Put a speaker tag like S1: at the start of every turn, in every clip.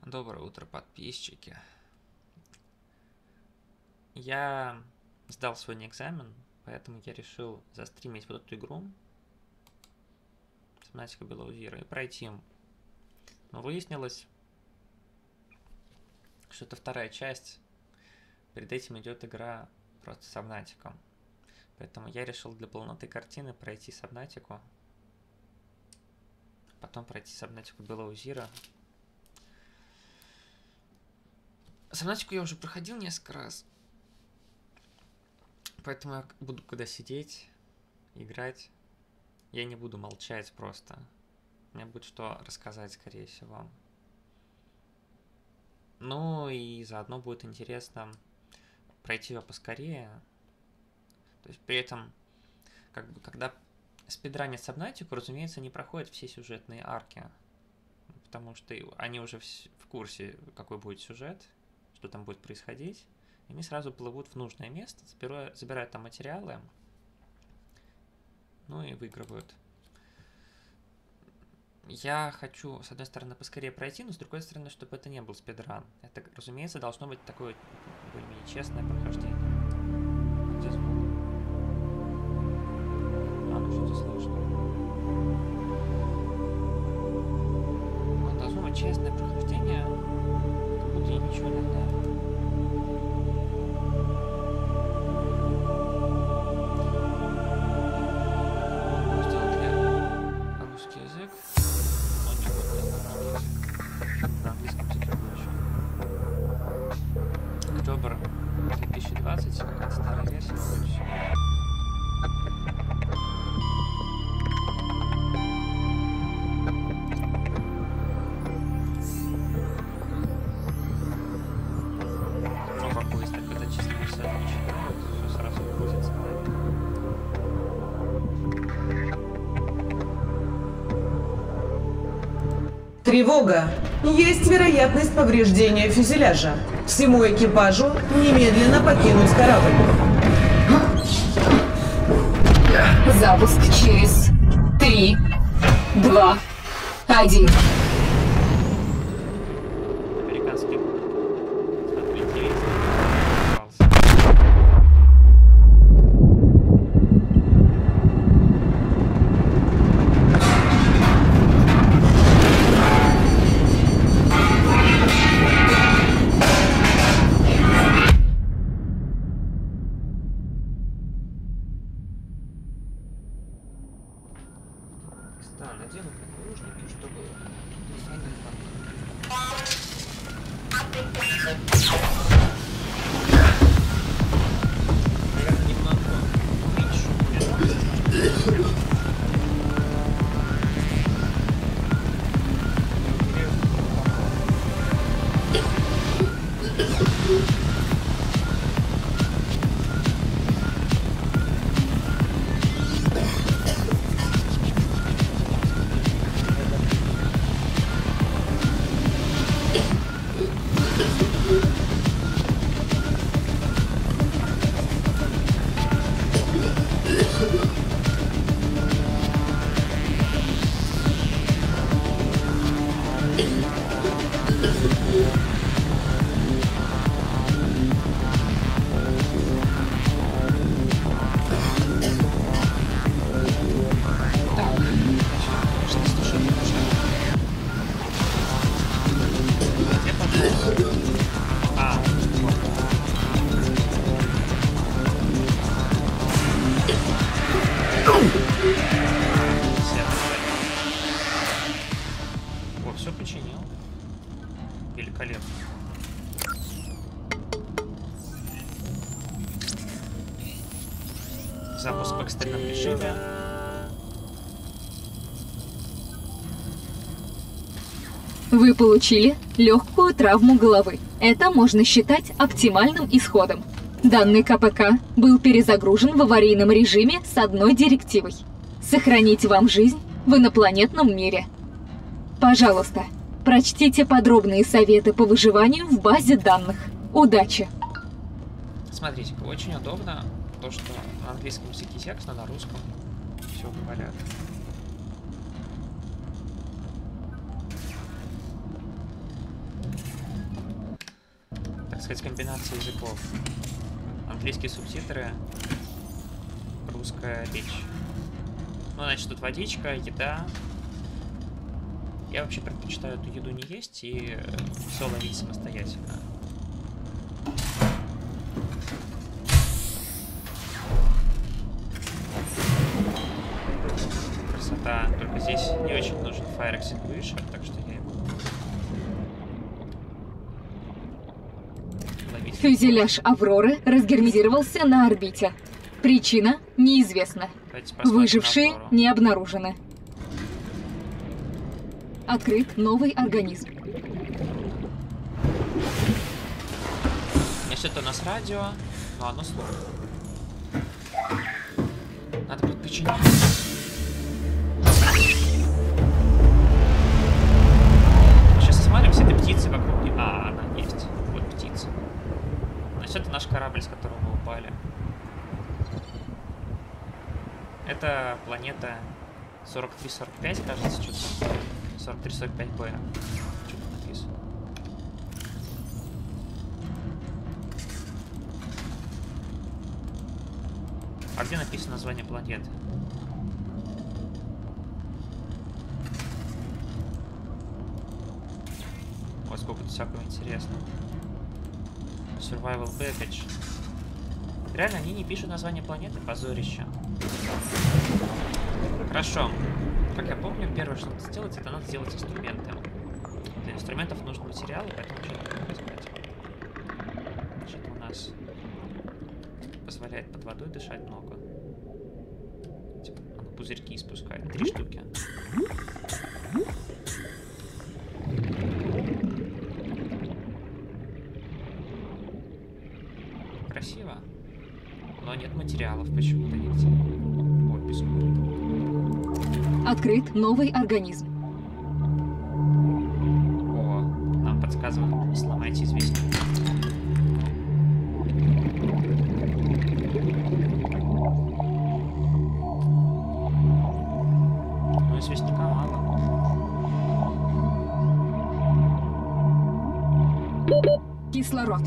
S1: Доброе утро, подписчики. Я сдал сегодня экзамен, поэтому я решил застримить вот эту игру Сабнатика Белаузира и пройти. Но выяснилось, что это вторая часть. Перед этим идет игра просто с Сабнатиком. Поэтому я решил для полноты картины пройти Сабнатику, потом пройти Сабнатику Белаузира. Сабнатику я уже проходил несколько раз, поэтому я буду когда сидеть, играть, я не буду молчать просто. Мне будет что рассказать, скорее всего. Ну и заодно будет интересно пройти ее поскорее. То есть при этом, как бы, когда спидранят Сабнатику, разумеется, не проходят все сюжетные арки. Потому что они уже в курсе, какой будет сюжет, что там будет происходить. И они сразу плывут в нужное место, забирают там материалы, ну и выигрывают. Я хочу, с одной стороны, поскорее пройти, но с другой стороны, чтобы это не был спидран. Это, разумеется, должно быть такое более-менее честное прохождение. Где звук? Ну что-то слышно. Должно быть честное прохождение, как будто я ничего не знаю. Октябрь 2020, какая-то старая версия, короче. Ну, какой есть такой численный сайт, не читают, все сразу грузится.
S2: Тревога! Есть вероятность повреждения фюзеляжа. Всему экипажу немедленно покинуть корабль.
S3: Запуск через 3, 2, 1.
S1: Американский город. Смотрите, надену наушники, чтобы наверное, немного меньше будет. Вот, все починил. Великолепно. Запуск в экстренном режиме.
S3: Вы получили легкую травму головы. Это можно считать оптимальным исходом. Данный КПК был перезагружен в аварийном режиме с одной директивой – сохранить вам жизнь в инопланетном мире. Пожалуйста, прочтите подробные советы по выживанию в базе данных. Удачи!
S1: Смотрите, очень удобно то, что на английском языке текст, а на русском все говорят. сказать, комбинация языков. Английские субтитры, русская речь. Ну, значит, тут водичка, еда. Я вообще предпочитаю эту еду не есть и все ловить самостоятельно. Красота. Только здесь не очень нужен Fire Extinguisher, так что я его... ловить.
S3: Фюзеляж Авроры разгерметизировался на орбите. Причина неизвестна. Выжившие не обнаружены. Открыт новый организм.
S1: Если это у нас радио, но оно слабо. Надо будет починить. Сейчас осмотрим все эти птицы вокруг. А, она есть. Вот птица. Значит, это наш корабль, с которого мы упали. Это планета 43-45, кажется, что-то. 43-45Б. Что-то написано. А где написано название планеты? Ой, сколько тут всякого интересного. Survival Package. Реально, они не пишут название планеты? Позорище. Хорошо. Как я помню, первое, что надо сделать, это надо сделать инструменты. Для инструментов нужны материалы, поэтому что-то надо искать. Что-то у нас позволяет под водой дышать много. Типа, оно пузырьки испускает. 3 штуки. Красиво. Но нет материалов почему-то нигде. О, песок.
S3: Открыт новый организм.
S1: О, нам подсказывают, сломайте известник. Ну, известника мало.
S3: Кислород.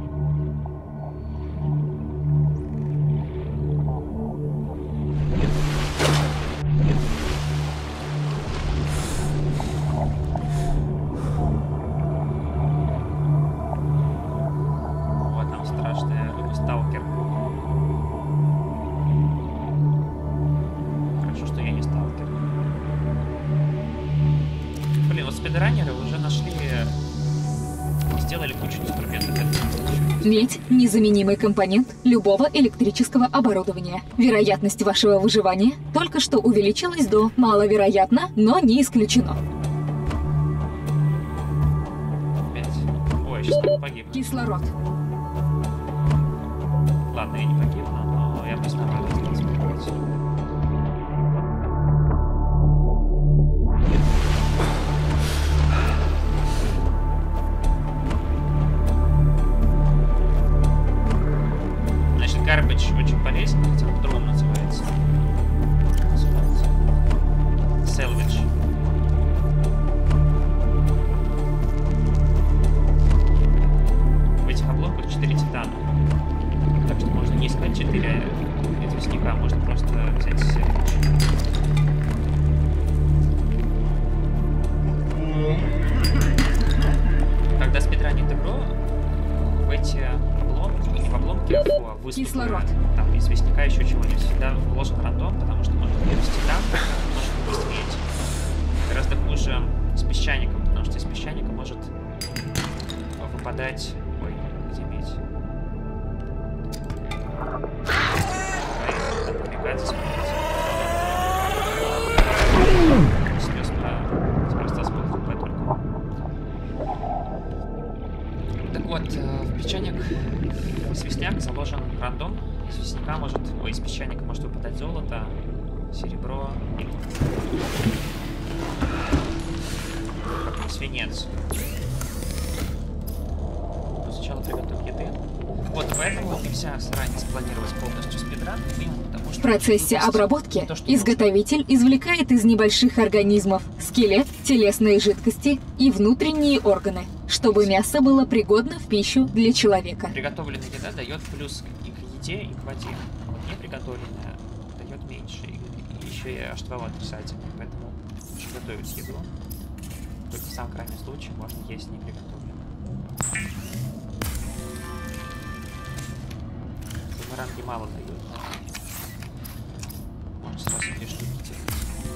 S3: Медь – незаменимый компонент любого электрического оборудования. Вероятность вашего выживания только что увеличилась до маловероятно, но не исключено.
S1: Ой, сейчас я погибну.
S3: Кислород.
S1: Ладно, я не погибну, но я постараюсь транспортировать. Garbage очень полезен, хотя он по-другому называется. Salvage. В этих обломках 4 титана. Так что можно не искать 4 известняка, можно просто взять salvage. Когда спидранит игру, в эти обломки
S3: кислород.
S1: Там известняка еще чего-нибудь всегда вложен рандом, потому что можно выпустить титан, может выпустить медь. Гораздо хуже с песчаником, потому что из песчаника может выпадать... Ой, где медь? Там пробегается, смотрите. Слез теперь осталось покупать только. Так вот, в песчаник известняк заложен рандом. Из известняка может... Ой, из песчаника может выпадать золото, серебро или свинец. Но сначала приготовим еды. Вот, поэтому нельзя заранее спланировать полностью спидран, потому что...
S3: В процессе обработки изготовитель извлекает из небольших организмов скелет, телесные жидкости и внутренние органы. чтобы мясо было пригодно в пищу для человека.
S1: Приготовленная еда дает плюс и к еде, и к воде. А вот неприготовленная дает меньше. И еще и H2O отрицательный. Поэтому лучше готовить еду. Только в самом крайнем случае можно есть неприготовленную. Бумеранги мало дают, но можно сразу 2 штуки делать.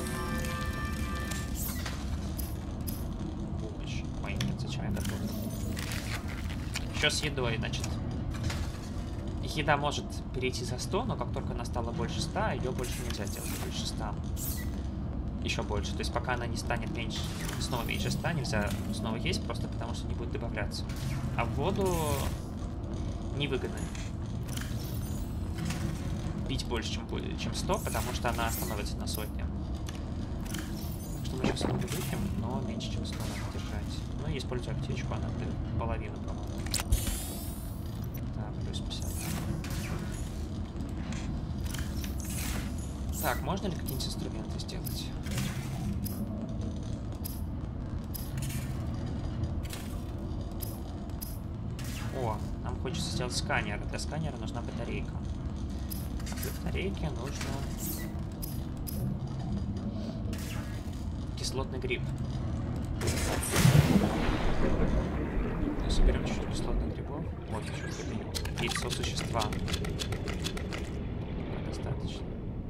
S1: Помощь. Ой, нет, зачем я готовлю? Еще с едой, значит. Еда может перейти за 100, но как только она стала больше 100, ее больше нельзя делать больше 100. Еще больше. То есть пока она не станет меньше, снова меньше 100, нельзя снова есть, просто потому что не будет добавляться. А в воду невыгодно пить больше, чем 100, потому что она становится на сотню. Так что мы сейчас воду выпьем, но меньше, чем 100 надо держать. Ну и использую аптечку, она половину, по-моему. Так, плюс 50. Так, можно ли какие-нибудь инструменты сделать? О, нам хочется сделать сканер. Для сканера нужна батарейка. А для батарейки нужно кислотный гриб. Соберем чуть-чуть кислотных грибов. Вот еще какое-то яйцо существа. Достаточно.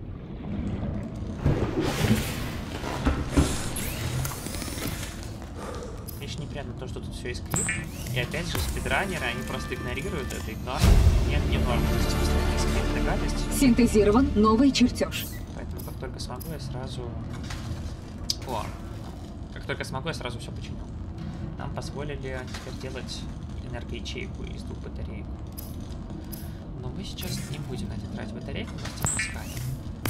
S1: Конечно, неприятно то, что тут все искрит. И опять же, спидранеры, они просто игнорируют это, игнор. Нет, не норм, это смысле гадость.
S3: Синтезирован новый чертеж.
S1: Поэтому как только смогу, я сразу... О! Как только смогу, я сразу все починю. Нам позволили теперь делать энергоячейку из 2 батареек. Но мы сейчас не будем на это тратить батарейку, мы сделаем сканер.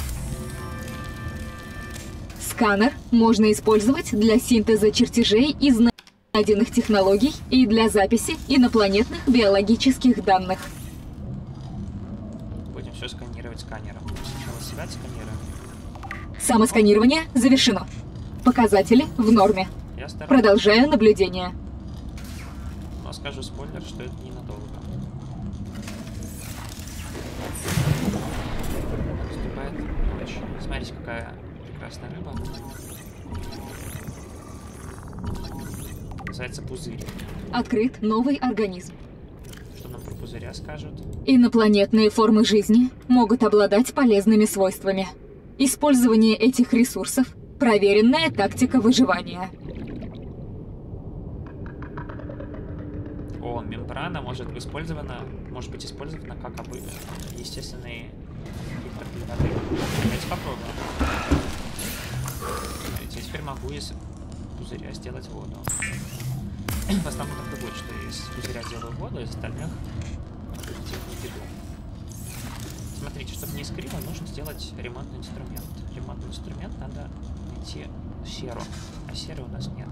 S3: Сканер можно использовать для синтеза чертежей из найденных технологий и для записи инопланетных биологических данных.
S1: Будем все сканировать сканером. Сначала себя сканируем.
S3: Самосканирование завершено. Показатели в норме.
S1: Я стараюсь.
S3: Продолжаю наблюдение.
S1: Но скажу спойлер, что это ненадолго. Наступает ночь. Смотрите, какая прекрасная рыба. Называется пузырь.
S3: Открыт новый организм.
S1: Что нам про пузыря скажут?
S3: Инопланетные формы жизни могут обладать полезными свойствами. Использование этих ресурсов – проверенная тактика выживания.
S1: О, мембрана может быть использована как естественный фильтр для воды. Давайте попробуем. Смотрите, я теперь могу из пузыря сделать воду. В основном так и будет, что из пузыря делаю воду, из остальных делаю еду. Смотрите, чтобы не искрило, нужно сделать ремонтный инструмент. Ремонтный инструмент надо найти серу, а серы у нас нет.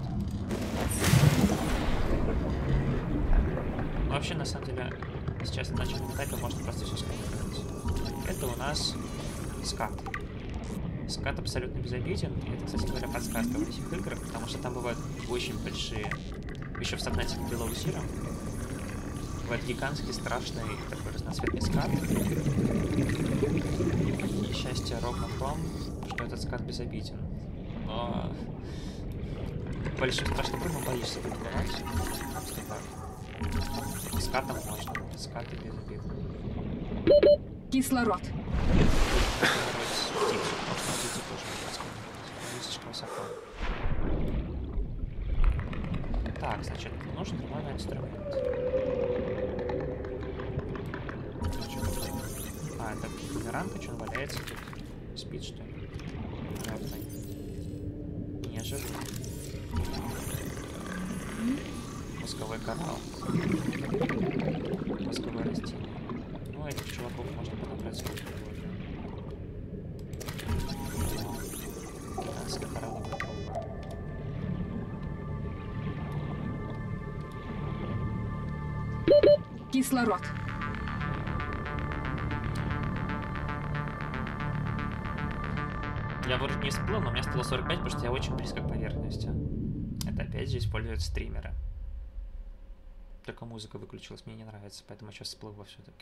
S1: Но вообще, на самом деле, сейчас на начальном этапе можно просто все сканировать. Это у нас скат. Скат абсолютно безобиден. И это, кстати говоря, подсказка в этих играх, потому что там бывают очень большие... Еще в Subnautica Below Zero бывает гигантский, страшный, такой разноцветный скат. И счастье ровно в том, что этот скат безобиден. Но большим страшным мы боишься выплывать. Просто так. Скатом можно. Скаты безобидны.
S3: Кислород.
S1: Слишком высоко. Так, значит, нужен новый инструмент. А, это бумеранг, что он валяется тут? Спит, что ли? Мертвый. Не, живой. Восковой коралл. Восковое растение. Ну, этих чуваков можно подобрать сколько угодно. Гигантская коралловая труба.
S3: Кислород.
S1: Я вроде не всплыл, но у меня стало 45, потому что я очень близко к поверхности. Это опять же используют стримеры. только музыка выключилась, мне не нравится, поэтому я сейчас всплыву все-таки.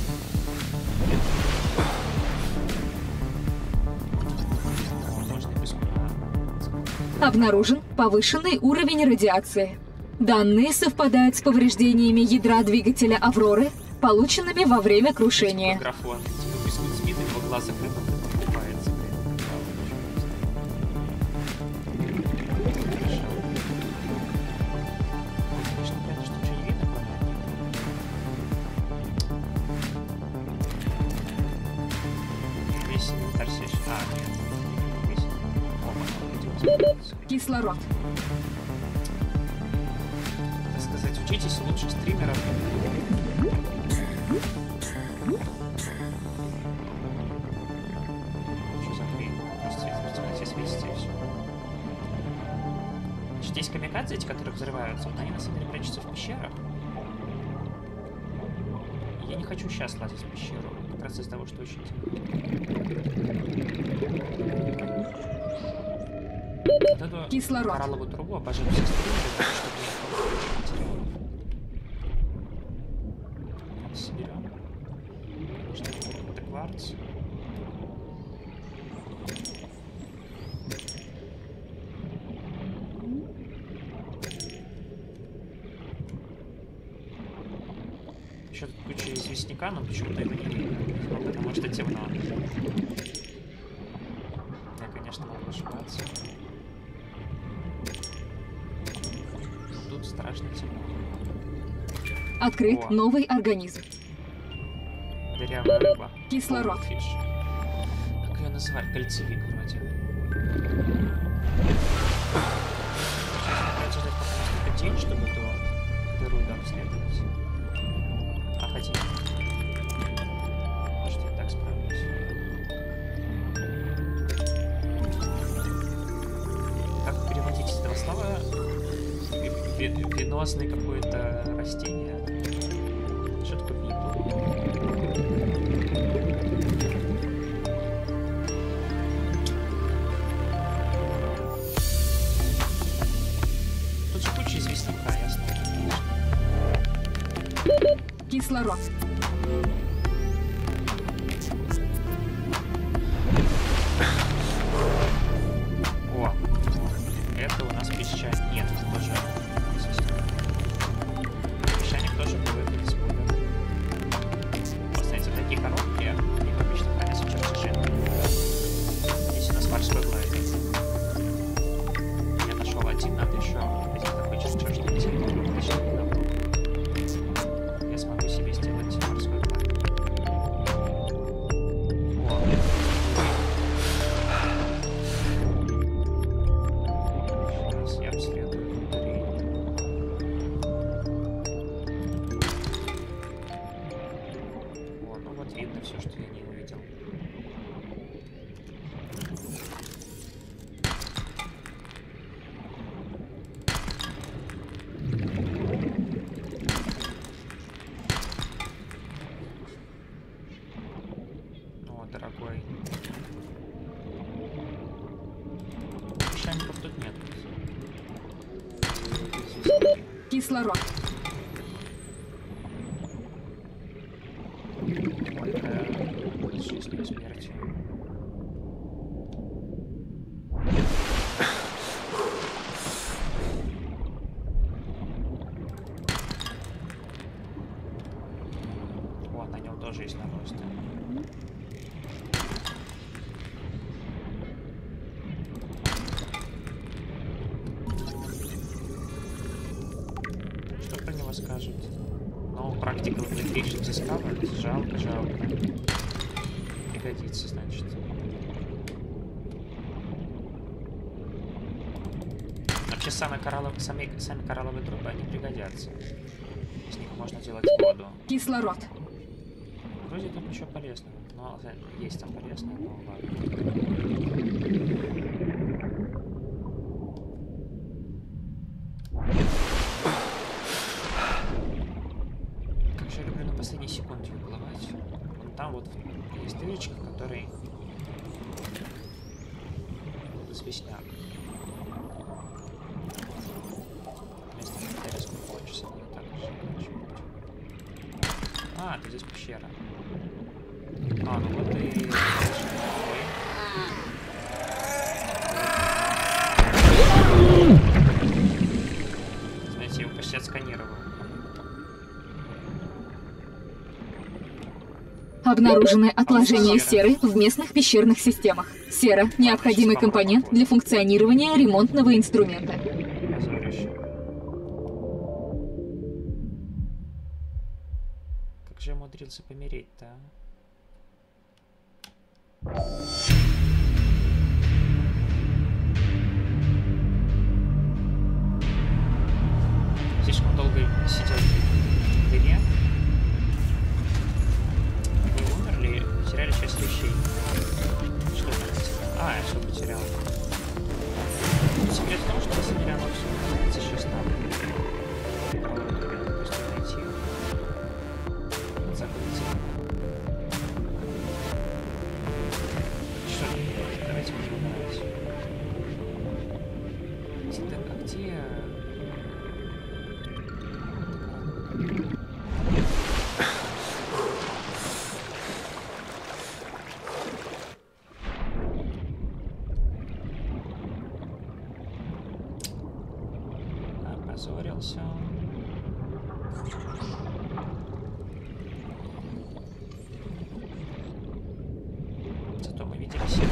S3: Обнаружен повышенный уровень радиации. Данные совпадают с повреждениями ядра двигателя «Авроры», полученными во время крушения.
S1: Микрофон. Типа спит, его глаз закрыт, он покупается. Конечно, понятно, что ничего не видно, понятно. Весь инвентарь сейчас... нет.
S3: Кислород.
S1: Так сказать, учитесь лучше стримеров. Что за хрень? Просто все светите и все. Значит, есть камикадзе, эти, которые взрываются, вот они на самом деле прячутся в пещерах. И я не хочу сейчас лазить в пещеру, как раз из-за того, что очень темно. Вот эту
S3: кислород.
S1: коралловую трубу обожаю все стримеры, чтобы не материалов. Соберем. Конечно, это кварц. Еще тут куча известняка, но почему-то его не видно. Потому что темно. Я, конечно, могу ошибаться. Тут страшно темно.
S3: Открыт новый организм.
S1: Дырявая рыба.
S3: Кислород.
S1: Фиш. Как ее называют? Кольцевик вроде. Сейчас ждать, пока наступит день, чтобы эту дыру обследовать. А хотя... Может, я так справлюсь. Как переводить из этого слова? Венозное какое-то растение. Что такое випл? Тут же куча известняка, ясно?
S3: Кислород.
S1: О, это у нас песчаник. Нет, это тоже... Песчаник тоже бывает из пуля. Посмотрите, такие коробки, их обычно хранятся в чертеже. Здесь у нас морской глайдер. Я нашел один, надо еще один такой чертеж, чтобы я смогу себе сделать морской глайдер. О. Сейчас я обследую батареи. О, ну вот видно все, что я не увидел. О, дорогой. Песчаников тут нет.
S3: Кислород.
S1: Жизнь и смерти. О, на нем тоже есть наросты. Что про него скажут? No practical application discovered. Жалко, жалко. Пригодится, значит. Вообще сами коралловые трубы, они пригодятся. Из них можно делать воду.
S3: Кислород.
S1: Вроде тут ничего полезного. Но есть там полезное, но ладно. Как же я люблю на последней секунде уплывать. Вон там вот есть дырочка, который известняк. Вместо того, что я резко хочется, не так же. А, тут здесь пещера. А, ну вот и... Смотрите, я его почти отсканировал.
S3: Обнаружены отложения серы в местных пещерных системах. Сера – необходимый компонент для функционирования ремонтного инструмента.
S1: Позорище. Как же я умудрился помереть-то, а? Слишком долго сидел в дыре. Вы умерли, потеряли часть вещей. Что это? А, я все потерял. Секрет в том, что если прямо все сейчас надо. Просто найти. Закрыть. Что? Давайте будем убирать. Так, а где... Опозорился. Зато мы видели всех.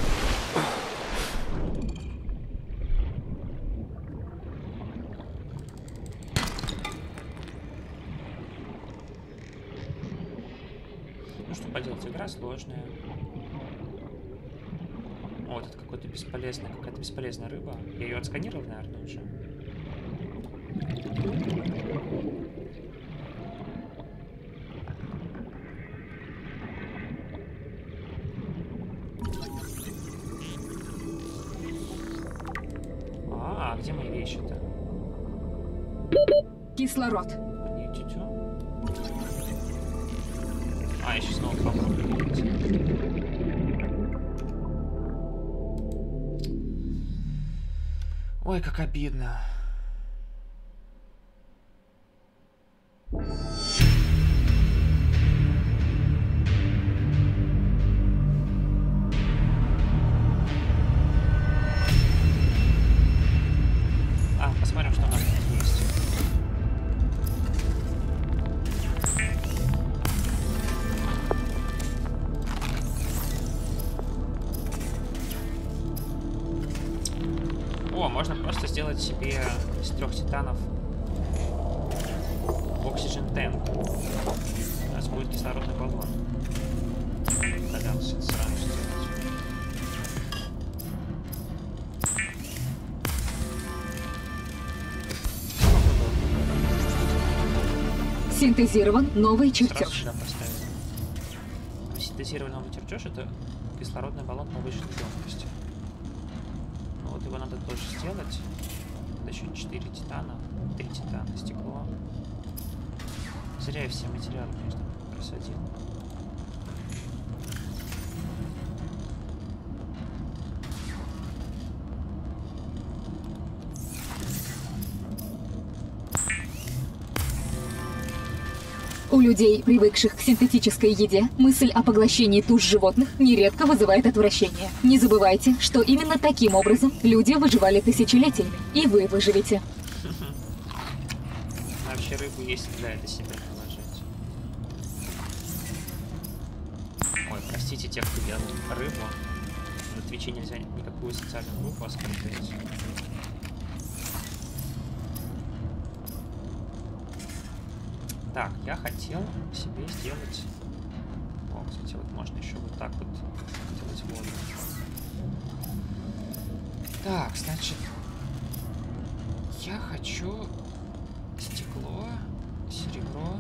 S1: Ну что поделать, игра сложная. О, вот это какая-то бесполезная рыба. Я ее отсканировал, наверное, уже. А где мои вещи-то?
S3: Кислород.
S1: Не тю-тю. А, я сейчас снова попробую. Ой, как обидно. Посмотрим, что у нас тут есть. О, можно просто сделать себе из 3 титанов Oxygen Tank. У нас будет кислородный баллон. Догадался, это сразу сделать.
S3: Синтезирован новый чертеж.
S1: Сюда поставим. Синтезирован новый чертеж — это кислородный баллон повышенной емкости. Ну вот его надо тоже сделать. Это еще 4 титана, 3 титана, стекло. Зря я все материалы, конечно, просадил.
S3: У людей, привыкших к синтетической еде, мысль о поглощении туш животных нередко вызывает отвращение. Не забывайте, что именно таким образом люди выживали тысячелетиями, и вы выживете.
S1: Вообще рыбу есть, да, это себе наложить. Ой, простите тех, кто делал рыбу. На Твиче нельзя никакую социальную группу оскорблять. Так, я хотел себе сделать... О, кстати, вот можно еще вот так вот делать воду. Так, значит... Я хочу стекло, серебро...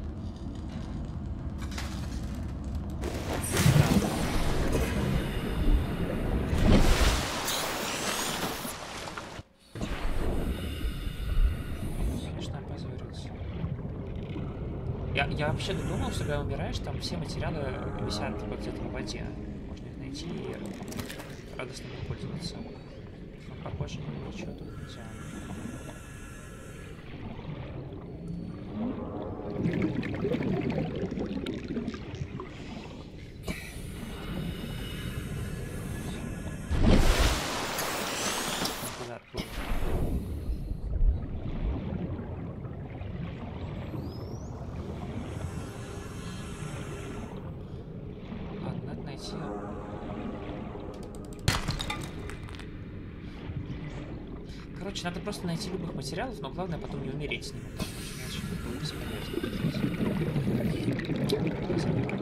S1: Я вообще думал, что когда умираешь, там все материалы висят вот где-то в воде. Можно их найти и радостно пользоваться. Но похоже, ничего тут нельзя. Короче, надо просто найти любых материалов, но главное потом не умереть с ними, потому что иначе будет бесполезно.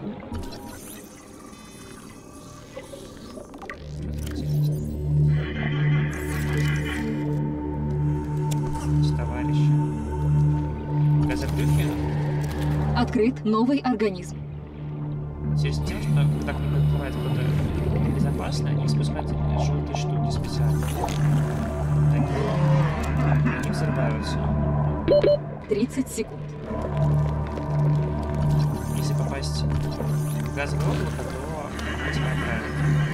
S1: Товарищи. Газопрюхи.
S3: Открыт новый организм.
S1: Интересно тем, что когда кто-то бывает куда-то безопасно, они испускают желтые штуки специально. Такие. Они взрываются.
S3: 30 секунд.
S1: Если попасть в газовое облако, то тебя отравят.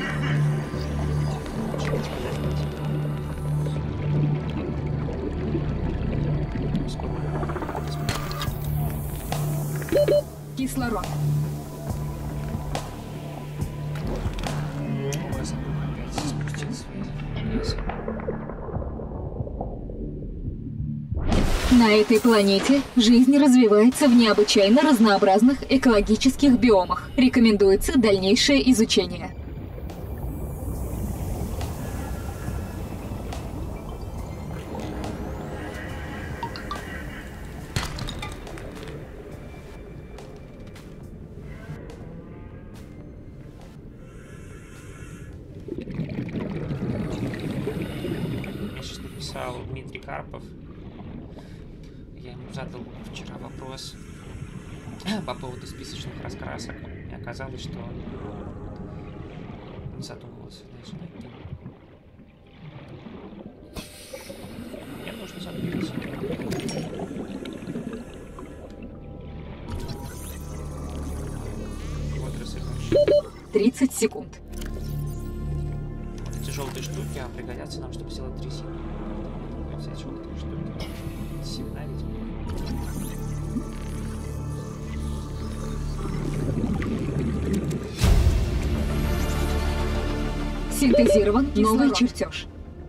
S3: Кислород. На этой планете жизнь развивается в необычайно разнообразных экологических биомах. Рекомендуется дальнейшее изучение.
S1: Дмитрий Карпов. Я ему задал вчера вопрос по поводу списочных раскрасок. И оказалось, что он не задумывался даже над ним. Мне нужно задуматься. Вот рассыпаешь.
S3: 30 секунд.
S1: Эти желтые штуки пригодятся нам, чтобы сделать трясину. Взять желтые штуки. Семена, видимо.
S3: Синтезирован новый чертеж.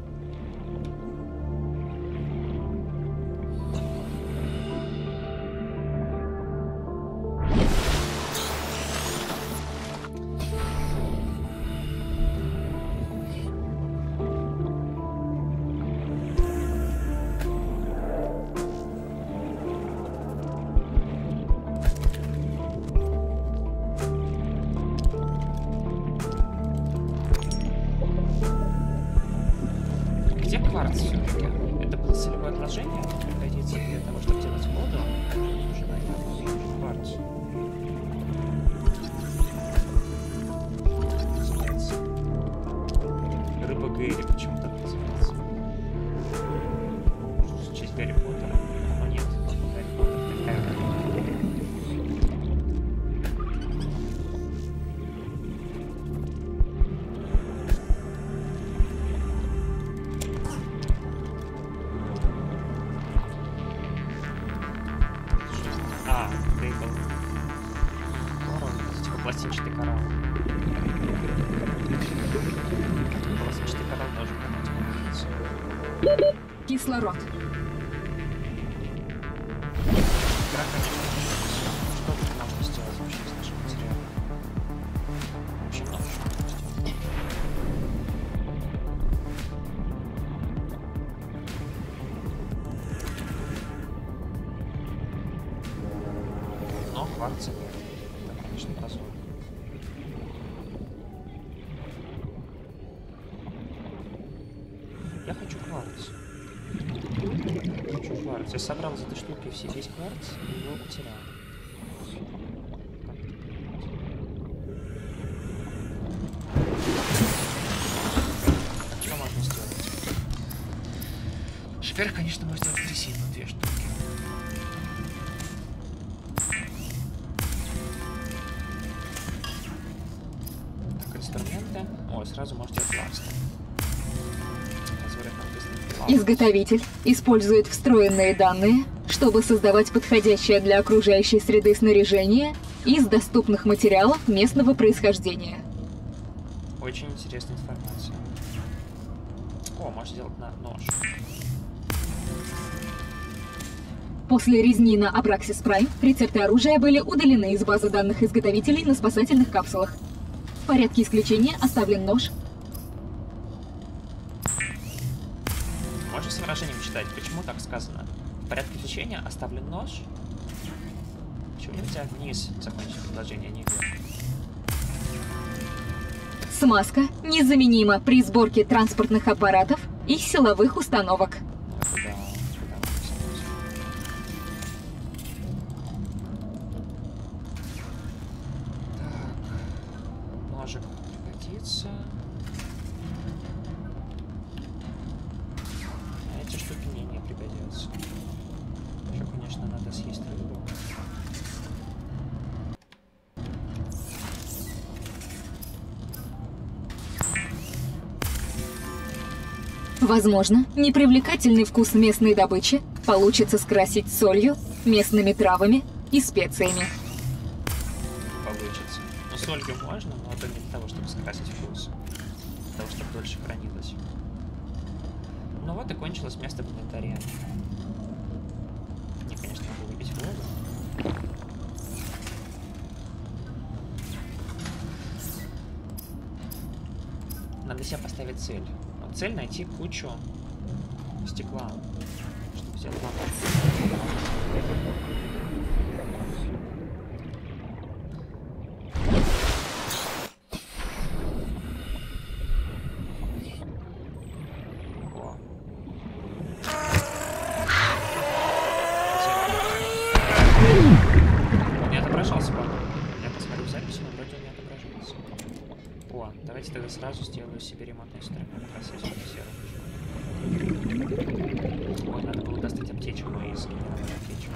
S1: Кварц все-таки. Это было целевое отложение, пригодится для того, чтобы делать воду. Уже, наверное, кварц. Называется. Рыба Гэри почему-то называется. Может, в честь Гарри Поттера. Но нет. Гарри Поттер такая рыба. Пластинчатый коралл. Пластинчатый коралл тоже помочь.
S3: Кислород.
S1: Игра, конечно, что тут можно сделать вообще с нашим материалом? Очень много чего можно сделать. Но кварца нет. Это, конечно, позор. Я хочу кварц. Хочу кварц. Я собрал из этой штуки весь кварц и его потерял. Как это понимать? Что можно сделать? Во-первых, конечно, можно сделать трясину, 2 штуки. Так, инструменты. О, сразу можете откласться.
S3: Изготовитель использует встроенные данные, чтобы создавать подходящее для окружающей среды снаряжение из доступных материалов местного происхождения.
S1: Очень интересная информация. О, можно сделать нож.
S3: После резни на Abraxas Prime рецепты оружия были удалены из базы данных изготовителей на спасательных капсулах. В порядке исключения оставлен нож.
S1: Можно с выражением читать? Почему так сказано? В порядке изучения оставлен нож. Почему нельзя вниз закончить предложение, а не вверх?
S3: Смазка незаменима при сборке транспортных аппаратов и силовых установок.
S1: Ну, это да, так, ножик пригодится. А эти штуки мне не пригодятся. Еще, конечно, надо съесть рыбу.
S3: Возможно, непривлекательный вкус местной добычи получится скрасить солью, местными травами и специями.
S1: Получится. Ну, солью можно, но это не для того, чтобы скрасить вкус. Для того, чтобы дольше хранилось. Ну вот и кончилось место в инвентаре. Мне, конечно, надо выпить воду. Надо себе поставить цель. Вот цель найти кучу стекла, чтобы сделать лампу. О. Он не отображался, по-моему. Я посмотрю в записи, но вроде он не отображался. О, давайте тогда сразу сделаю себе ремонтный инструмент, раз я сюда серую. Ой, надо было достать аптечку из генеральной аптечки.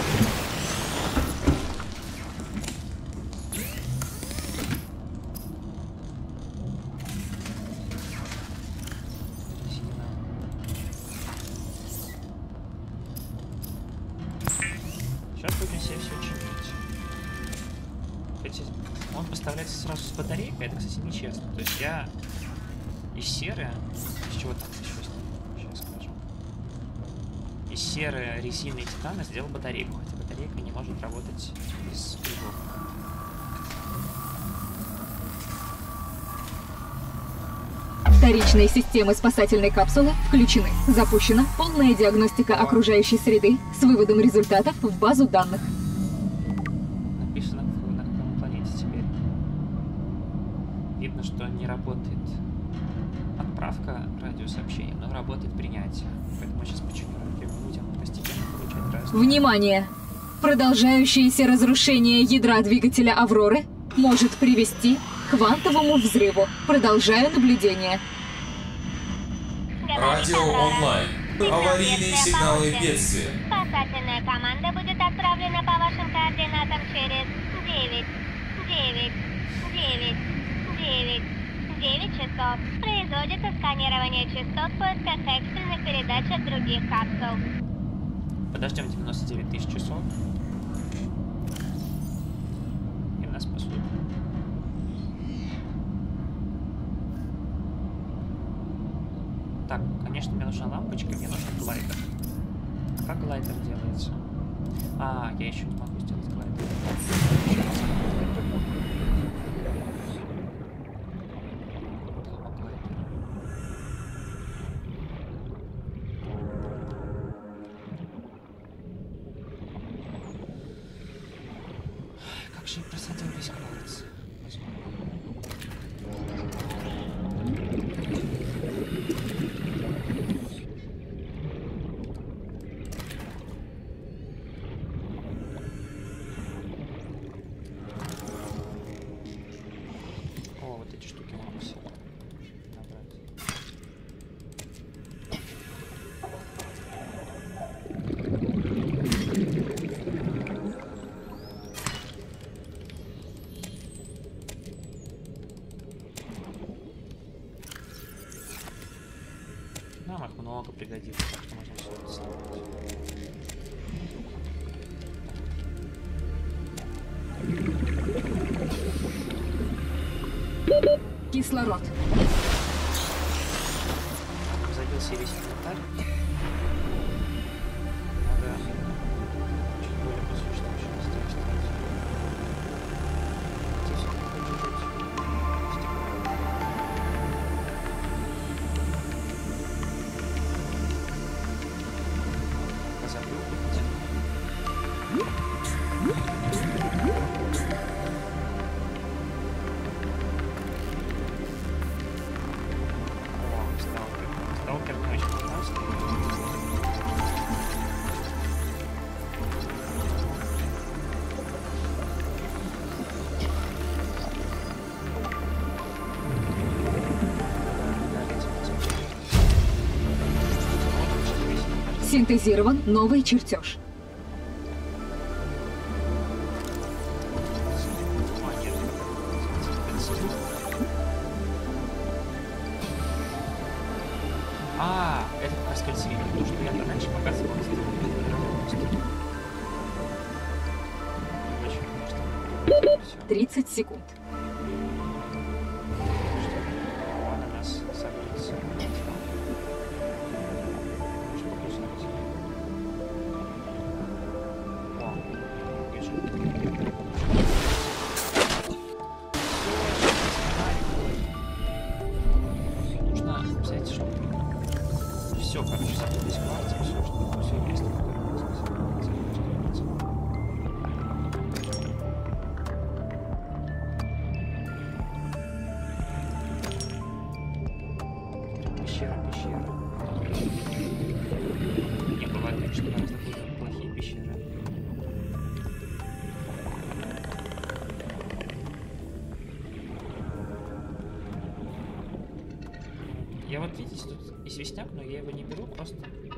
S1: Сейчас будем себе все чинить. Кстати, он поставляется сразу с батарейкой, это, кстати, нечестно. То есть я из серы... Из чего там еще? Сейчас скажу. Из серы, резины и титана сделал батарейку, хотя батарейка не может работать без прибора.
S3: Вторичные системы спасательной капсулы включены. Запущена полная диагностика окружающей среды с выводом результатов в базу данных.
S1: Написано, на какой планете теперь. Видно, что не работает отправка радиосообщения, но работает принятие. Поэтому сейчас почему будем постепенно получать разные.
S3: Внимание! Продолжающееся разрушение ядра двигателя «Авроры» может привести к квантовому взрыву. Продолжаю наблюдение.
S4: Радио онлайн. Аварийные сигналы бедствия.
S5: Спасательная команда будет отправлена по вашим координатам через 9 часов. Производится сканирование частот в поисках экстренных передач от других капсул.
S1: Подождем 99 тысяч часов. И нас спасут. Так, конечно, мне нужна лампочка, мне нужен глайдер. А как глайдер делается? А, я еще не могу сделать глайдер. Как же я просадил весь кварц? О, вот эти штуки могу себе набрать. Нам их много пригодится, так что можно все это ставить.
S3: Кислород.
S1: Забился весь инвентарь. Надо чуть более присутствующего здесь ставить. Здесь он будет лежать. Стекло. Сталкер не очень прекрасный.
S3: Синтезирован новый чертеж.
S1: А, это как раз кольцевик, то, что я раньше показывал. Очень
S3: 30 секунд.
S1: Он у нас собьется. О, вижу. Нужно взять, чтобы все, короче, забылось квартир, все, что все есть, которое можно закрываться. Пещера. Не бывает, конечно, гораздо более плохие пещеры. Я вот, видите, тут известняк, но я его не беру, просто...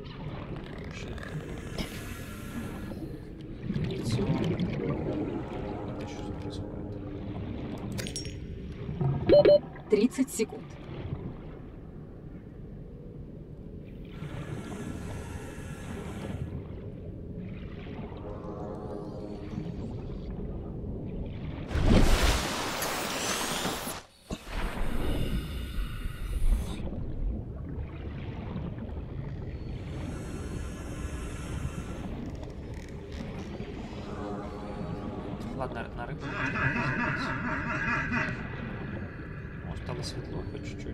S1: Яйцо. Это что происходит?
S3: 30 секунд.
S1: Ладно, на рыбу. Может, стало светло хоть чуть-чуть.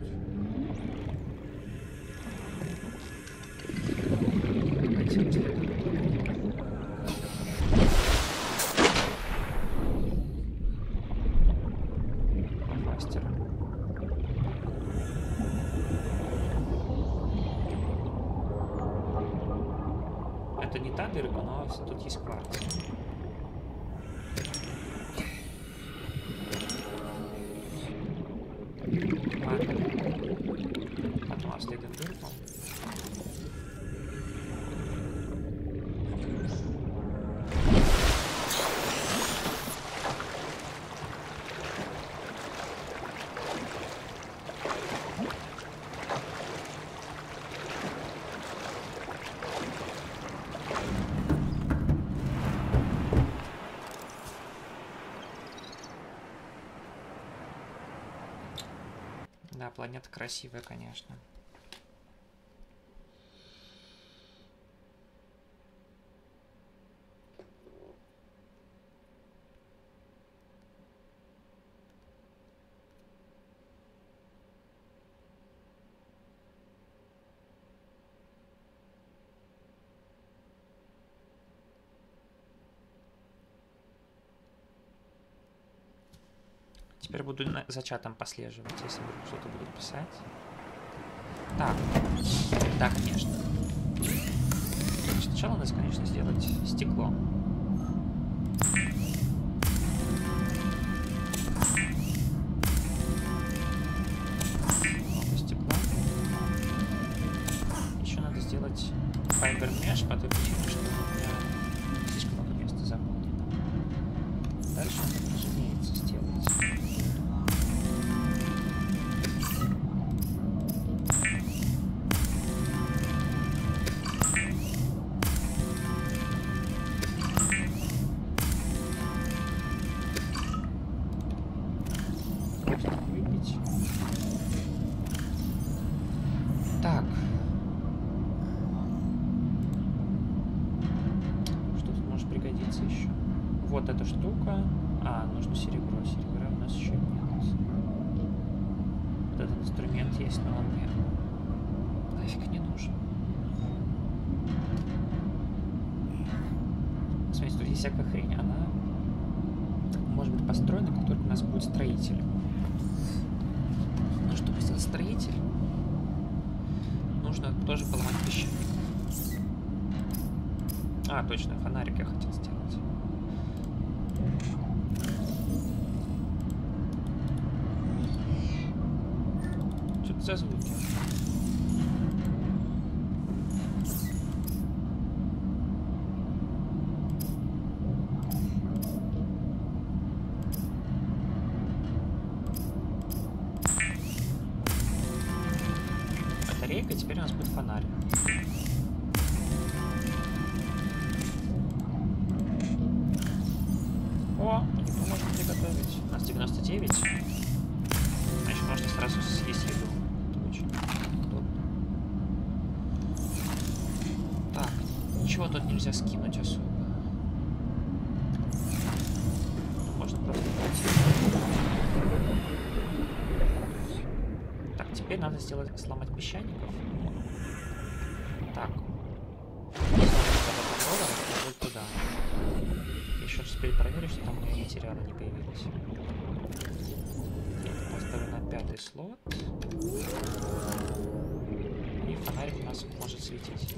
S1: Давайте обследуем. Мастера. Это не та дырка, но тут есть кварц. Потом обследуем дырку. Да, планета красивая, конечно. Теперь буду за чатом послеживать, если вдруг что-то будут писать. Так. Да, конечно. Сначала надо, конечно, сделать стекло. Много стекла. Еще надо сделать Fiber Mesh по той причине, что у меня слишком много места заполнено. Дальше надо, разумеется, сделать. Так. Что тут может пригодиться еще? Вот эта штука. А, нужно серебро. Серебра у нас еще нет. Вот этот инструмент есть, но он мне нафиг не нужен. Смотрите, тут есть всякая хрень. Она может быть построена, как только у нас будет строитель. Но чтобы сделать строитель, нужно нужно тоже поломать пищу. А, точно, фонарик я хотел сделать. Что-то за звуки. Батарейка, теперь у нас будет фонарь. О, еду можно приготовить. У нас 99. Значит, можно сразу съесть еду. Это очень удобно. Так, ничего тут нельзя скинуть особо. Можно просто пройти. Так, теперь надо сломать песчаников. Так. Вот туда. Еще раз перепроверю, что там у меня материалы не появились. Поставлю на 5-й слот. И фонарик у нас может светить.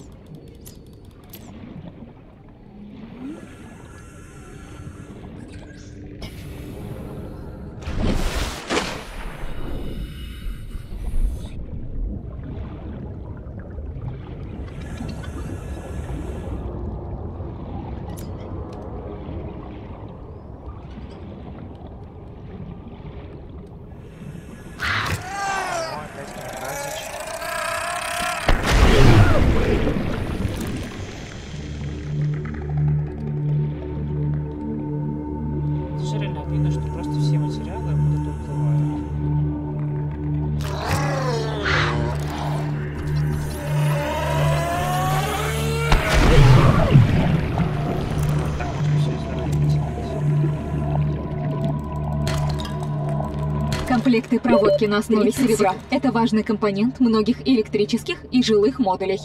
S3: Комплекты проводки на основе серебра – это важный компонент многих электрических и жилых модулей.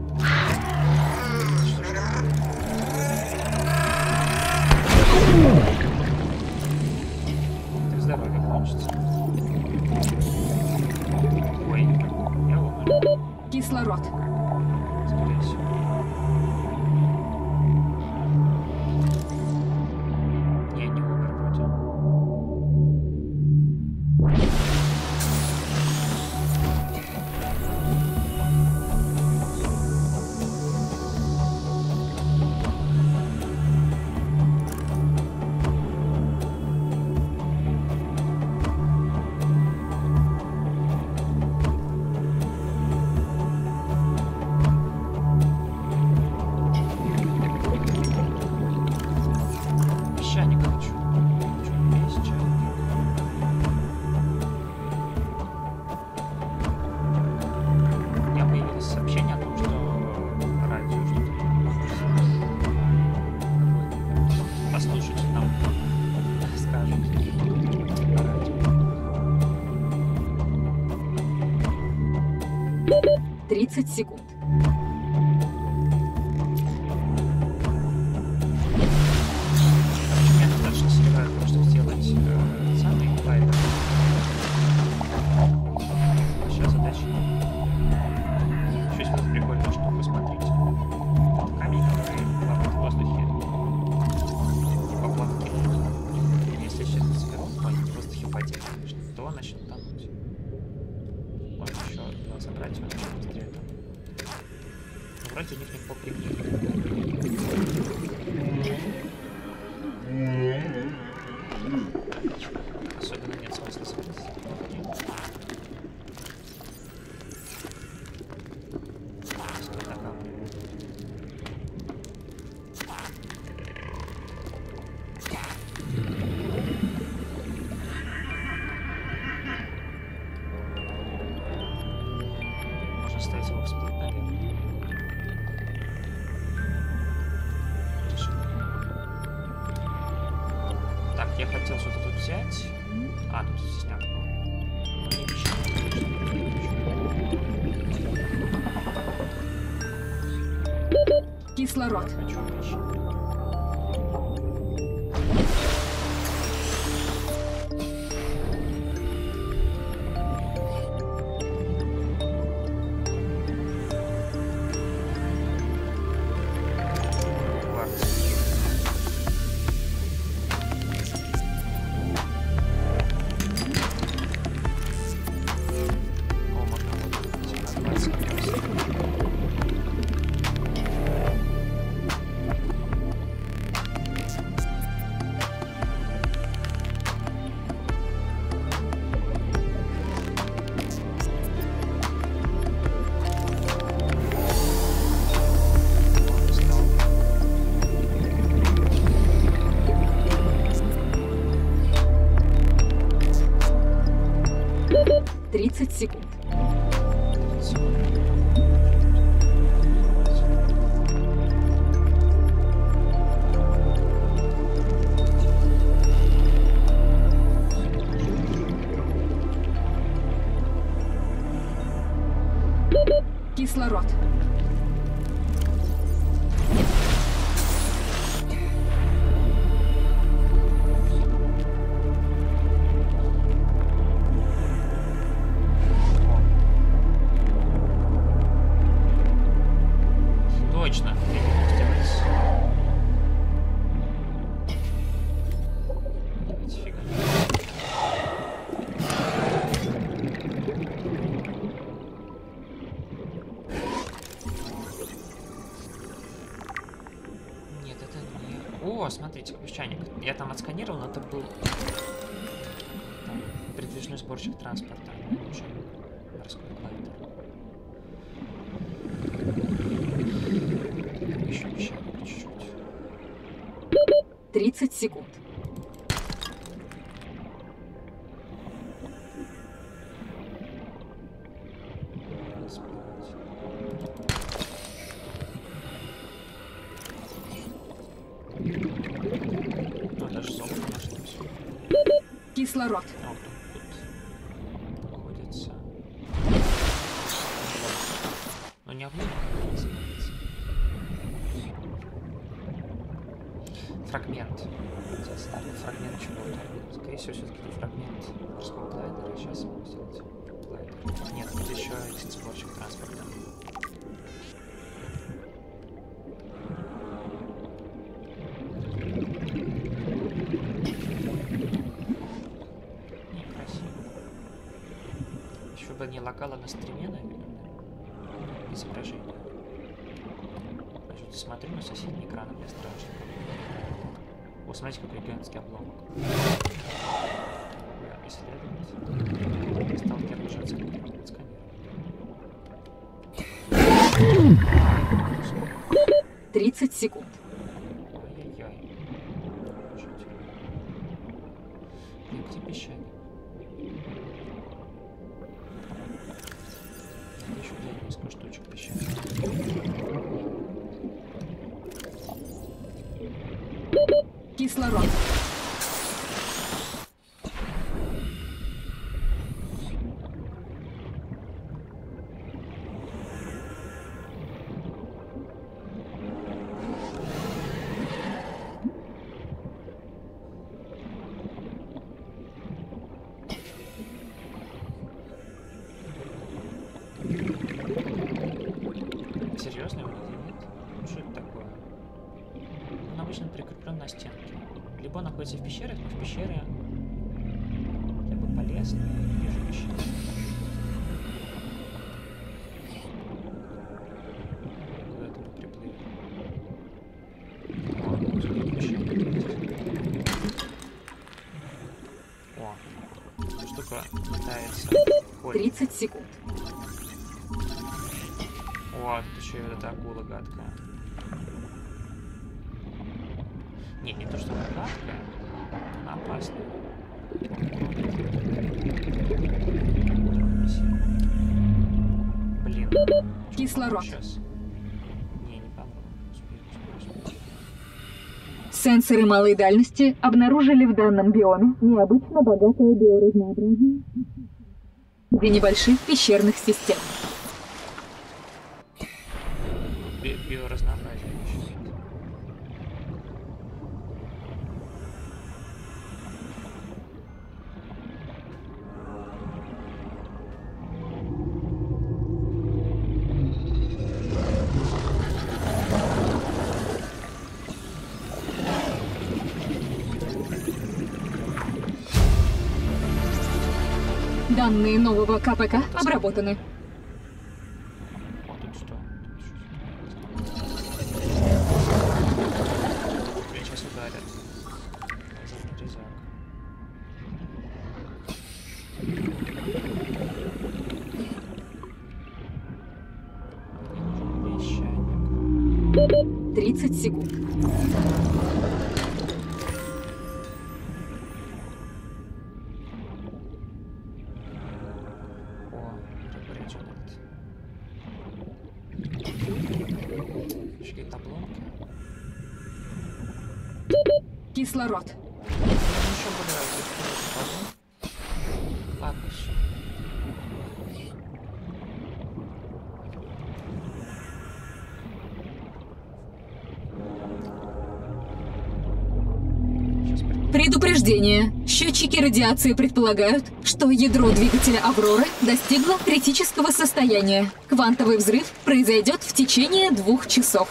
S1: Так здоровье получится. Ой, я умер.
S3: Кислород.
S1: Скорее всего. Я не умер вроде. Песчаник хочу. Что есть, чай? У меня появилось сообщение о том, что радио что-то послушайте, нам скажут по радио.
S3: 30 секунд.
S1: Мне достаточно серебра, чтобы сделать самый лайт. Сейчас задача. Еще есть прикольная штука, посмотрите. Это камень, который плавает в воздухе. Типа плавки. Если я сейчас соберу, то они в воздухе упадет, то начнут тонуть. Можно еще два забрать, и он еще быстрее тонет. Но вроде у них не по времени. Особенно нет смысла смотреть. Можно ставить его всплыть наверх. Решено. Так, я хотел что-то тут взять. А, тут сняк был. Но не пища.
S3: Кислород.
S1: Хочу пищу.
S3: Кислород.
S1: Точно. Сделать. Фига. Нет, это не... О, смотрите, песчаник. Я там отсканировал, но это был там, передвижной сборщик транспорта. Уже морской глайдер. Еще песчаник чуть-чуть.
S3: 30 секунд.
S1: Ну, даже золото нашлось.
S3: Кислород.
S1: А вот тут находится... Ну, не обломок, а называется. Фрагмент. Фрагмент чего-то. Скорее всего, все-таки это фрагмент морского глайдера. Сейчас я могу сделать глайдер. Нет, это еще один сборщик транспорта. Некрасиво. Еще бы не лагало на стриме, наверное. Изображение. Значит, смотрю на соседний экран, мне страшно. О, смотрите, какой гигантский обломок. Исследовать. Сталкер уже отсканировал.
S3: 30 секунд.
S1: Ай-яй-яй. Слушайте. Где песчаник? Надо еще взять несколько штучек песчаника.
S3: Кислород.
S1: Серьезно, его нигде нет? Ну, что это такое? Он обычно прикреплен на стенке. Либо он находится в пещерах, но в пещере я бы полез, но я не вижу пещеры. Куда-то мы приплыли. О, тут пещера есть. О, эта штука пытается...
S3: 30 секунд.
S1: О, тут еще и вот эта акула гадкая. Не то, что она гадкая, она опасная. Блин.
S3: Кислород.
S1: Сейчас. Не помогу. Успею.
S3: Сенсоры малой дальности обнаружили в данном биоме необычно богатое биоразнообразие для небольших пещерных систем.
S1: Биоразнообразие еще нет.
S3: Данные нового КПК обработаны.
S1: О, тут что? Блин, сейчас ударят. Резак. Мне нужен песчаник.
S3: 30 секунд.
S1: О, Реджинальд. Еще какие-то обломки.
S3: Кислород.
S1: Еще более развитый. Ладно, все.
S3: Предупреждение. Счетчики радиации предполагают, что ядро двигателя «Авроры» достигло критического состояния. Квантовый взрыв произойдет в течение 2 часов.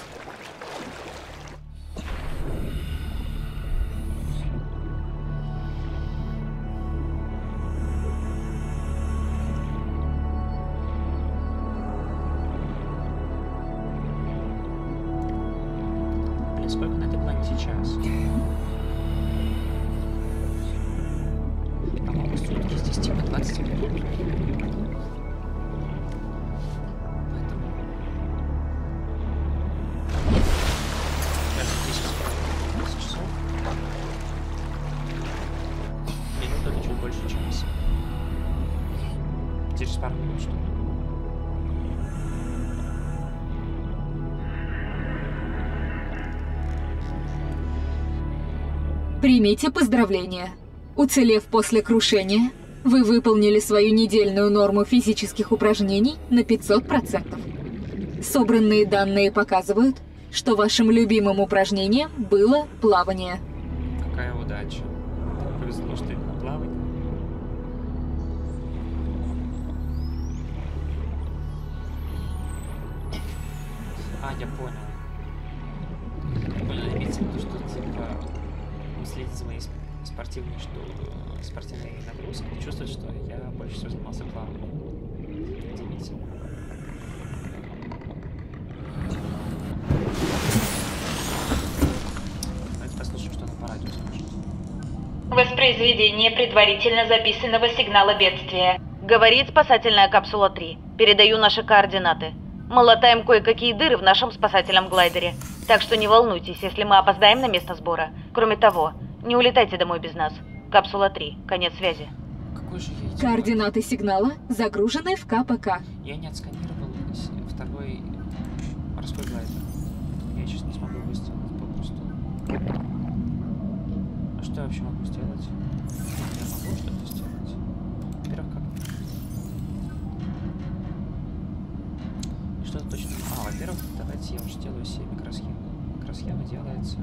S1: Блин, сколько на дедлайне сейчас? По-моему, сутки здесь типа 20 минут. Поэтому... Даже 10 часов. Минут это чуть больше часа. Через пару минут что ли?
S3: Примите поздравления. Уцелев после крушения, вы выполнили свою недельную норму физических упражнений на 500%. Собранные данные показывают, что вашим любимым упражнением было плавание.
S1: Какая удача. Так повезло, что именно плавание. А, я понял. Понял, имеется в виду, что типа он следит за моей спортивной спортивной нагрузкой и чувствует, что я больше всего занимался плаванием. Удивительно. Давайте послушаем, что на по радио скажет.
S6: Воспроизведение предварительно записанного сигнала бедствия. Говорит спасательная капсула 3. Передаю наши координаты. Мы латаем кое-какие дыры в нашем спасательном глайдере. Так что не волнуйтесь, если мы опоздаем на место сбора. Кроме того, не улетайте домой без нас. Капсула 3. Конец связи.
S1: Какой же я идиот.
S3: Координаты сигнала загружены в КПК.
S1: Я не отсканировал второй морской глайдер. Я сейчас не смогу выставить попросту. А что я вообще могу сделать? Я могу что-то сделать? Во-первых, как? Что-то точно... А, во-первых, давайте я уже сделаю себе микросхему. Микросхема делается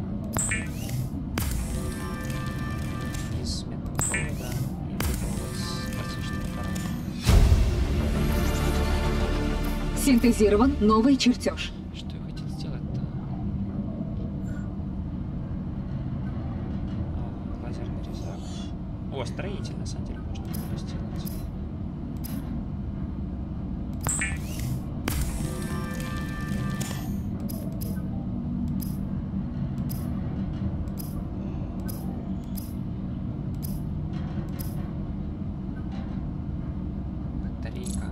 S1: из металлода и выполнена с пластичным аппаратом.
S3: Синтезирован новый чертеж.
S1: Что я хотел сделать-то? Лазерный резак. О, строитель, на самом деле, можно было сделать. Батарейка.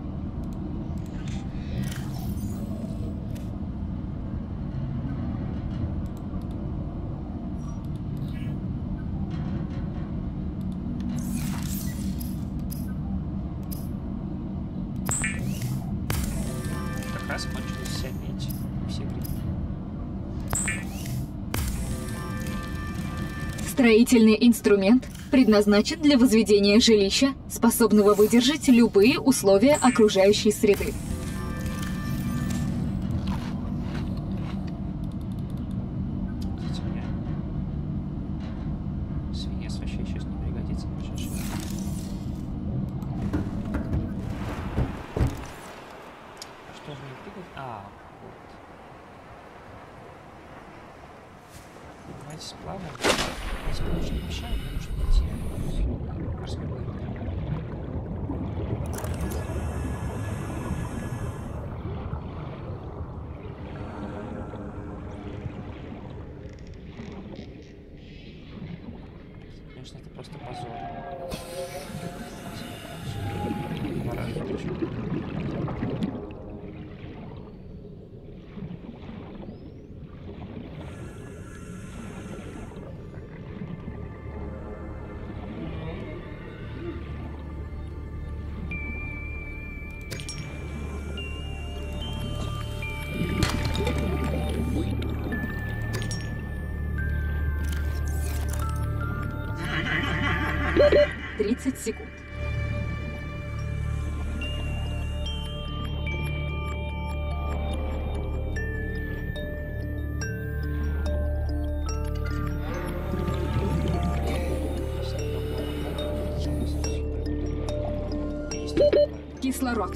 S1: Как раз кончилась вся медь, все грибы.
S3: Строительный инструмент предназначен для возведения жилища, способного выдержать любые условия окружающей среды.
S1: Видите, мне свинец вообще сейчас не пригодится в ближайшее время. Что же мне пригодится? А, вот. Давайте сплаваем. Если мы уже не мешаем, мне нужно найти морской глайдер. Конечно, это просто позор. Два раза включу.
S3: — 30 секунд. Кислород.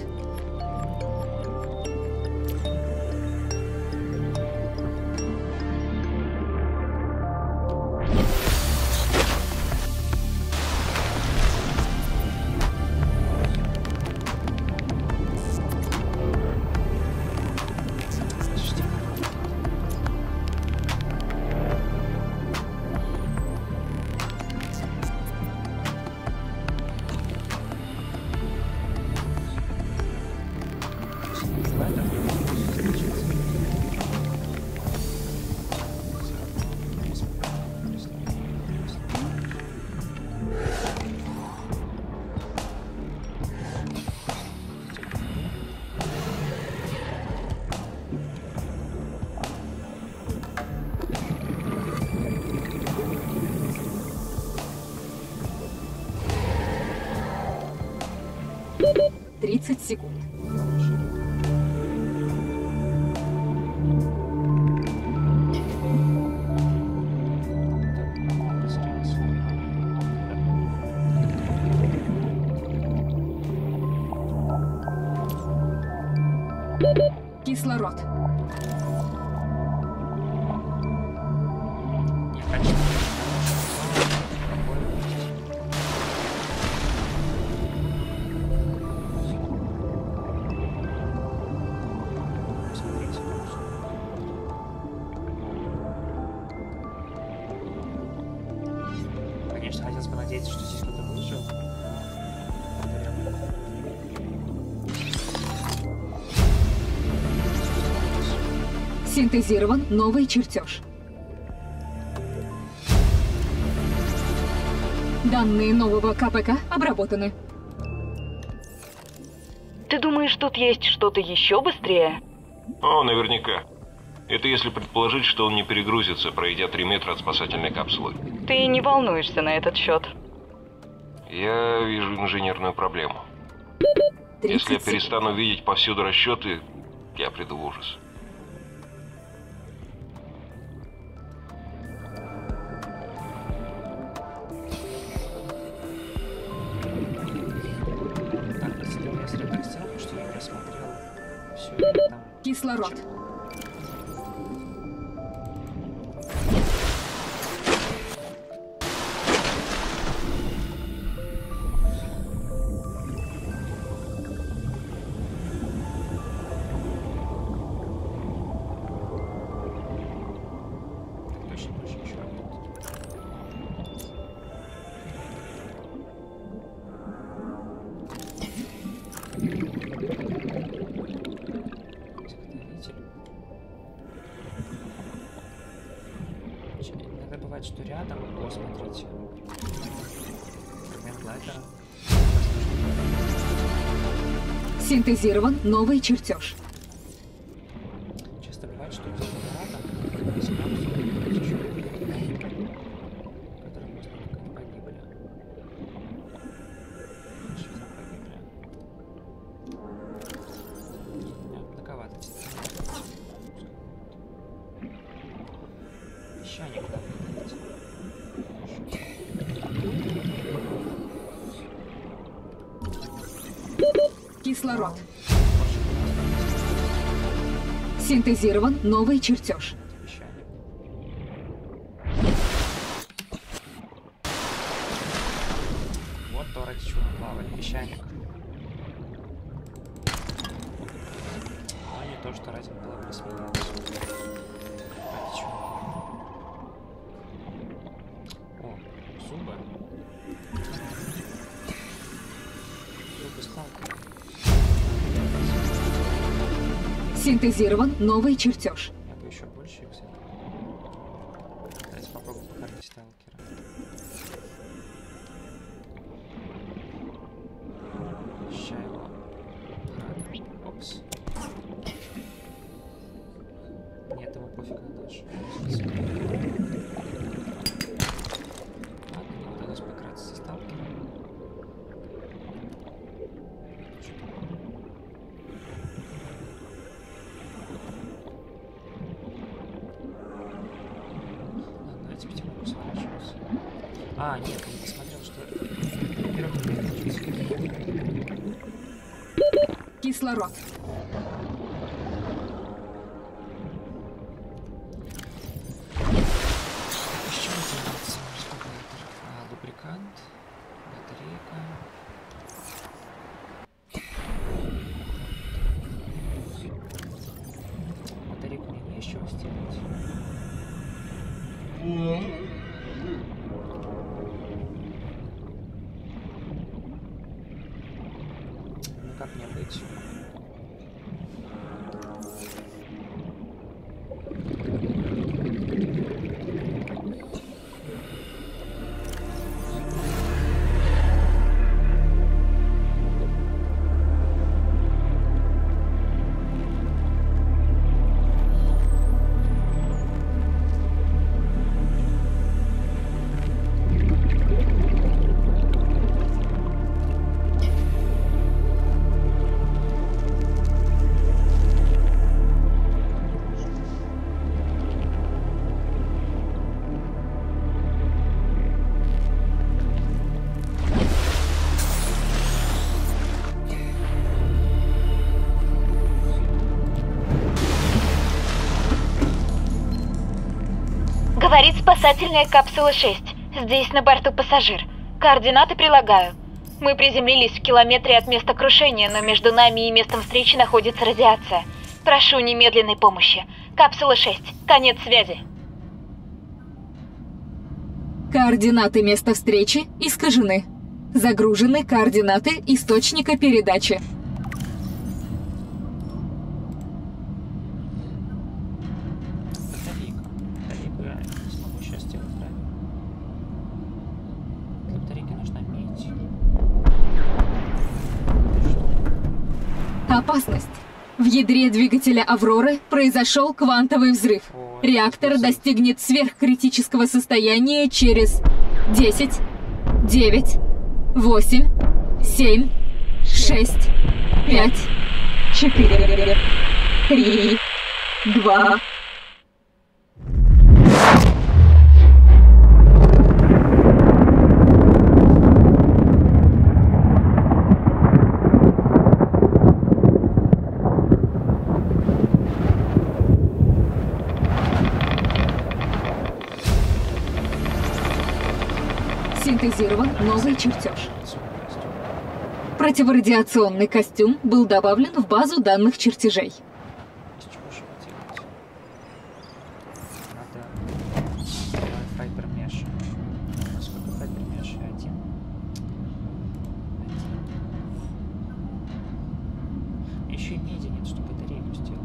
S3: Тридцать секунд. Кислород.
S1: Не хочу. Смотрите. Конечно, хотелось бы надеяться, что здесь кто-то выжил.
S3: Синтезирован новый чертеж. Данные нового КПК обработаны.
S6: Ты думаешь, тут есть что-то еще быстрее?
S7: О, наверняка. Это если предположить, что он не перегрузится, пройдя 3 метра от спасательной капсулы.
S6: Ты не волнуешься на этот счет.
S7: Я вижу инженерную проблему.
S3: 30
S7: Если я
S3: секунд.
S7: перестану видеть повсюду расчеты, я приду в ужас.
S1: Так, если я так сделал, что я просмотрел все это там.
S3: Кислород.
S1: Так точно больше ничего нет. Изготовитель. Иногда бывает, что рядом, о, смотрите, фрагмент глайдера.
S3: Синтезирован новый чертеж.
S1: Часто бывает, что где-то рядом есть капсулы, которые просто не погибли. Что там погибли? Многовато. Песчаник там.
S3: Кислород. Синтезирован новый чертеж.
S1: Песчаник. Вот то, ради чего мы плавали. Песчаник. А не то, что ради было бы смеяться. Ради чего? О, зубы. Зубы сталкера.
S3: Синтезирован новый чертеж.
S1: Я бы еще больше их взял. Давайте попробуем покормить сталкера. Ща его. Опс. Нет, ему пофиг на наш. Ладно, не удалось пократься со сталкером. Ладно, давайте потихоньку сворачиваться. А, нет, я не посмотрел, что... Во-первых,
S3: Кислород.
S1: Из чего делается регулятор? Лубрикант, батарейка. Батарейку мне не из чего сделать. Ну как мне быть?
S6: Говорит спасательная капсула 6. Здесь на борту пассажир. Координаты прилагаю. Мы приземлились в километре от места крушения, но между нами и местом встречи находится радиация. Прошу немедленной помощи. Капсула 6. Конец связи.
S3: Координаты места встречи искажены. Загружены координаты источника передачи.
S1: Батарейка. Батарейку я не смогу сейчас сделать, правильно? Для батарейки нужна медь.
S3: Опасность. В ядре двигателя «Авроры» произошел квантовый взрыв. Реактор достигнет сверхкритического состояния через 10, 9, 8, 7, 6, 5, 4, 3, 2... Синтезирован новый чертеж. Противорадиационный костюм был добавлен в базу данных чертежей.
S1: Из чего же его делать? Надо файбер-меш. Сколько файбер-меш? Один. Еще и меди нет, чтобы батарейку сделать.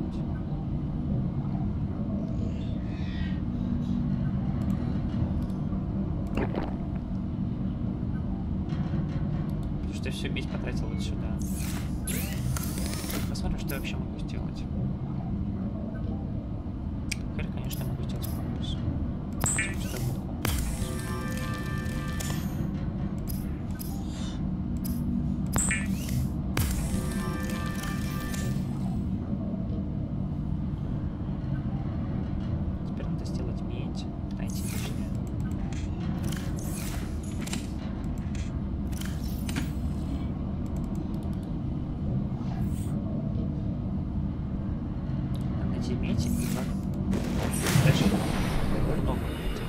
S1: Потому что я всю медь потратил вот сюда. Посмотрим, что я вообще могу сделать. Теперь, конечно, могу сделать компас. Что я могу компас сделать? Теперь надо сделать медь. Найти точнее. Найти медь и дальше много меди.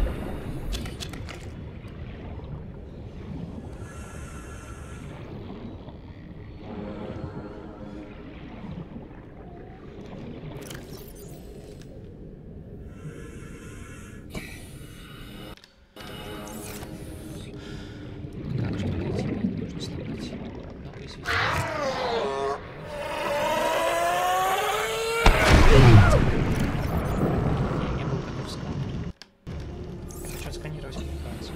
S1: Так, чтобы найти медь, нужно сломать много известных. Я не был готов сканировать. Я хочу отсканировать коммуникацию.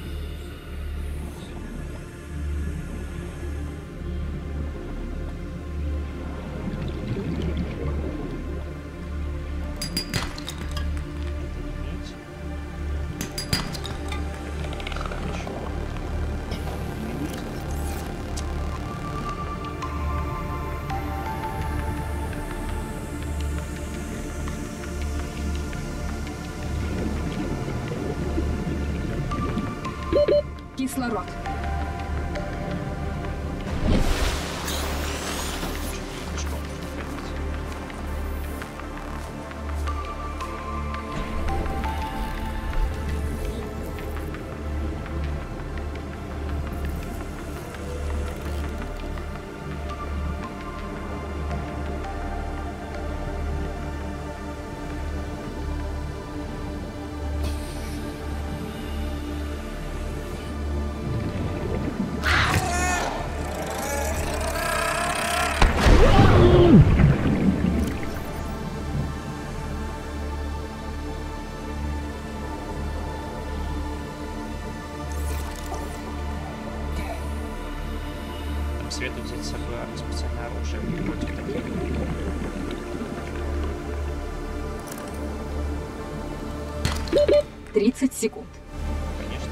S1: Это не медь. Хорошо.
S3: Кислород.
S1: советую взять с собой специальное оружие против таких.
S3: 30 секунд.
S1: Конечно,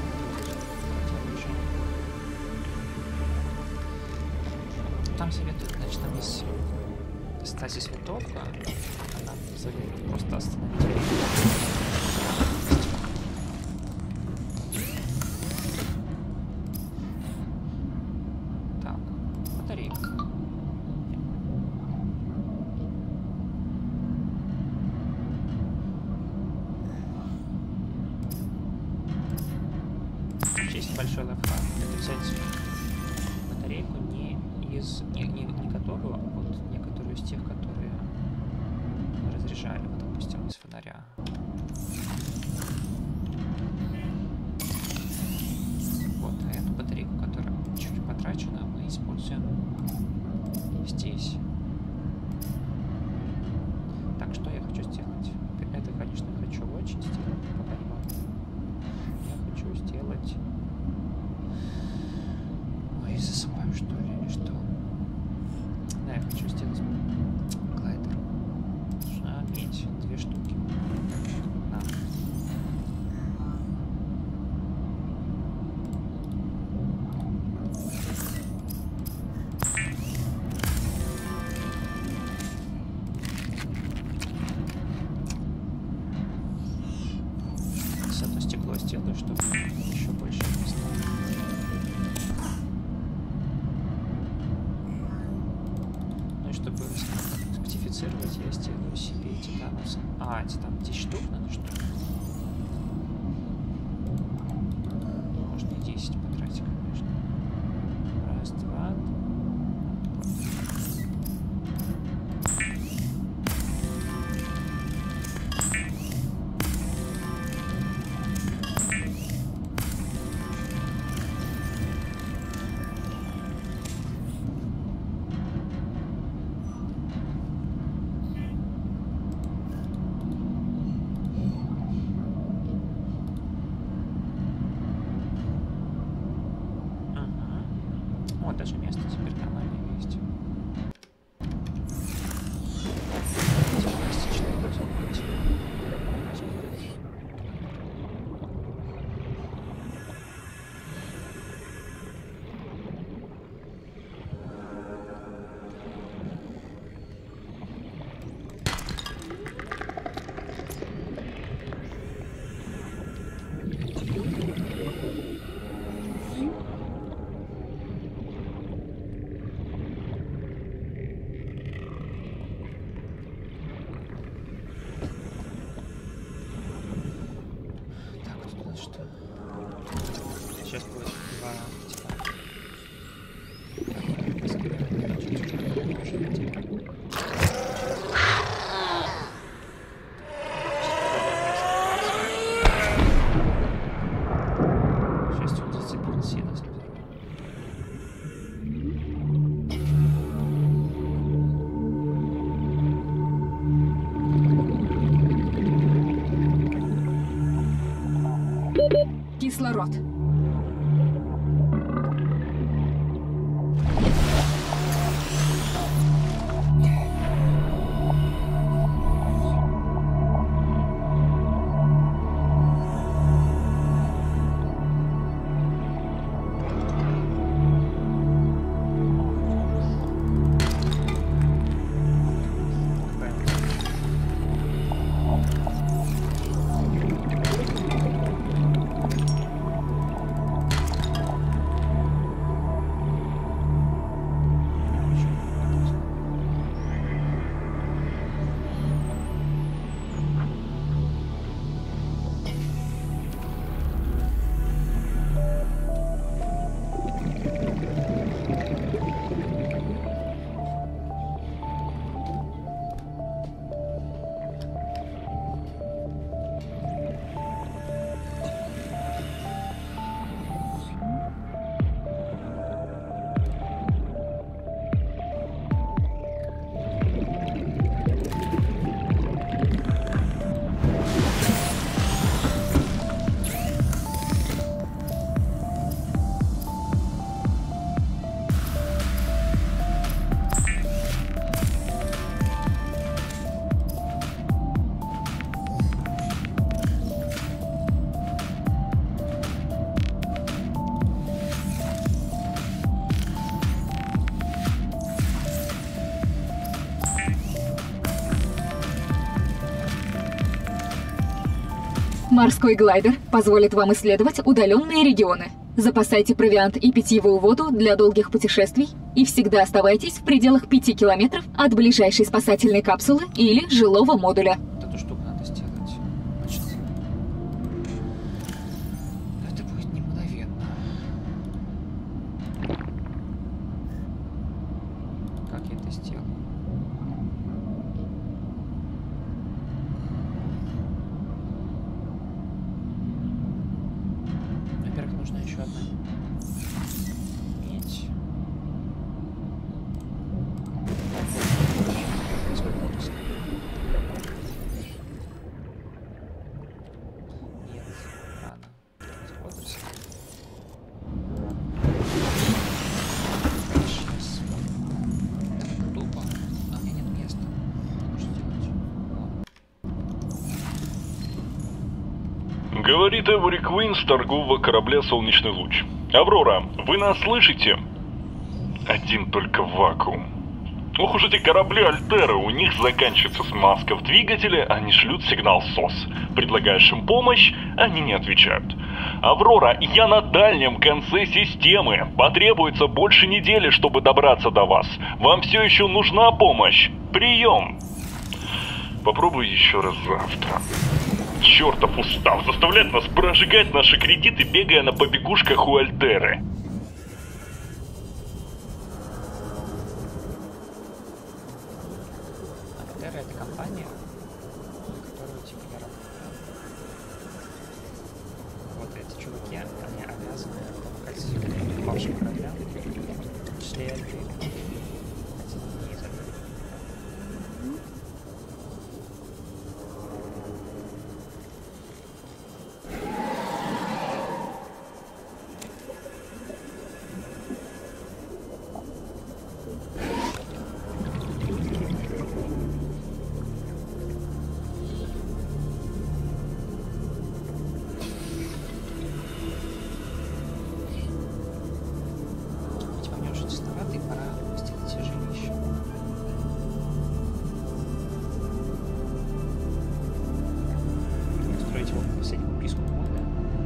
S1: там советуют, значит, там есть стазис винтовка, она позволяет просто остановить. Так, батарейка. Есть большой лайфхак. Это взять батарейку не готовую, а вот некоторую из тех, которые мы разряжали, вот, допустим, из фонаря. Вот, а эту батарейку, которая чуть потрачена, мы используем здесь. Так, что я хочу сделать? Это, конечно, хочу очень сделать, пока не могу. Я хочу сделать... Ой, засыпаю, что ли, или что? Да, я хочу сделать глайдер. Нужно иметь 2 штуки. На. С одно стекло сделаю, чтобы еще больше места. Ну и чтобы специфицировать, я сделаю себе титанус. А, эти там 10 штук надо, что ли? Можно и 10 потратить, конечно. Раз, два. Вот даже место теперь нормальное есть. Пластичный должен быть. Так, вот тут у нас что? Сейчас будет 2 Сейчас он зацепился, я нас не взорвал.
S3: Кислород. Морской глайдер позволит вам исследовать удаленные регионы. Запасайте провиант и питьевую воду для долгих путешествий и всегда оставайтесь в пределах 5 километров от ближайшей спасательной капсулы или жилого модуля.
S1: Вот эту штуку надо сделать. Значит, это будет не мгновенно. Как я это сделаю? Во-первых, нужна еще одна медь. Сколько пуск? Нет, рано. Отрасль. Сейчас. Так тупо. А у меня нет места. Что делать?
S8: Говорит Эвери Квин с торгового корабля «Солнечный луч». Аврора, вы нас слышите? Один только вакуум. Ох уж эти корабли Альтеры, у них заканчивается смазка в двигателе, они шлют сигнал СОС. Предлагаешь им помощь, они не отвечают. Аврора, я на дальнем конце системы. Потребуется больше недели, чтобы добраться до вас. Вам все еще нужна помощь. Прием. Попробуй еще раз завтра. Чертов устав заставляет нас прожигать наши кредиты, бегая на побегушках у Альтеры.
S1: Альтера — это компания, которую типа я работаю. Вот эти чуваки, они обязаны помогать вашим кораблям, в том числе и Альтере. Хотя не из Альтеры. Видимо, мне уже тесновато, и пора сделать себе жилище. Строить его по последнему писку мода.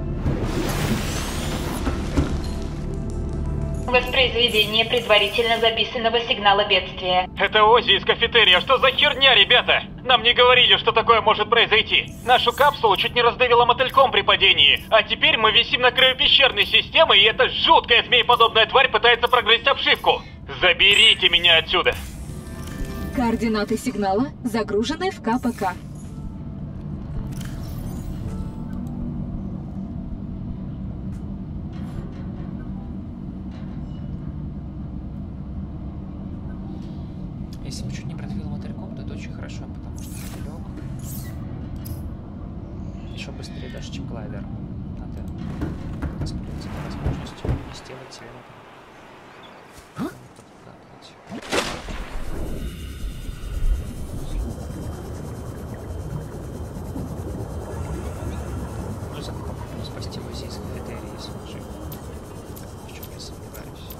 S6: Воспроизведение предварительно записанного сигнала бедствия.
S9: Это Оззи из кафетерия. Что за херня, ребята? Нам не говорили, что такое может произойти. Нашу капсулу чуть не раздавило мотыльком при падении. А теперь мы висим на краю пещерной системы, и эта жуткая змееподобная тварь пытается прогрызть обшивку. Заберите меня отсюда.
S3: Координаты сигнала загружены в КПК.
S1: Если бы чуть не продвинул мотыльком, то это очень хорошо, потому что мотылек еще быстрее даже, чем глайдер. Надо воспользоваться возможностью и сделать его. Ну, зато попробуем спасти Оззи из кафетерии, если он жив. В чем я сомневаюсь.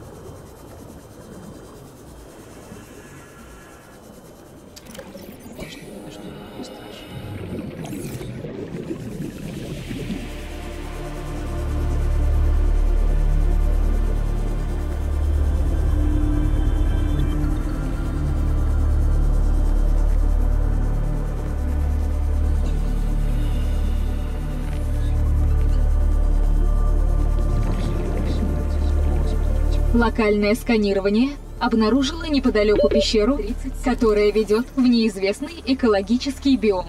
S3: Локальное сканирование обнаружило неподалеку пещеру, которая ведет в неизвестный экологический биом.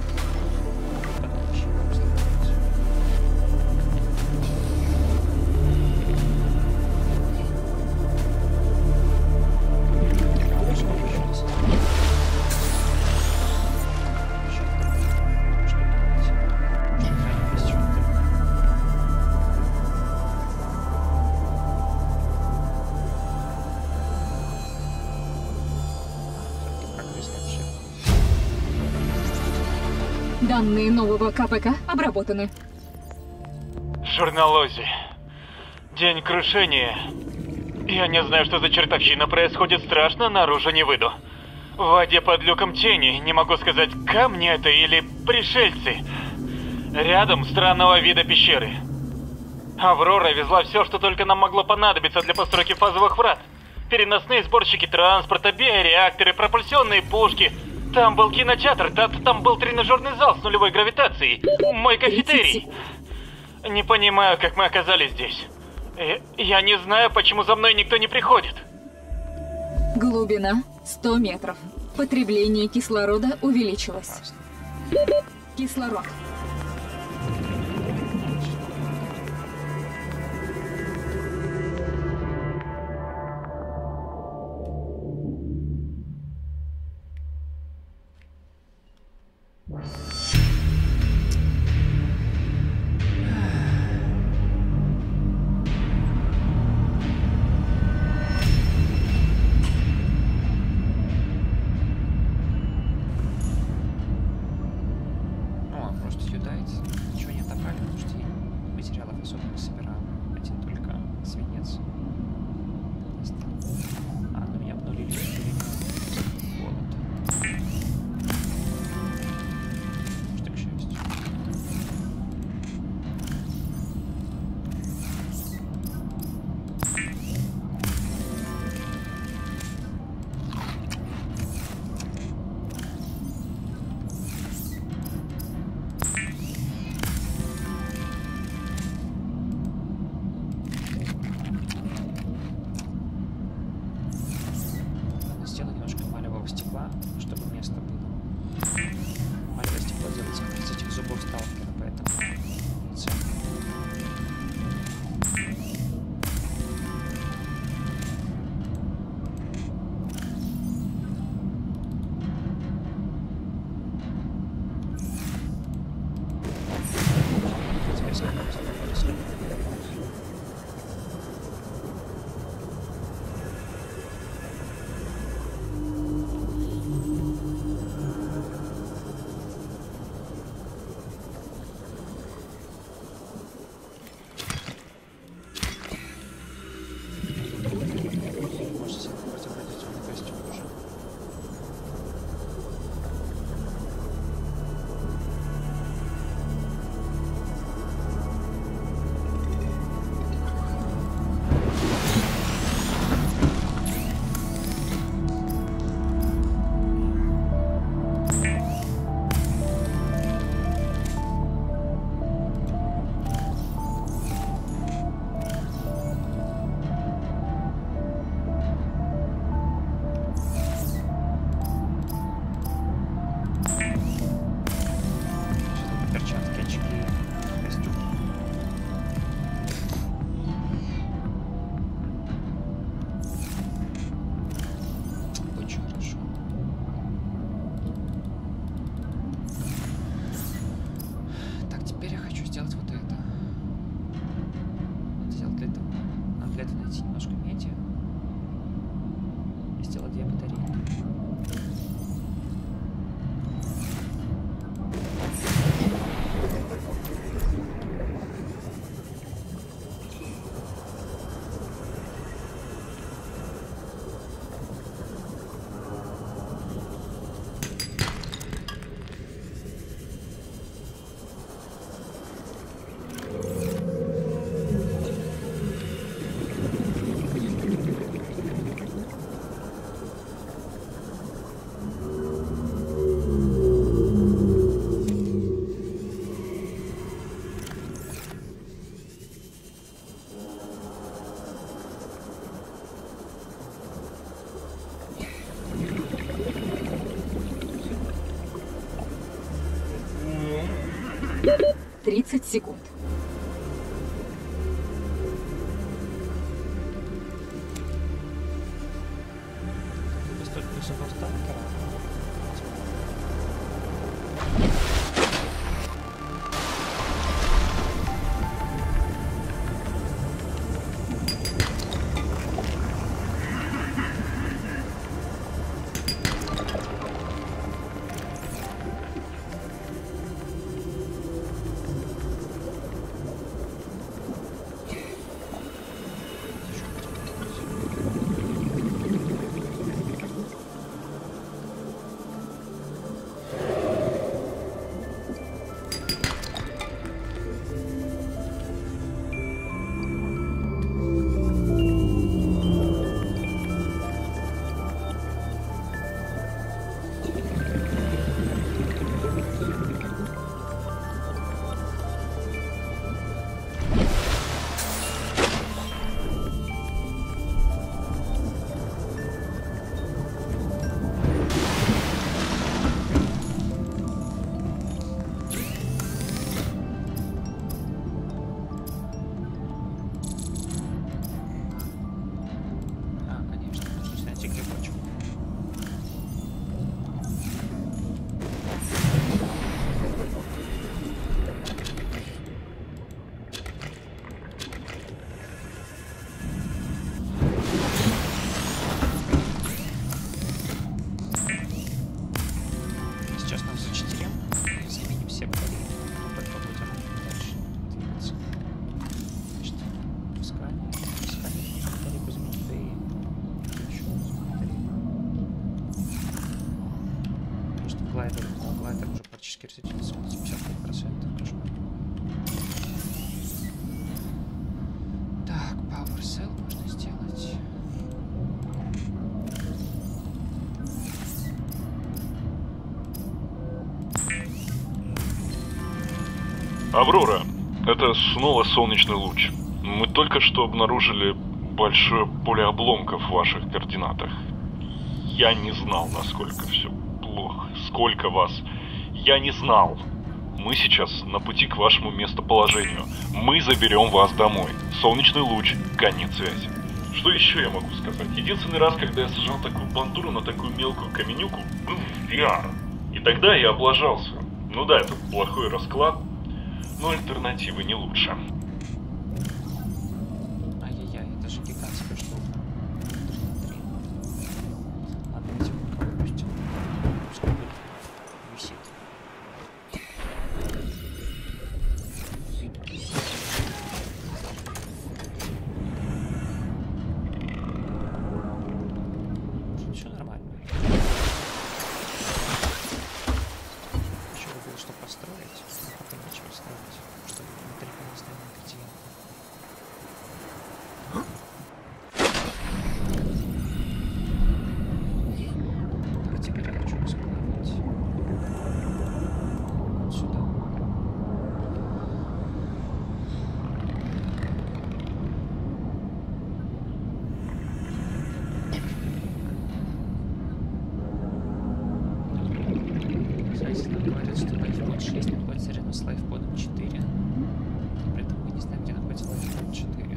S3: Данные нового КПК обработаны.
S9: Журнал Оззи. День крушения. Я не знаю, что за чертовщина происходит, страшно, наружу не выйду. В воде под люком тени, не могу сказать, камни это или пришельцы. рядом странного вида пещеры. Аврора везла все, что только нам могло понадобиться для постройки фазовых врат. Переносные сборщики транспорта, биореакторы, пропульсионные пушки. Там был кинотеатр, там был тренажерный зал с нулевой гравитацией. Мой кафетерий. Не понимаю, как мы оказались здесь. Я не знаю, почему за мной никто не приходит.
S3: Глубина 100 метров. Потребление кислорода увеличилось. Кислород. секунд.
S1: глайдер. О, глайдер уже практически разлетелся. 55%. Кошмар. Так, Power Cell можно сделать.
S8: Аврора, это снова солнечный луч. Мы только что обнаружили большое поле обломков в ваших координатах. Я не знал, насколько все плохо. Сколько вас. Я не знал. Мы сейчас на пути к вашему местоположению. Мы заберем вас домой. Солнечный луч, конец связи. Что еще я могу сказать? Единственный раз, когда я сажал такую бандуру на такую мелкую каменюку, был в VR. И тогда я облажался. Ну да, это плохой расклад, но альтернативы не лучше.
S1: Ай-яй-яй, это же гигантская штука. Ладно, давайте пока выпустим. Пускай висит. Все нормально. Еще было что построить, но пока нечего строить, чтобы далеко не стоял ингредиент. Так, теперь я хочу расплавить. Вот сюда. Знаете, нам говорят, что лайфпод 6 находится рядом с лайфподом 4. При этом мы не знаем, где находится лайфпод 4.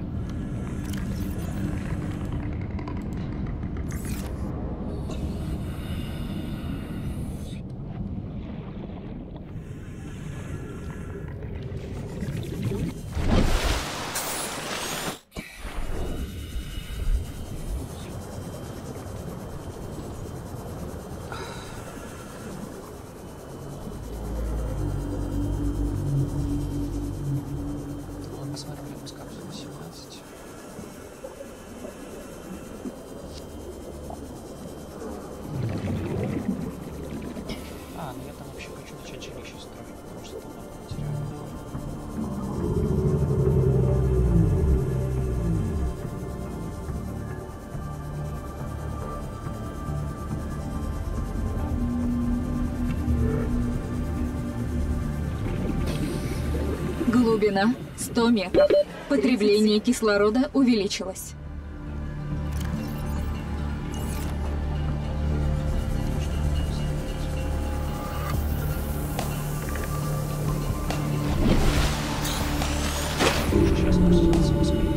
S1: Ладно, посмотрим, рядом с капсулой 17. Ну я там вообще хочу начать жилище строить, потому что там много материалов.
S3: Глубина 100 метров. Потребление кислорода увеличилось.
S1: Сейчас мы сделаем посмотрим.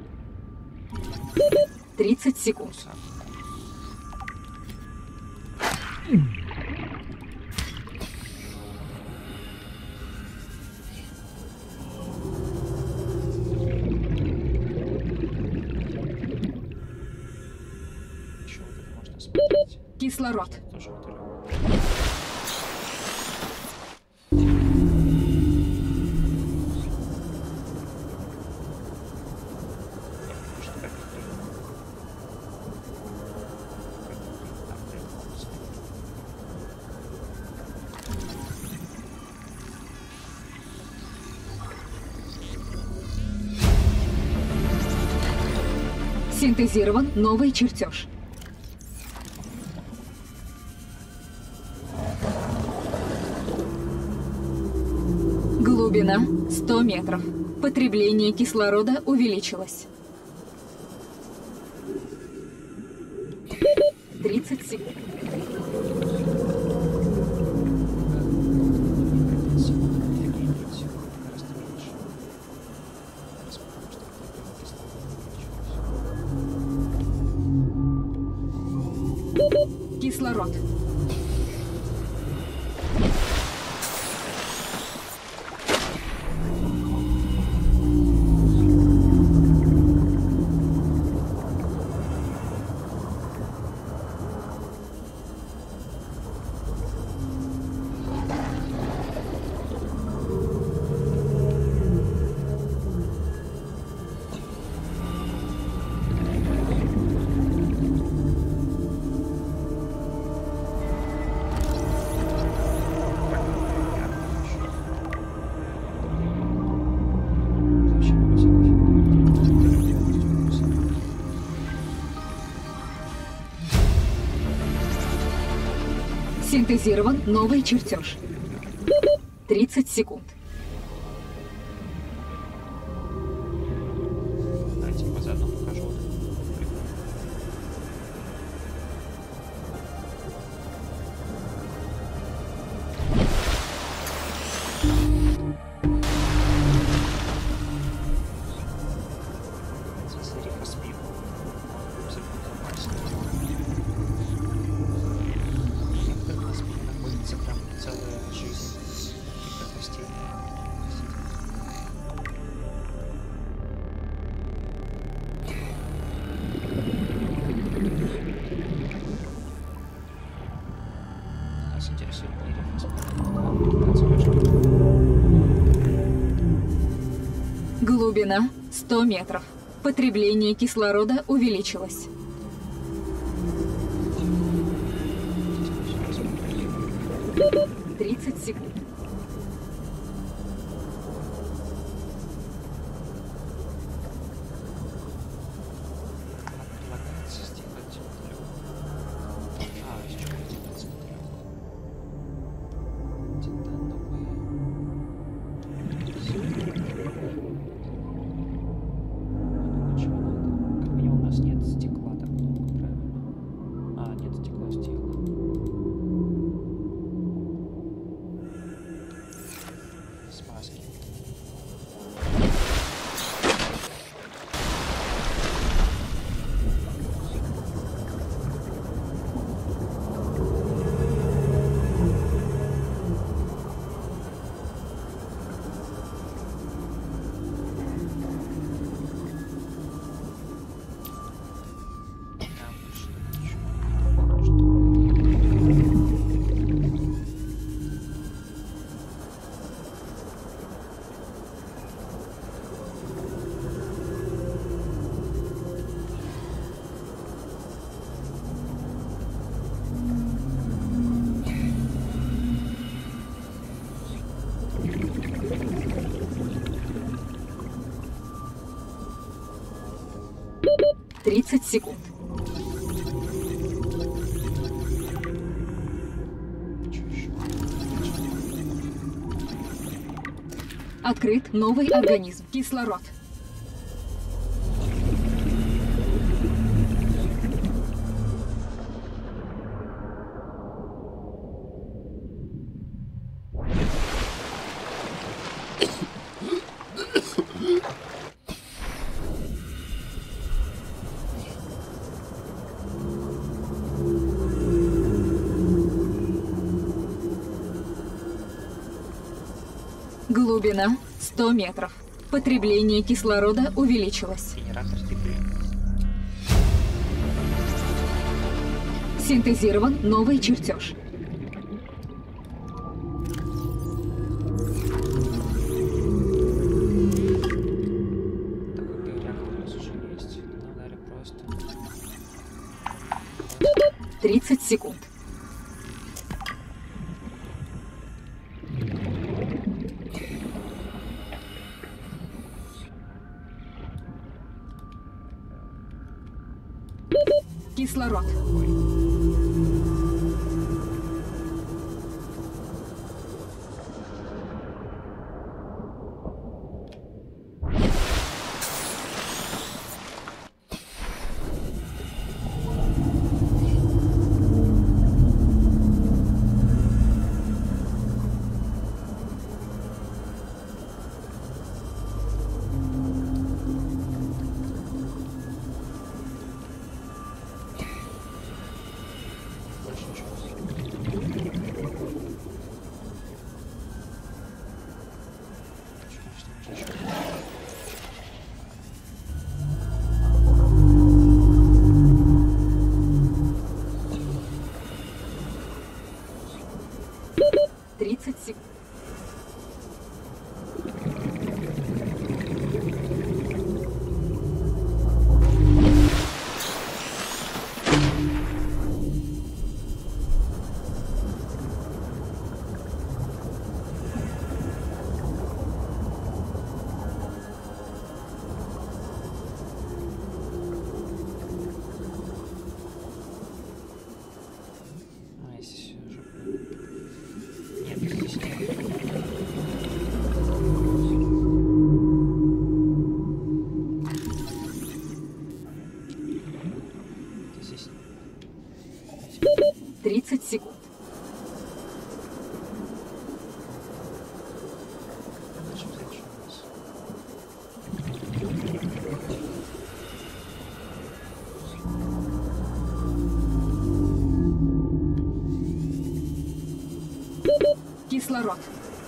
S3: — 30 секунд.
S1: Еще вот это можно смотреть.
S3: Кислород.
S1: Тоже вот это.
S3: Синтезирован новый чертеж. Глубина 100 метров. Потребление кислорода увеличилось. 30 секунд. Кислород. Синтезирован новый чертеж. 30 секунд.
S1: Давайте я заодно покажу. Серия спит. Абсолютно опасно. На спине находится прям целая жизнь каких-то гостей. Нас интересует
S3: Глубина 100 метров. Потребление кислорода увеличилось. 30 секунд.
S1: Предлагается сделать из чего делать смотрю. Титановые. Чего надо? Как минимум у нас нет стекла так много, правильно? Нет стекла с тела. Смазки.
S3: Тридцать секунд. Открыт новый организм. Кислород. Глубина 100 метров. Потребление кислорода увеличилось.
S1: Генератор теплее.
S3: Синтезирован новый чертеж.
S1: Так как реактор у нас уже есть, нам дали просто
S3: 30 секунд. Кислород.
S1: больше ничего. Здесь
S3: 30 секунд. Кислород.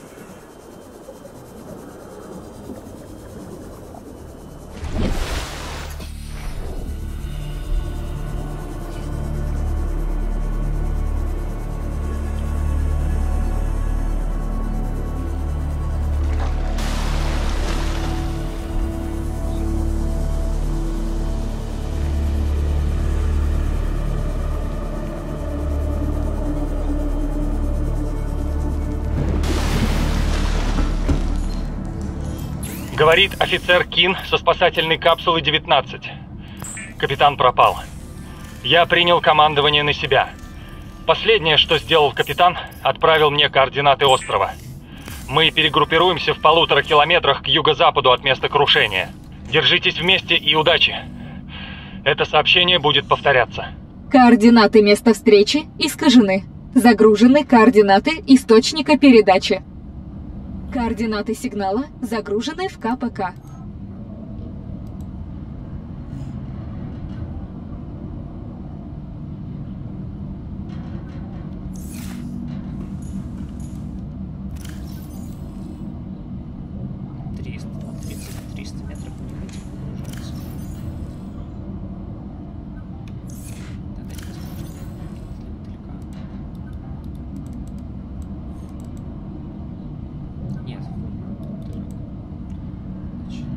S9: Говорит офицер Кин со спасательной капсулы 19. Капитан пропал. Я принял командование на себя. Последнее, что сделал капитан, отправил мне координаты острова. Мы перегруппируемся в 1,5 километрах к юго-западу от места крушения. Держитесь вместе и удачи. Это сообщение будет повторяться.
S3: Координаты места встречи искажены. Загружены координаты источника передачи. Координаты сигнала загружены в КПК.
S1: Нет.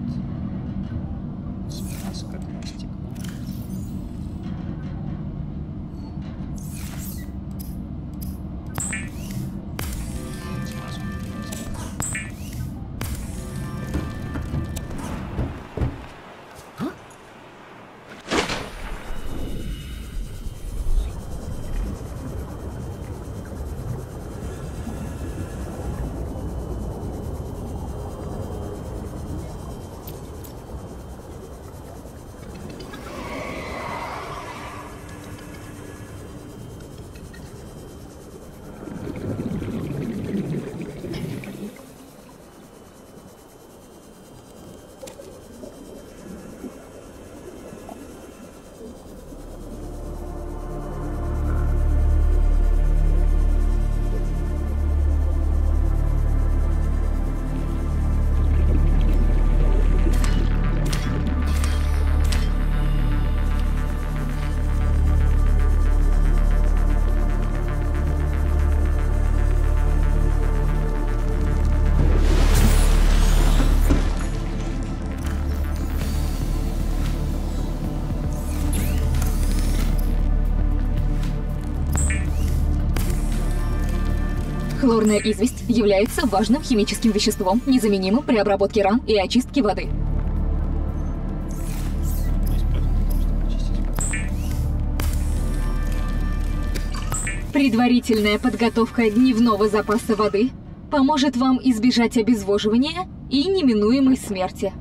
S3: Хлорная известь является важным химическим веществом, незаменимым при обработке ран и очистке воды. Предварительная подготовка дневного запаса воды поможет вам избежать обезвоживания и неминуемой смерти.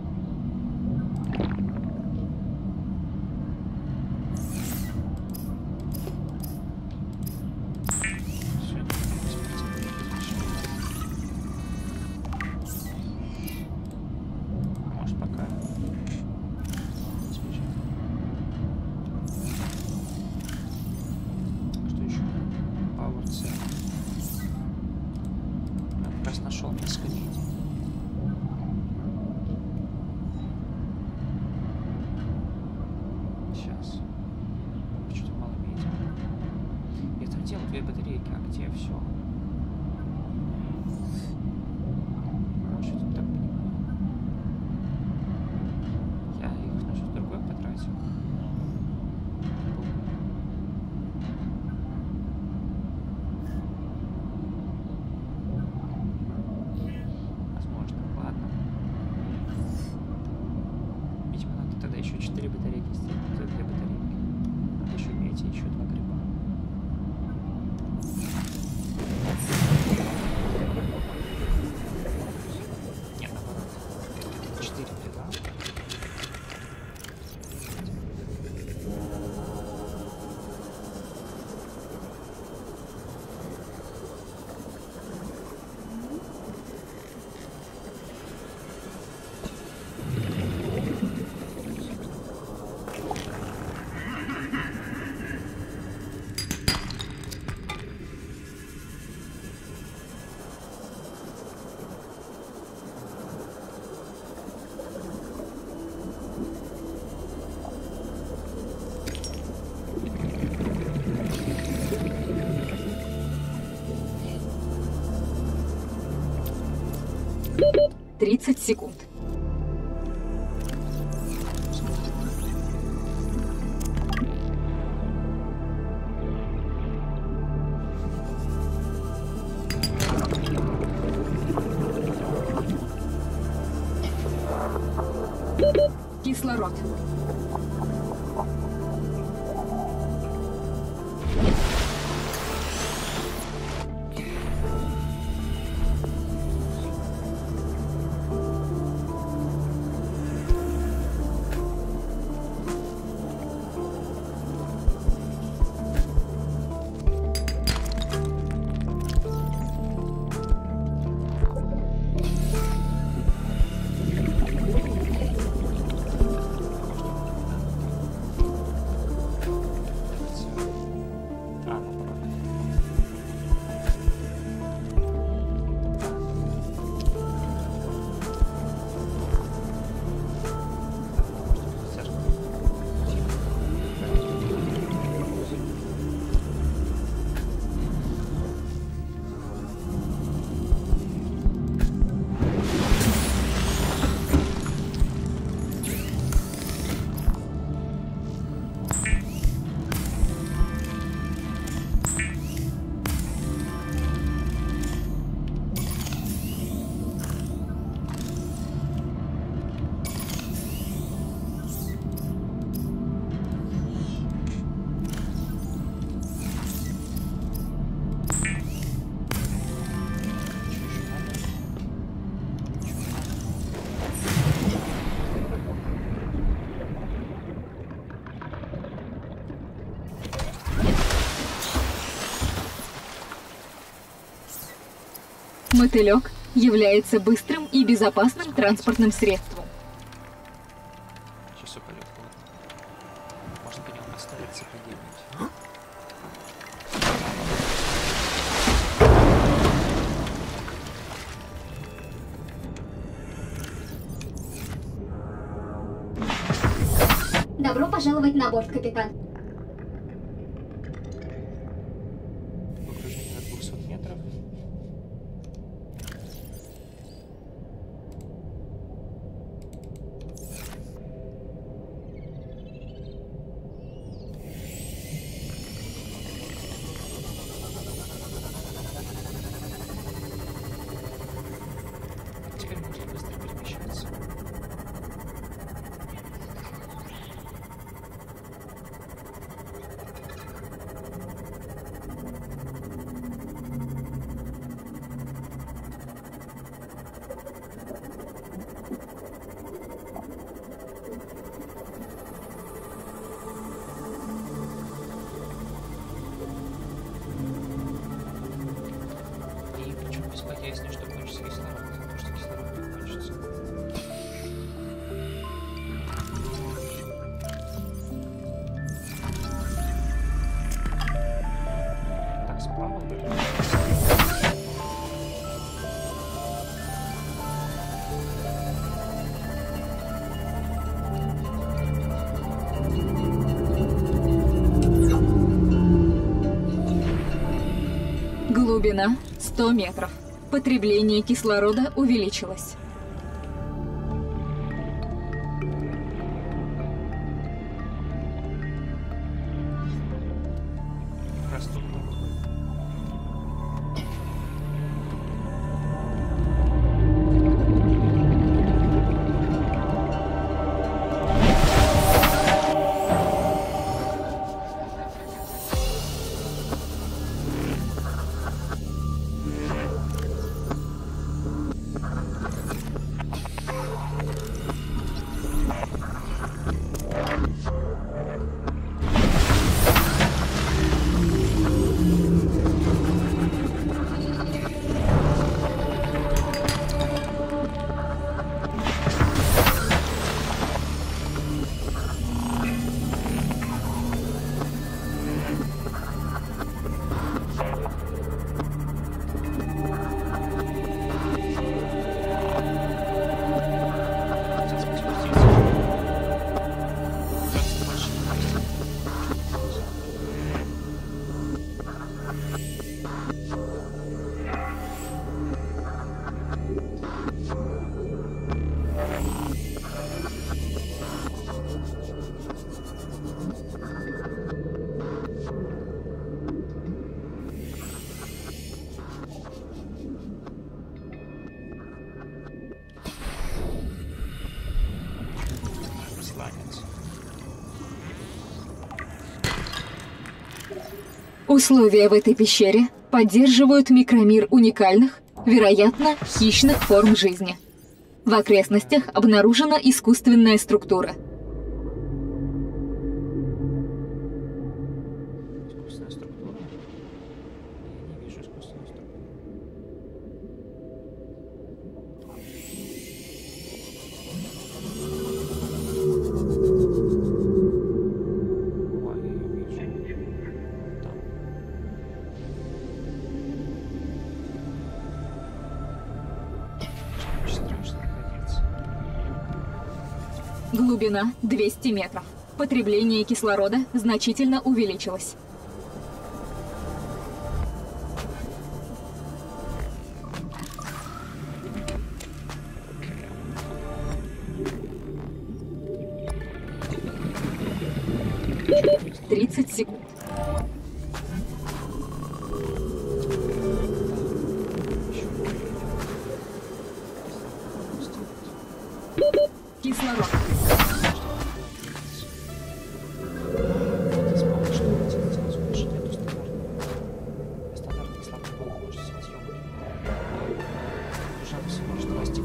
S3: — 30 секунд. Кислород. Мотылек является быстрым и безопасным транспортным средством.
S1: Часу полет. Можно по нему поставиться и погибнуть.
S10: Добро пожаловать на борт, капитан.
S1: Окружение до 200 метров. спокойнее, что кончится кислород, потому что кислород не кончится. Так, сплавал, да?
S3: Глубина 100 метров. Потребление кислорода увеличилось. Условия в этой пещере поддерживают микромир уникальных, вероятно, хищных форм жизни. В окрестностях обнаружена искусственная структура.
S1: Искусственная структура? Я не вижу искусственную структуру. Ой, я ее вижу. Там. Очень страшно находиться.
S3: Глубина 200 метров. Потребление кислорода значительно увеличилось. «30 секунд». Кислород.
S1: Стандартный кислород был больше съемки. Шанс может расти.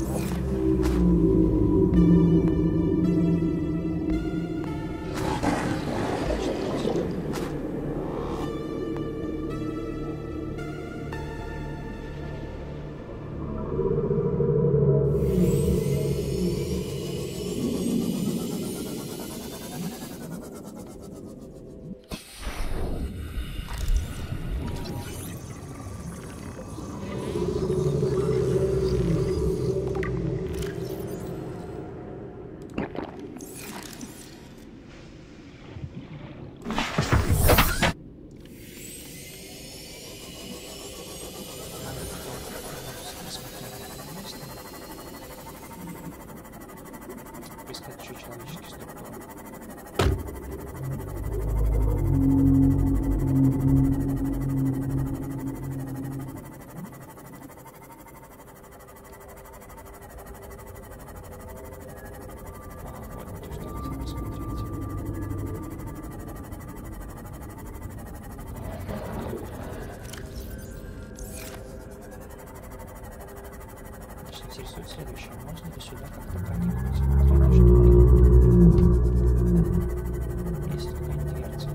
S1: Поискать еще человеческие структуры. Вот, то, что хотел посмотреть. Значит, интересует следующее. Можно ли сюда как-то проникнуть внутри этой штуки? Есть какая-нибудь дверца?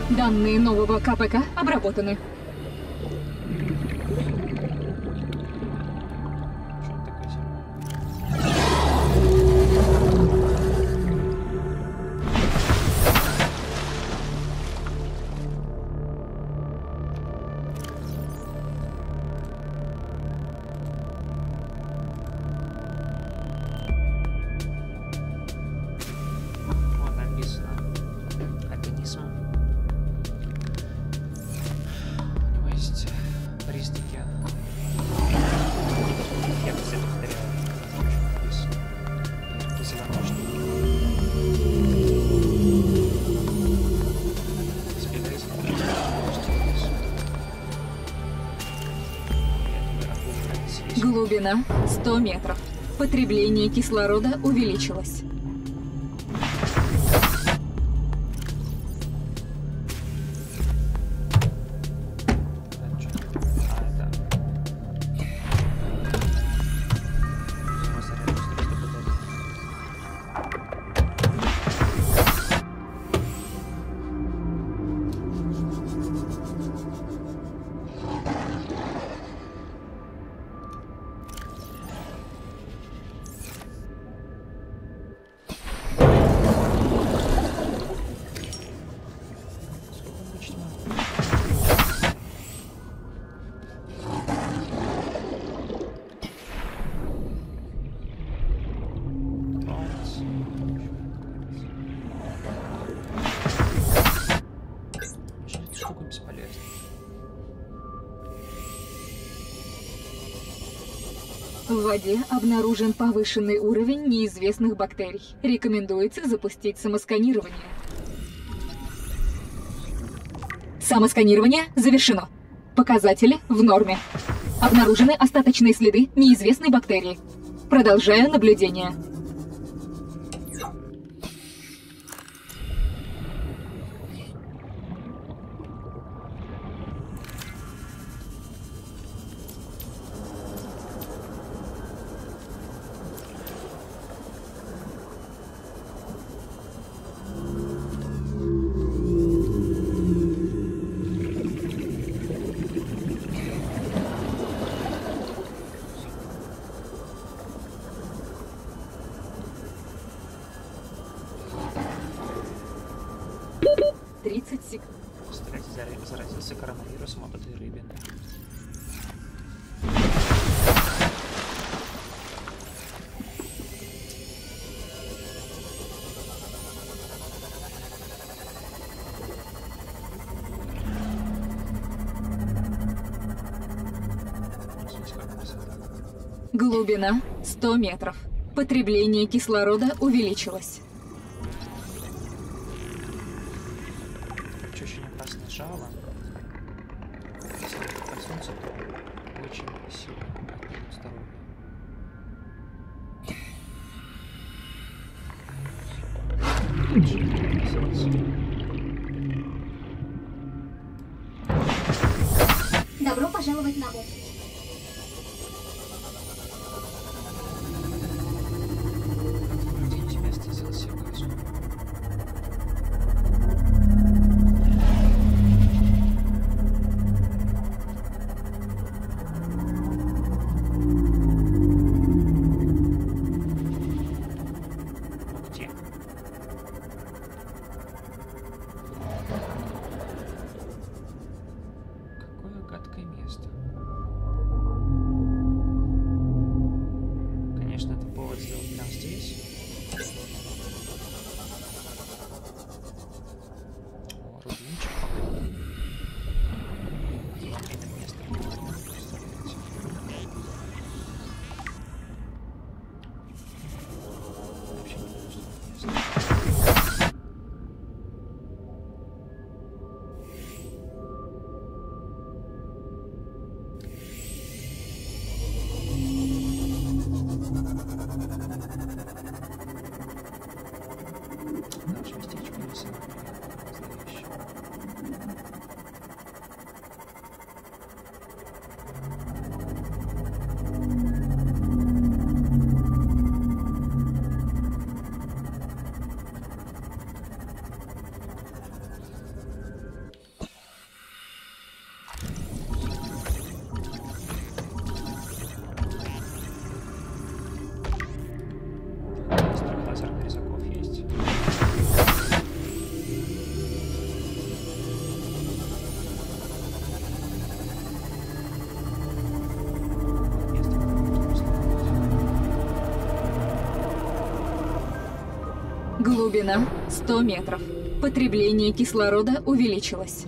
S3: Данные нового КПК обработаны.
S1: Вот написано. Организм. У него есть признаки. Я бы это повторял.
S3: Глубина 100 метров. Потребление кислорода увеличилось. В воде обнаружен повышенный уровень неизвестных бактерий. Рекомендуется запустить самосканирование. Самосканирование завершено. Показатели в норме. Обнаружены остаточные следы неизвестной бактерии. Продолжаю наблюдение.
S1: Заразился коронавирусом от этой рыбины.
S3: Глубина 100 метров. Потребление кислорода увеличилось.
S1: Очень опасное жало. Если коснуться, то очень сильно отнимет здоровье.
S10: Добро пожаловать на борт.
S1: Какое гадкое место.
S3: Глубина 100 метров. Потребление кислорода увеличилось.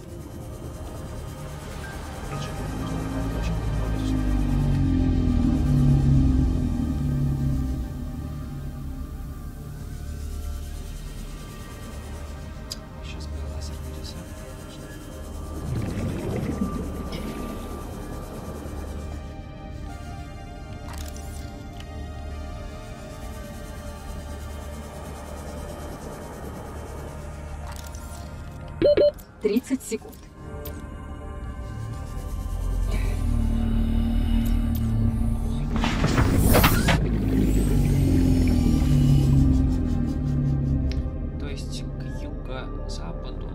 S3: — 30 секунд.
S1: То есть к юго-западу.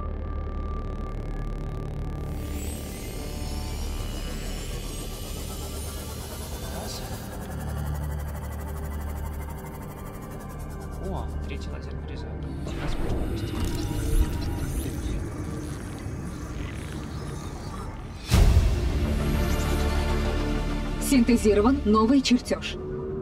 S1: О, третий лазерный резак. Сейчас можно ввести.
S3: Синтезирован новый чертеж.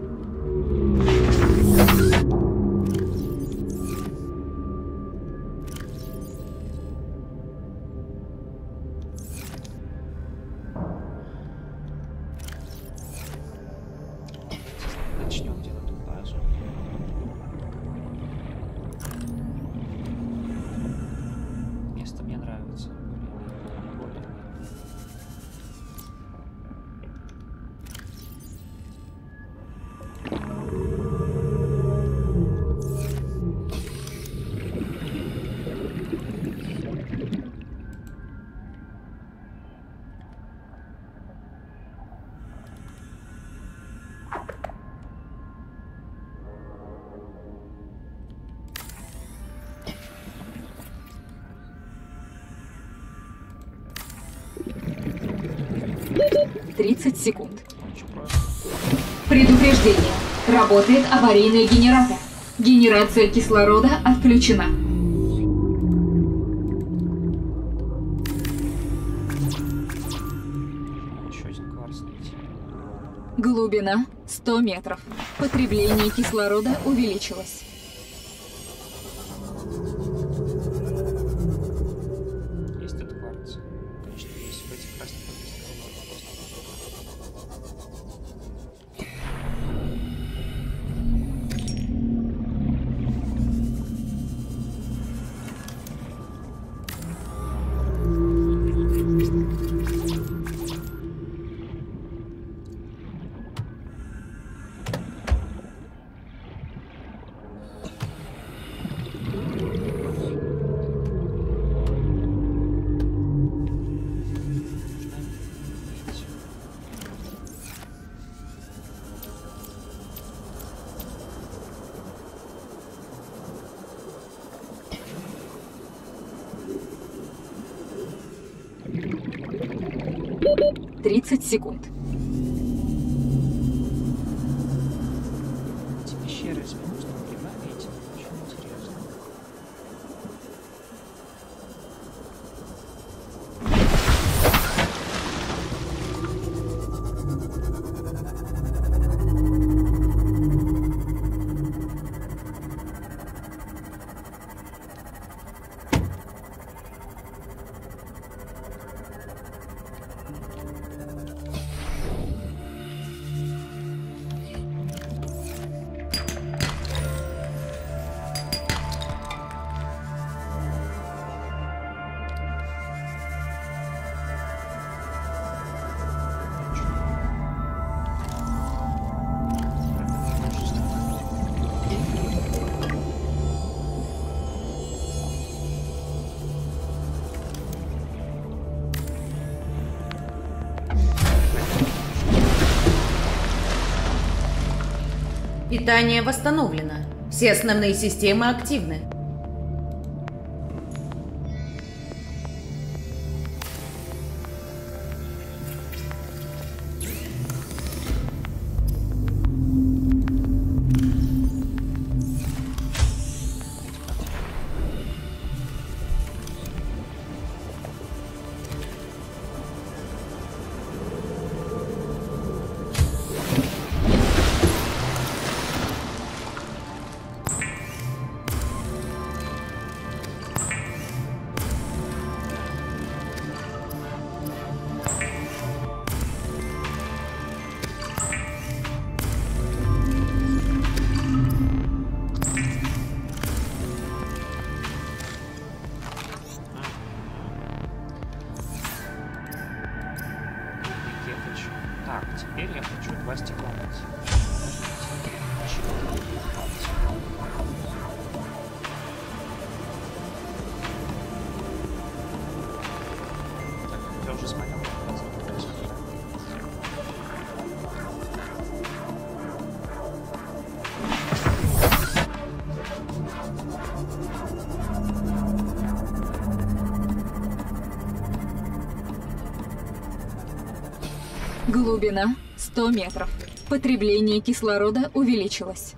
S1: Начнем делать тут базу. Место мне нравится. Более.
S3: 30 секунд. Предупреждение. Работает аварийный генератор. Генерация кислорода отключена.
S1: Еще один кварц найти.
S3: Глубина 100 метров. Потребление кислорода увеличилось.
S1: Есть тут кварц. Конечно, есть в этих красных
S3: — 30 секунд.
S1: эти пещеры с минусными грибами, эти очень интересно.
S6: Питание восстановлено. Все основные системы активны.
S1: теперь я хочу 2 стекла найти. Так, я уже смотрел.
S3: Глубина 100 метров. Потребление кислорода увеличилось.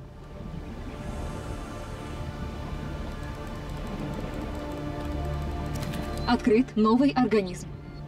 S3: Открыт новый организм.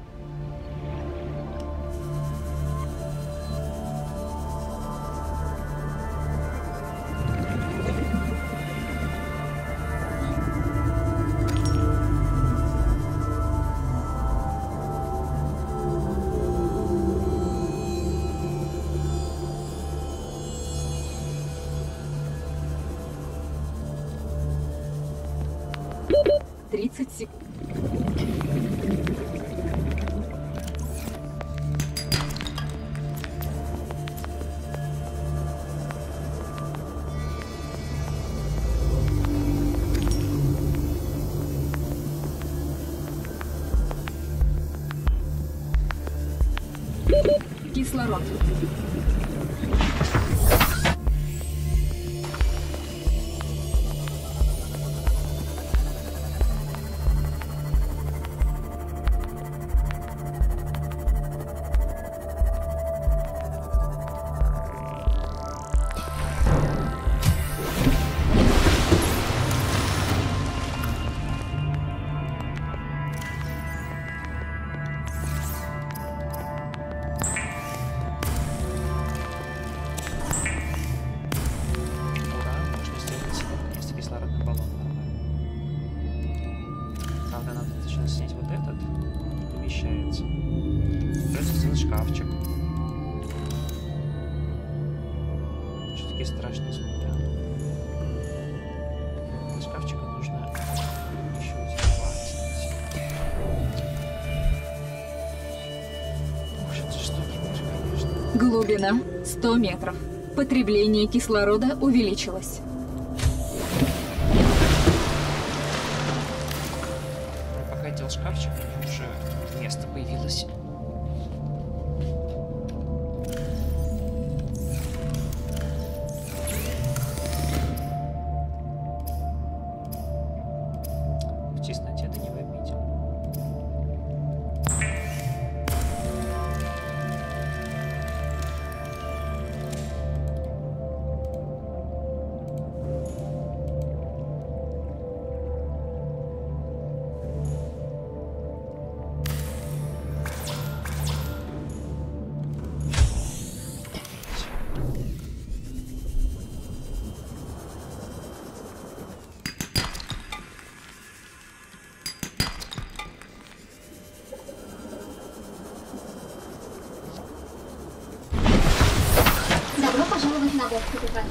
S3: Кислород.
S1: Шкафчик. Что такие страшные звуки? Для шкафчика нужно еще сделать. Очень жестокий мир, конечно.
S3: Глубина 100 метров. Потребление кислорода увеличилось.
S1: Пока я делал шкафчик, у меня уже место появилось.
S10: Добро пожаловать на борт, капитан.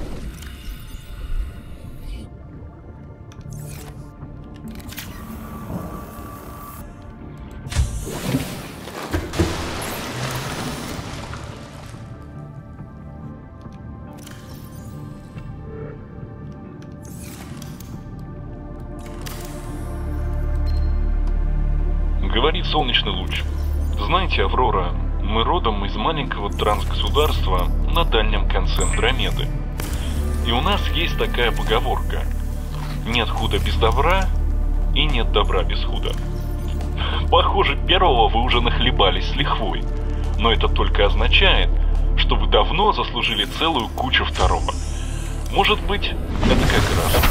S8: Говорит солнечный луч. Знаете, Аврора, мы родом из маленького трансгосударства на дальнем конце Андромеды. И у нас есть такая поговорка: нет худа без добра и нет добра без худа. Похоже, первого вы уже нахлебались с лихвой, но это только означает, что вы давно заслужили целую кучу второго. Может быть, это как раз.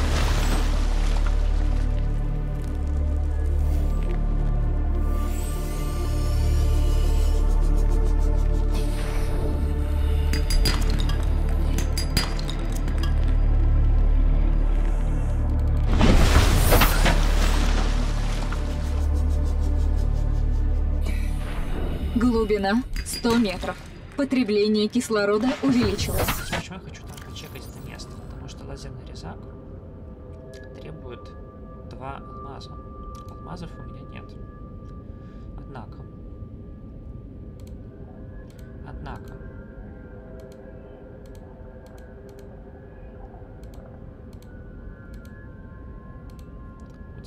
S3: Глубина 100 метров. Потребление кислорода увеличилось.
S1: Почему я хочу там почекать это место? Потому что лазерный резак требует 2 алмаза. Алмазов у меня нет. Однако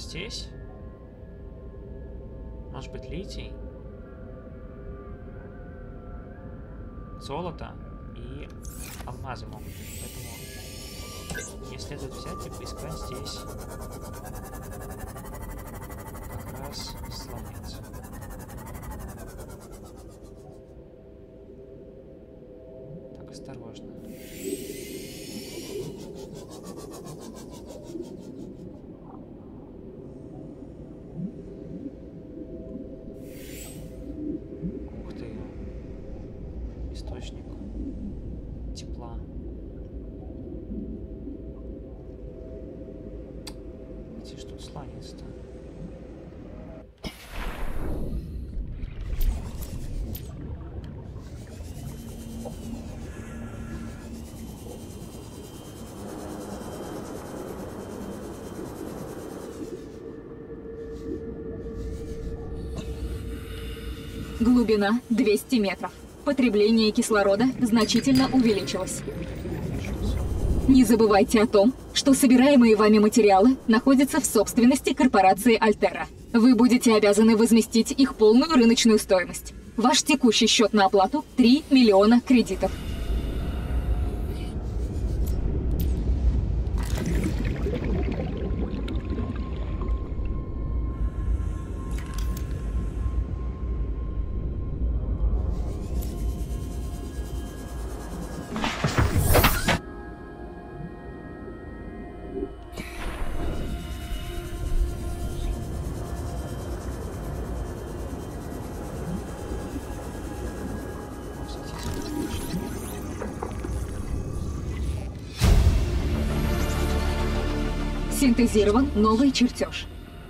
S1: здесь. Может быть, литий. Золото и алмазы могут быть. Поэтому мне следует взять и поискать здесь как раз слонец. Так, осторожно. Ух ты. Источник тепла. Где ж тут сланец-то?
S3: Глубина 200 метров. Потребление кислорода значительно увеличилось. Не забывайте о том, что собираемые вами материалы находятся в собственности корпорации Альтера. Вы будете обязаны возместить их полную рыночную стоимость. Ваш текущий счет на оплату — 3 миллиона кредитов. Синтезирован новый чертеж.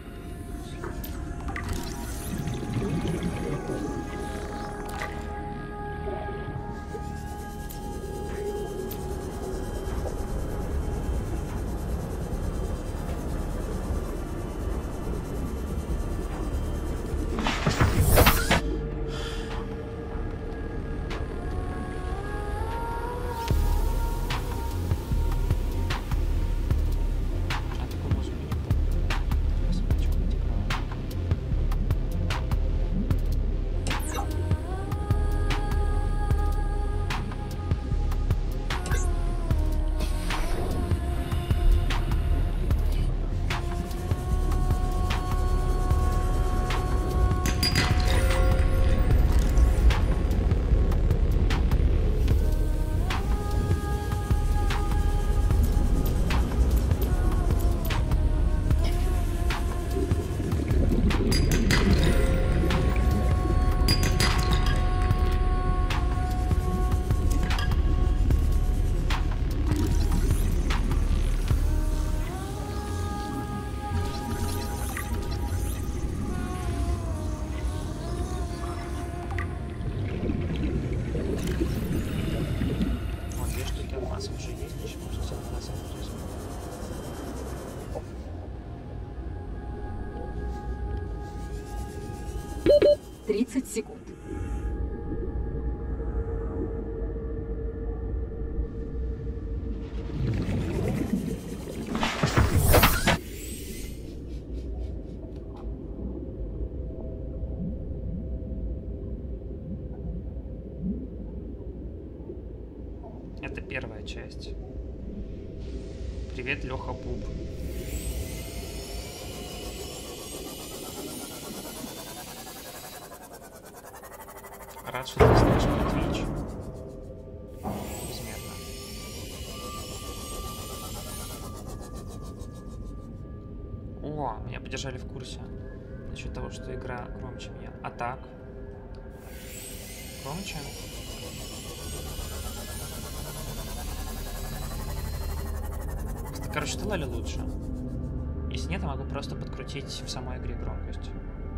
S3: Секунд.
S1: Это первая часть. Привет, Леха Буб. Рад, что ты знаешь про Twitch. Безмерно. О, меня поддержали в курсе. Насчет того, что игра громче меня. А так? Громче? Короче, стало ли лучше? Если нет, я могу просто подкрутить в самой игре громкость.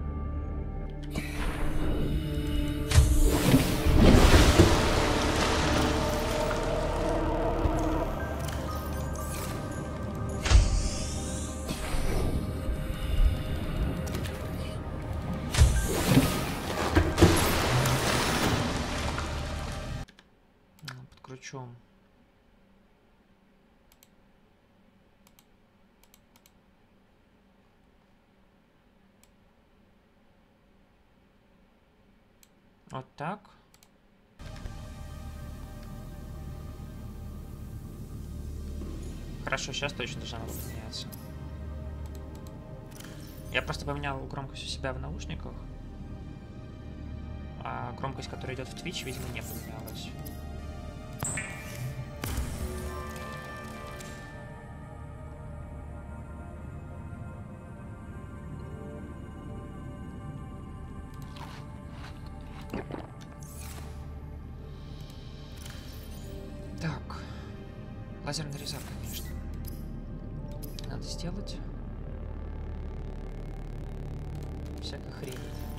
S1: Подкручу. Вот так. Хорошо, сейчас точно должна поменяться. Я просто поменял громкость у себя в наушниках. А громкость, которая идет в Twitch, видимо, не поменялась. Так. Лазерный резак, конечно. Надо сделать. Всякая хрень.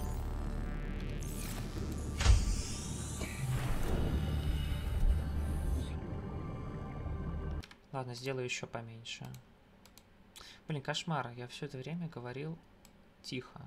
S1: Ладно, сделаю еще поменьше. Блин, кошмар. Я все это время говорил тихо.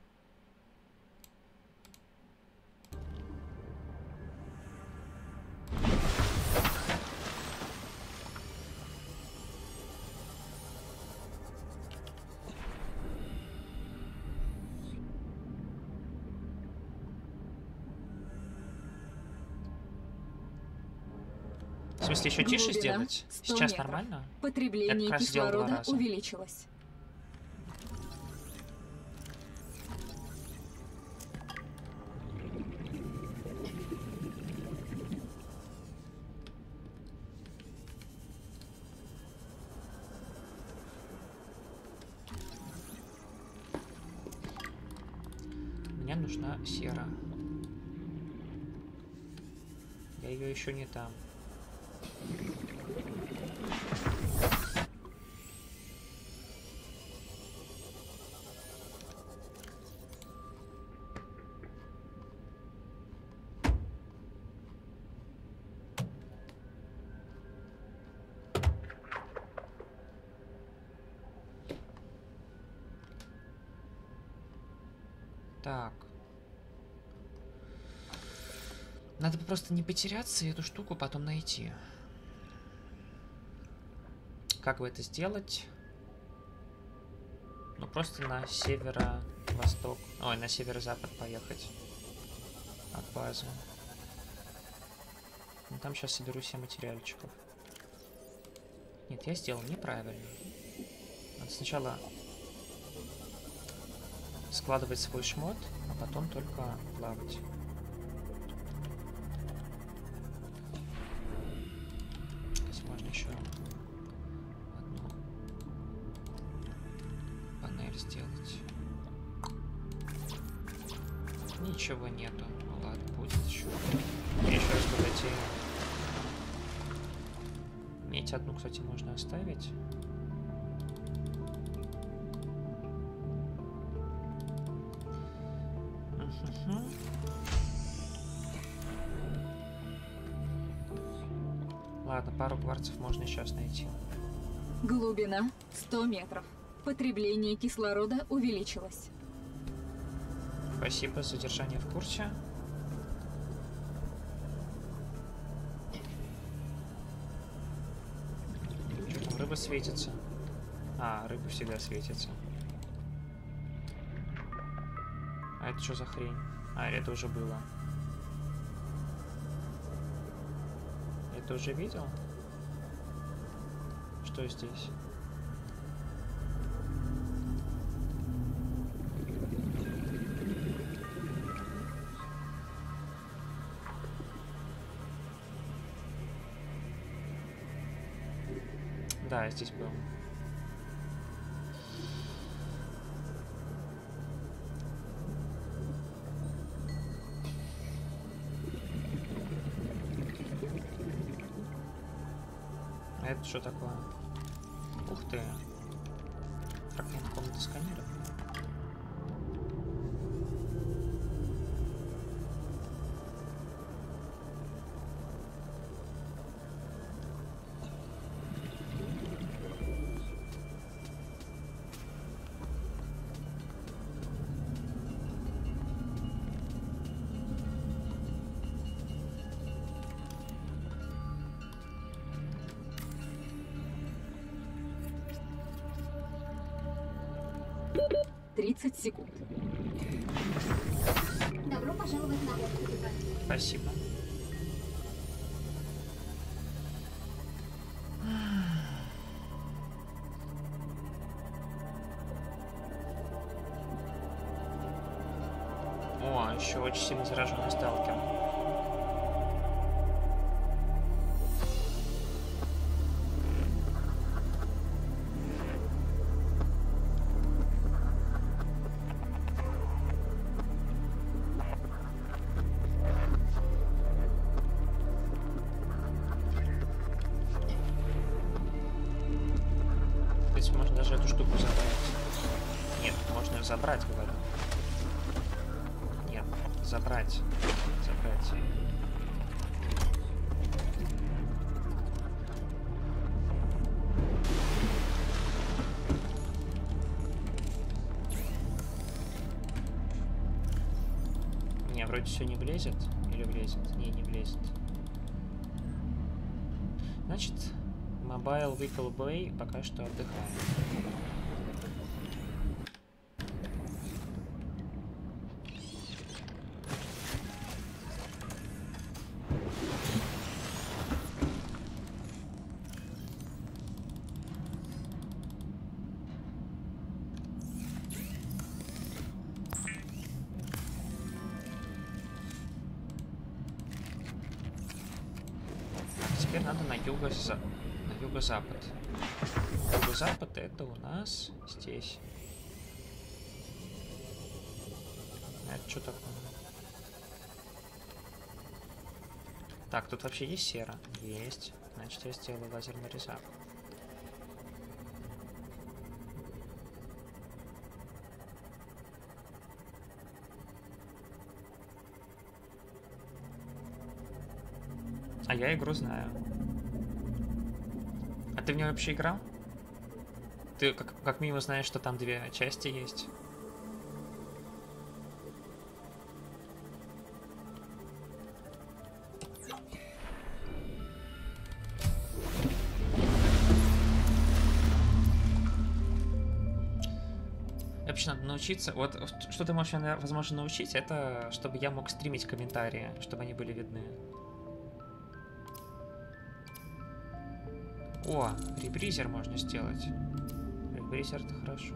S1: В смысле, еще тише сделать? Сейчас
S3: метров.
S1: Нормально?
S3: Потребление кислорода увеличилось.
S1: Мне нужна сера. Я ее еще не там. Так. Надо просто не потеряться и эту штуку потом найти. Как бы это сделать? Ну, просто на северо-восток. Ой, на северо-запад поехать. От базы. Ну, там сейчас соберу все материальчиков. Нет, я сделал неправильно. Надо сначала складывать свой шмот, а потом только плавать. Здесь можно еще одну панель сделать. Ничего нету. Ну ладно, будет еще. Я еще раз богатею. Медь одну, кстати, можно оставить. Ладно, пару кварцев можно сейчас найти.
S3: Глубина 100 метров. Потребление кислорода увеличилось.
S1: Спасибо за держание в курсе. Что там, рыба светится? А, рыба всегда светится. А это что за хрень? А, это уже было. Это уже видел? Что здесь? Да, здесь был. А это что такое? Ух ты! Фрагмент комнаты сканирования.
S3: — 30 секунд.
S10: Добро пожаловать на борт, капитан.
S1: Спасибо. О, еще очень сильно зараженный сталкер. Можно даже эту штуку забрать. Нет, можно забрать, говорю. Нет, забрать. Забрать. Не, вроде все не влезет. Или влезет? Не влезет. Значит, Mobile Vehicle Bay пока что отдыхаем. Теперь надо на юго-запад. Юго-запад это у нас здесь. Это что такое? Так, тут вообще есть сера? Есть. Значит, я сделаю лазерный резак. А я игру знаю. А ты в нее вообще играл? Ты как минимум знаешь, что там две части есть. Вообще надо научиться. Вот что ты можешь меня, возможно, научить, это чтобы я мог стримить комментарии, чтобы они были видны. О, ребризер можно сделать. Ребризер это хорошо.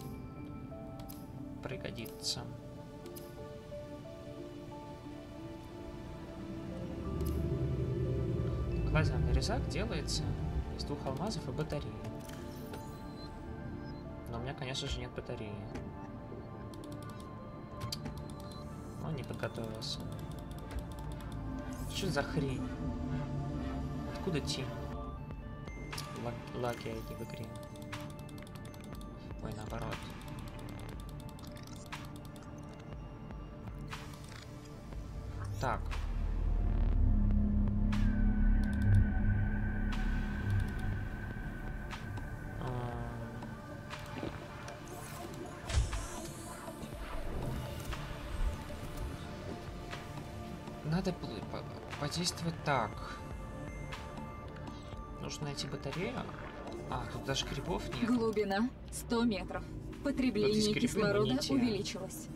S1: Пригодится. Лазерный резак делается из 2 алмазов и батареи. Но у меня, конечно же, нет батареи. Он не подготовился. Что за хрень? Откуда Тим? Лаги эти в игре. Ой, наоборот. Так. Надо подействовать так. Нужно найти батарею. А, тут даже грибов нет.
S3: Глубина 100 метров. Потребление кислорода увеличилось.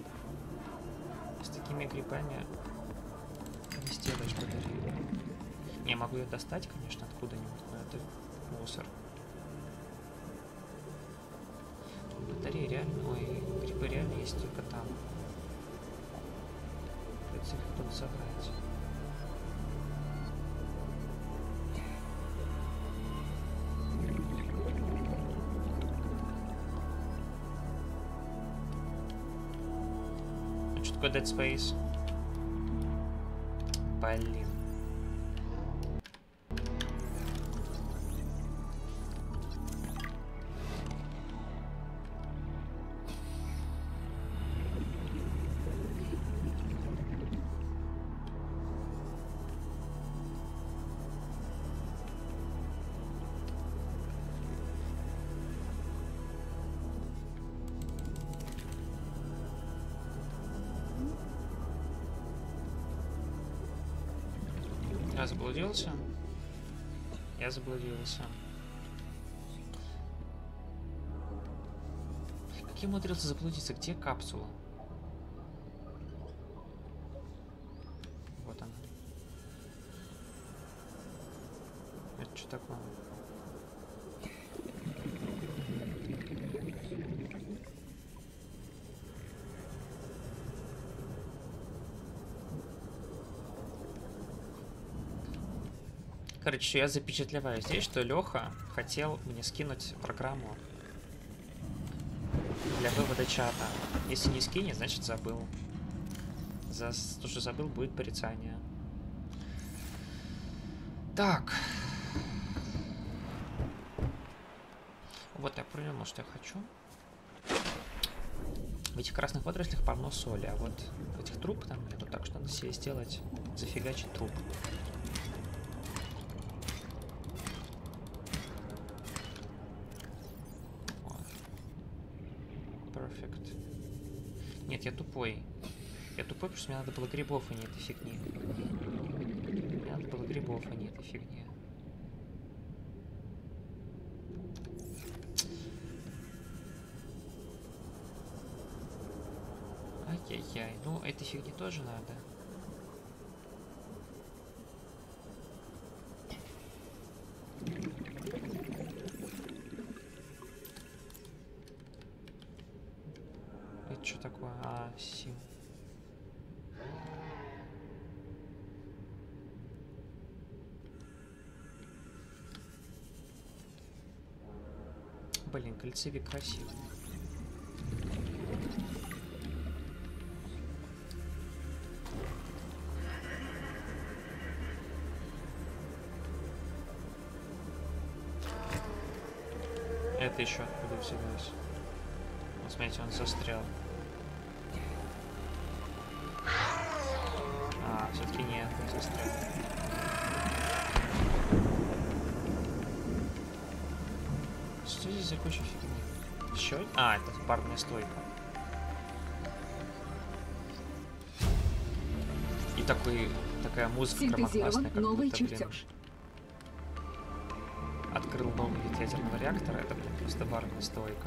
S1: С такими грибами не сделаешь батарею. Не, могу ее достать, конечно, откуда-нибудь, но это мусор. Батареи реально... Ой, грибы реально есть только там. Придется их кто-то забрать. Что такое Dead Space? Блин. Я заблудился. Я заблудился. Как я умудрился заблудиться? Где капсула? Что такое? Короче, я запечатлеваю здесь, что Леха хотел мне скинуть программу для вывода чата. Если не скинет, значит забыл. За то, что забыл, будет порицание. Так. Вот я придумал, что я хочу. В этих красных водорослях полно соли, а вот в этих труб там нету, так что надо себе сделать, зафигачить труп. Perfect. Нет, я тупой. Я тупой, потому что мне надо было грибов, а не этой фигни. Мне надо было грибов, а не этой фигни. Ай-яй-яй. Ну, этой фигни тоже надо. Это что такое? А, сим. Блин, кольцевик красивый. Это еще откуда взялось? Вот смотрите, он застрял. А, все-таки нет, он застрял. Что здесь за куча фигни? Еще? А, это барная стойка. И такая музыка громогласная, как
S3: новый
S1: будто, блин,
S3: чертеж.
S1: открыл новый вид ядерного реактора. Это, блин, просто барная стойка.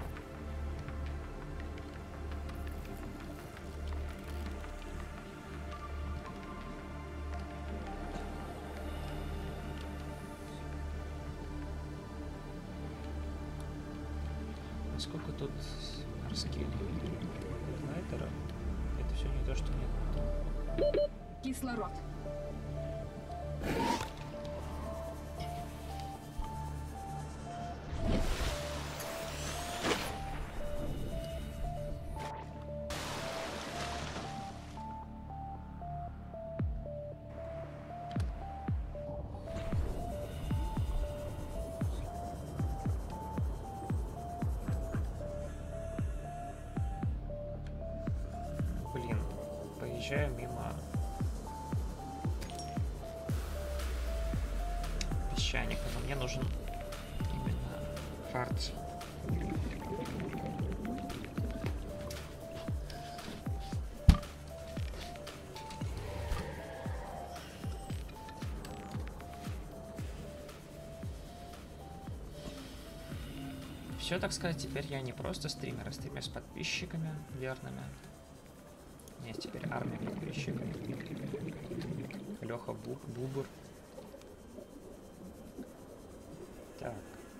S1: Сколько тут морских глайдеров? Это все не то, что нет.
S3: Кислород.
S1: Блин, поезжаю мимо песчаника, но мне нужен именно фарт. Все, так сказать, теперь я не просто стример, а стример с подписчиками верными. У меня есть теперь армия подписчиков. Леха Бубур. Так.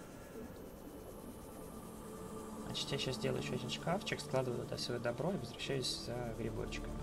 S1: Значит, я сейчас делаю еще один шкафчик, складываю туда свое добро и возвращаюсь за грибочками.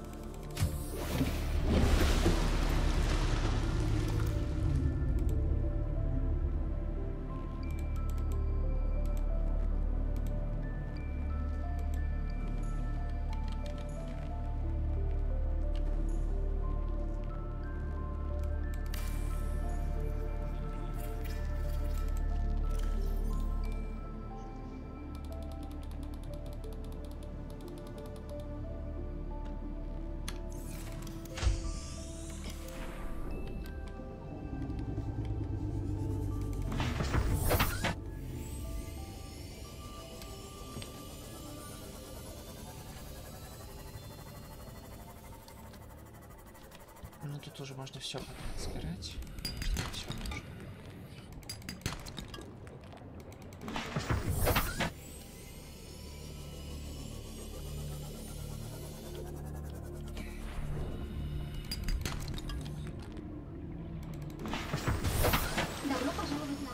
S1: Ну тут уже можно все собирать. Все нужно.
S10: Добро пожаловать на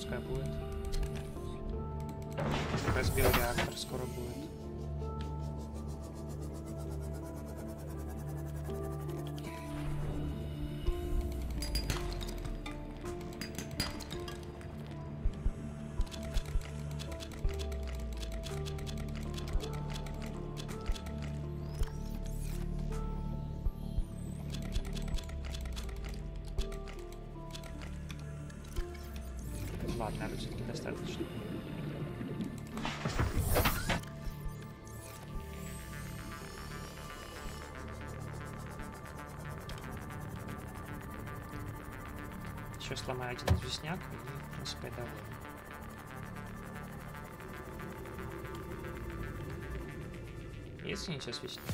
S1: пускай будет. Разбил реактор, скоро будет. Ладно, все-таки достаточно. Еще сломаю один известняк и, в принципе, доволен. Есть ли сейчас известняк?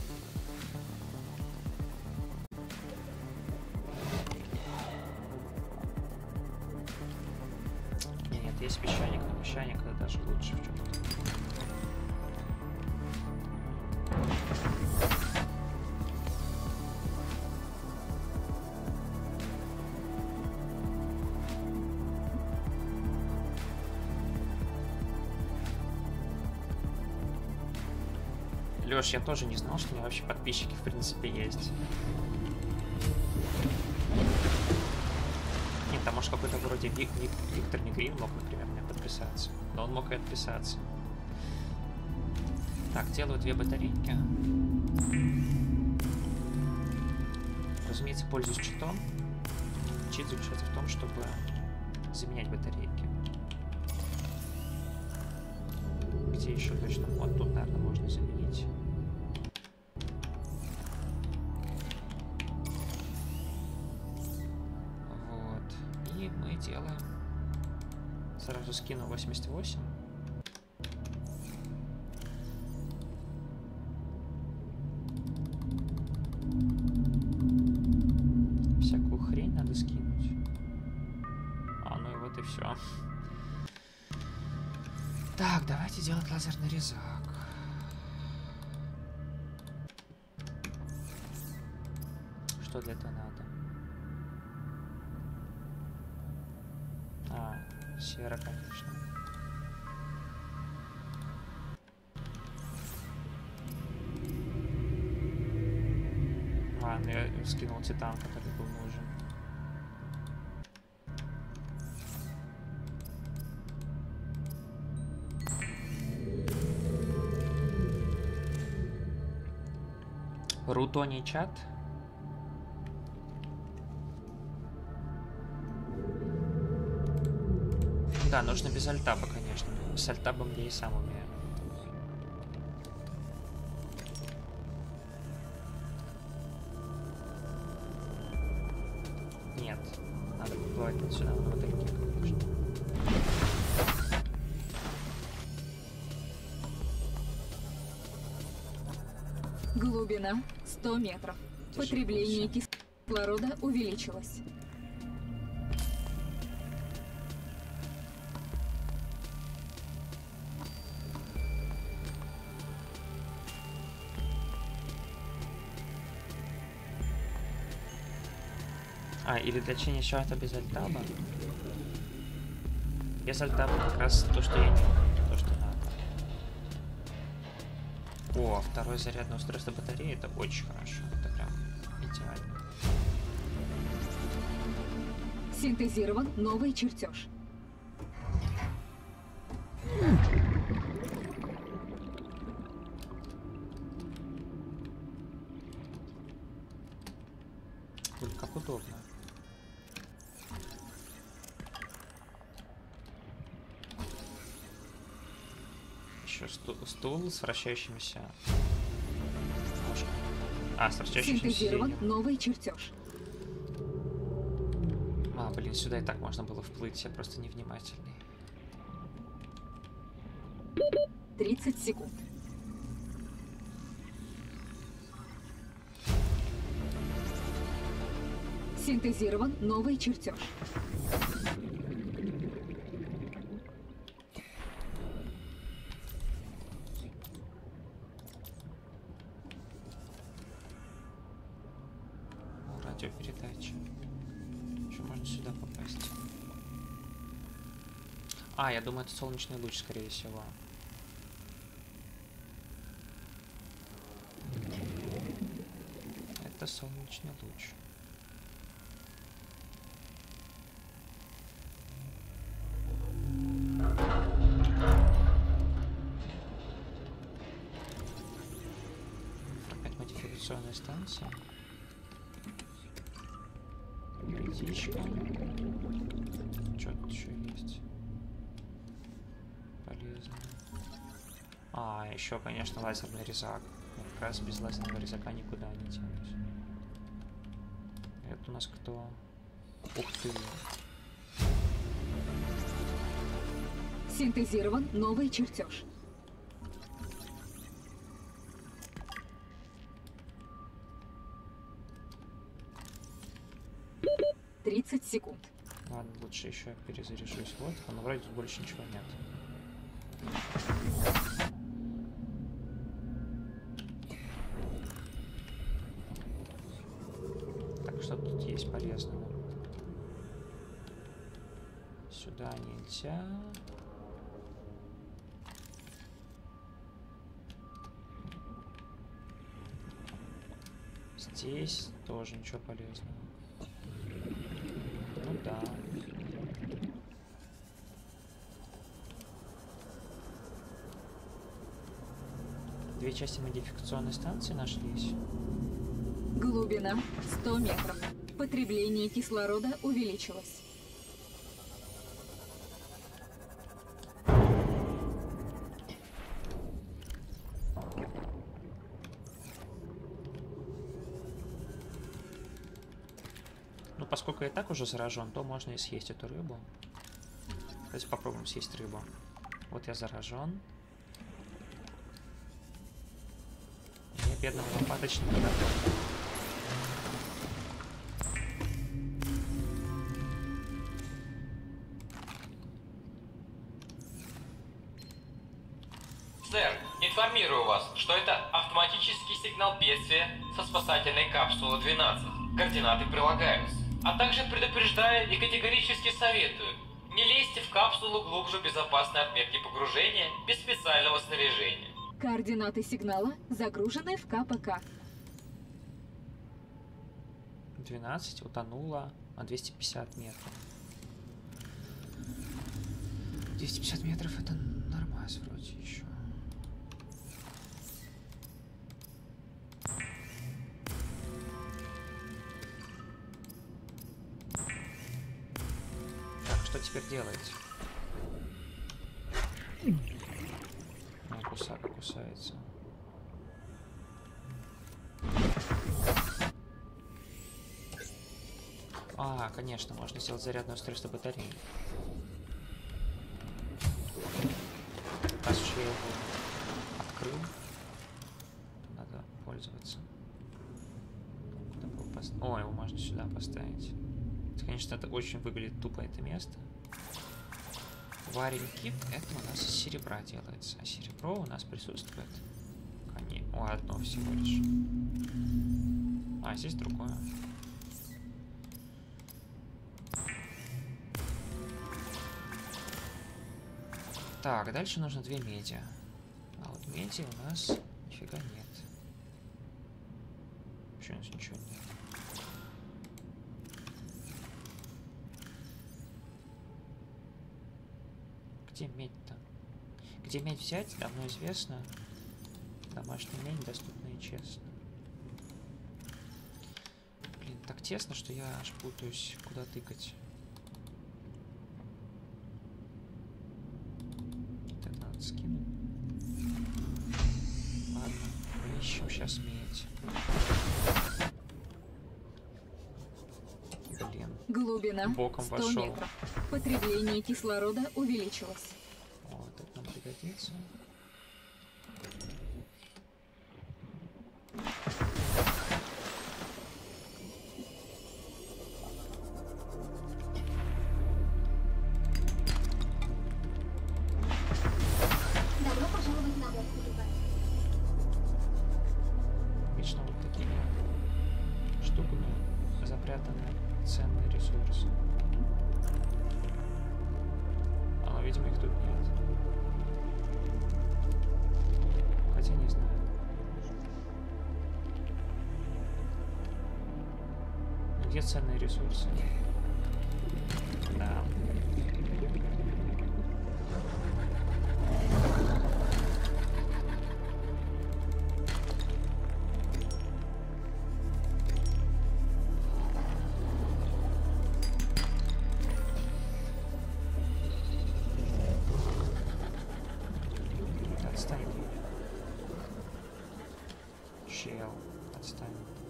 S1: Нет, есть песчаник, но песчаник это даже лучше в чем-то. Лёш, я тоже не знал, что у меня вообще подписчики в принципе есть. Нет, там может какой-то вроде Виктор Негрин мог, например, мне подписаться. Но он мог и отписаться. Так, делаю 2 батарейки. Разумеется, пользуюсь читом. Чит заключается в том, чтобы заменять батарейки. Где еще точно? Вот тут, наверное, можно заменить. Вот. И мы делаем. Сразу скину 88. Всякую хрень надо скинуть. А, ну и вот и все. Так, давайте делать лазерный резак. Что для этого надо? А, сера, конечно. Ладно, я скинул титан, который был нужен. Рутоний чат. Да, нужно без альтаба, конечно. С альтабом я и сам умею. Нет, надо поплывать вот сюда, на мотыльке, конечно.
S3: Глубина 100 метров. Потребление кислорода увеличилось.
S1: А, или точнее еще это без альтаба. Без альтаба как раз то, что я не... то, что надо. О, второе зарядное устройство батареи, это очень хорошо. Это прям идеально.
S3: Синтезирован новый чертеж.
S1: Блин, как удобно. Еще стул с вращающимися ножками. А, с вращающимся
S3: Синтезирован
S1: сиденьем.
S3: новый чертеж.
S1: А, блин, сюда и так можно было вплыть, я просто невнимательный.
S3: 30 секунд. Синтезирован новый чертеж.
S1: Радиопередача. Еще можно сюда попасть. А, я думаю, это солнечный луч, скорее всего. Это солнечный луч. Опять модификационная станция. Птичка. Что тут еще есть? Полезно. А, еще, конечно, лазерный резак. Я как раз без лазерного резака никуда не тянусь. Это у нас кто? Ух ты!
S3: Синтезирован новый чертеж. — 30 секунд.
S1: Ладно, лучше еще перезаряжусь. Вот, но вроде тут больше ничего нет. Так, что тут есть полезного? Сюда нельзя. Здесь тоже ничего полезного. Ну да. Две части модификационной станции нашлись.
S3: Глубина 100 метров. Потребление кислорода увеличилось.
S1: Ну, поскольку я и так уже заражен, то можно и съесть эту рыбу. Давайте попробуем съесть рыбу. Вот я заражен. Мне бедного лопаточника готов.
S9: Сэр, информирую вас, что это автоматический сигнал бедствия со спасательной капсулы 12. Координаты прилагаются. А также предупреждаю и категорически советую: не лезьте в капсулу глубже безопасной отметки погружения без специального снаряжения.
S3: Координаты сигнала загружены в КПК.
S1: 12 утонула на 250 метров. 250 метров это нормас вроде еще. Так, что теперь делать? Кусака кусается. А, конечно, можно сделать зарядное устройство батареи. Раз уж я его открыл, надо пользоваться. Куда бы его поставить? О, его можно сюда поставить. Это, конечно, это очень выглядит тупо, это место. Варень кит, это у нас из серебра делается, а серебро у нас присутствует. О, одно всего лишь. А, здесь другое. Так, дальше нужно 2 меди. А вот меди у нас нифига нет. Вообще у нас ничего нет. Где медь-то? Где медь взять, давно известно. Домашняя медь доступна и честно. Блин, так тесно, что я аж путаюсь, куда тыкать. Это надо скинуть. Ладно, поищем сейчас медь. Блин.
S3: Глубина
S1: боком
S3: 100
S1: вошел.
S3: метров. Потребление кислорода увеличилось.
S1: Вот, это нам пригодится.
S10: Добро пожаловать на борт экипажа.
S1: Вечно вот такими штуками запрятаны ценные ресурсы. Оно, видимо, их тут нет. Хотя не знаю. Где ценные ресурсы? Да. Отстань. Чел, отстань.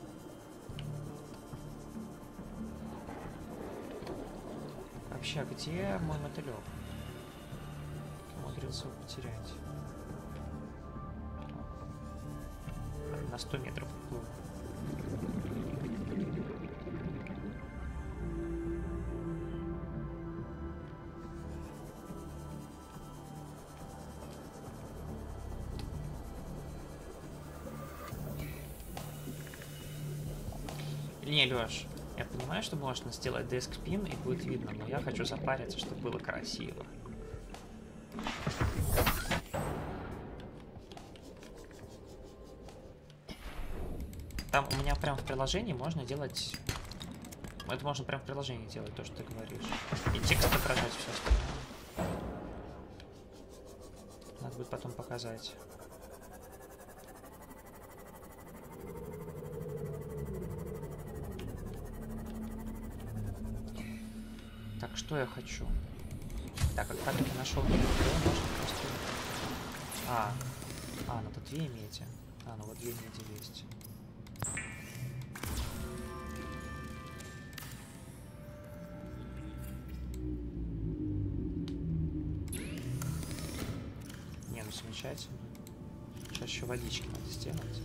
S1: Вообще, а где мой мотылек? Умудрился его потерять. На 100 метров уплыл. Не, Лёш, я понимаю, что можно сделать деск-спин и будет видно, но я хочу запариться, чтобы было красиво. Там у меня прям в приложении можно делать... Это можно прям в приложении делать, то, что ты говоришь. И текст отображать, все остальное. Надо будет потом показать. Так, что я хочу? Так, как так я нашел, можно просто... надо 2 меди. Ну вот 2 меди есть. Не, ну замечательно. Сейчас еще водички надо сделать.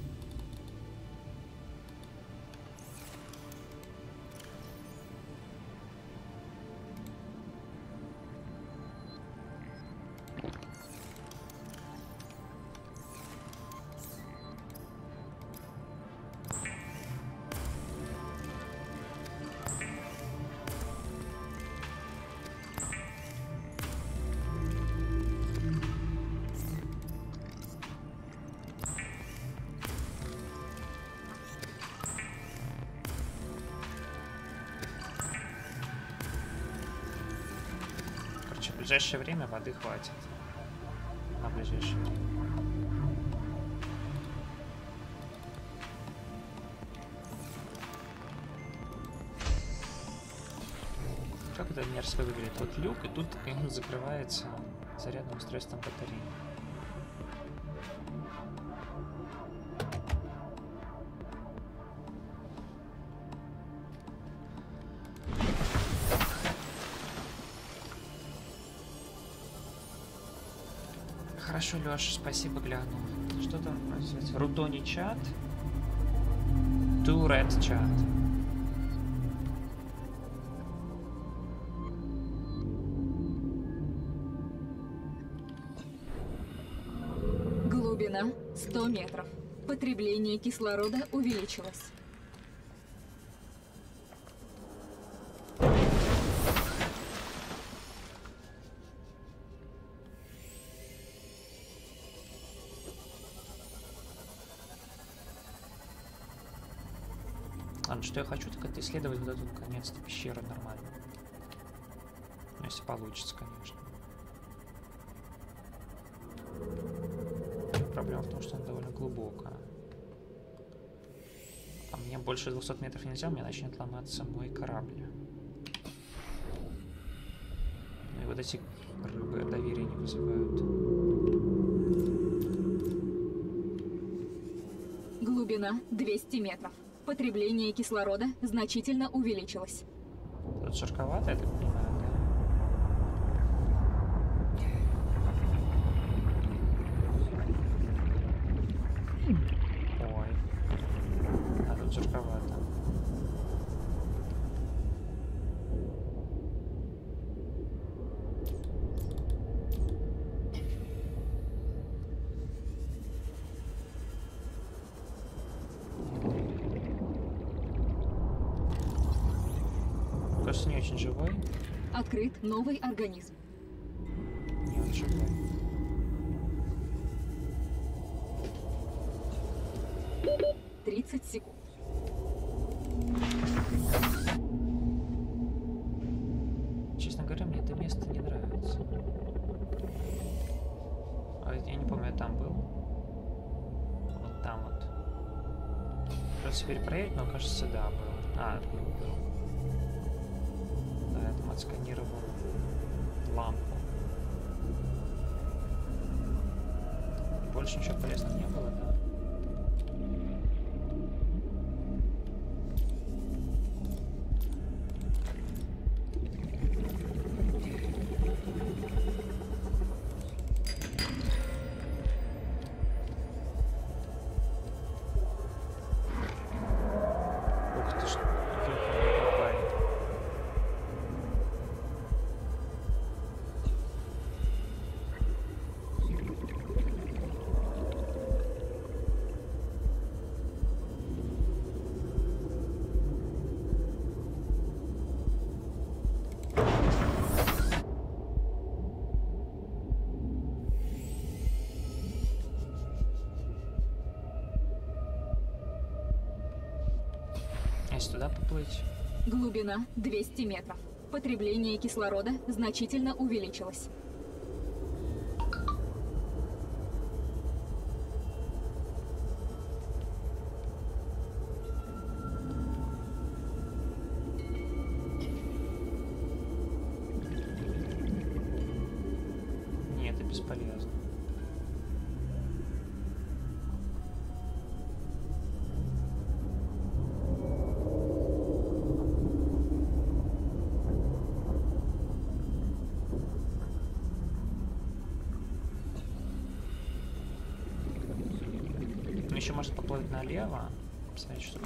S1: В ближайшее время воды хватит. На ближайшее время. Как это мерзко выглядит? Вот люк, и тут закрывается зарядным устройством батареи. Хорошо, Лёш, спасибо, гляну. Что там называется? Рутони чат? Турет чат.
S3: Глубина 100 метров. Потребление кислорода увеличилось.
S1: Что я хочу, так это исследовать вот эту, наконец-то, пещеру нормально. Ну, если получится, конечно. Проблема в том, что она довольно глубокая. А мне больше 200 метров нельзя, у меня начнет ломаться мой корабль. Ну и вот эти рыбы доверия не вызывают.
S3: Глубина 200 метров. Потребление кислорода значительно увеличилось.
S1: Тут жарковато, я так понимаю, да? Ой. А тут жарковато.
S3: Открыт новый организм. 30 секунд.
S1: Честно говоря, мне это место не нравится. А я не помню, я там был. Вот там вот. Придется перепроверить, но кажется, да, был. А, был. Да, я там отсканировал лампу. Больше ничего полезного не было, да? Ух ты ж, ёханый бабай. Если туда поплыть.
S3: Глубина 200 метров. Потребление кислорода значительно увеличилось.
S1: Нет, это бесполезно. Ну, еще может поплыть налево. Посмотреть, что там.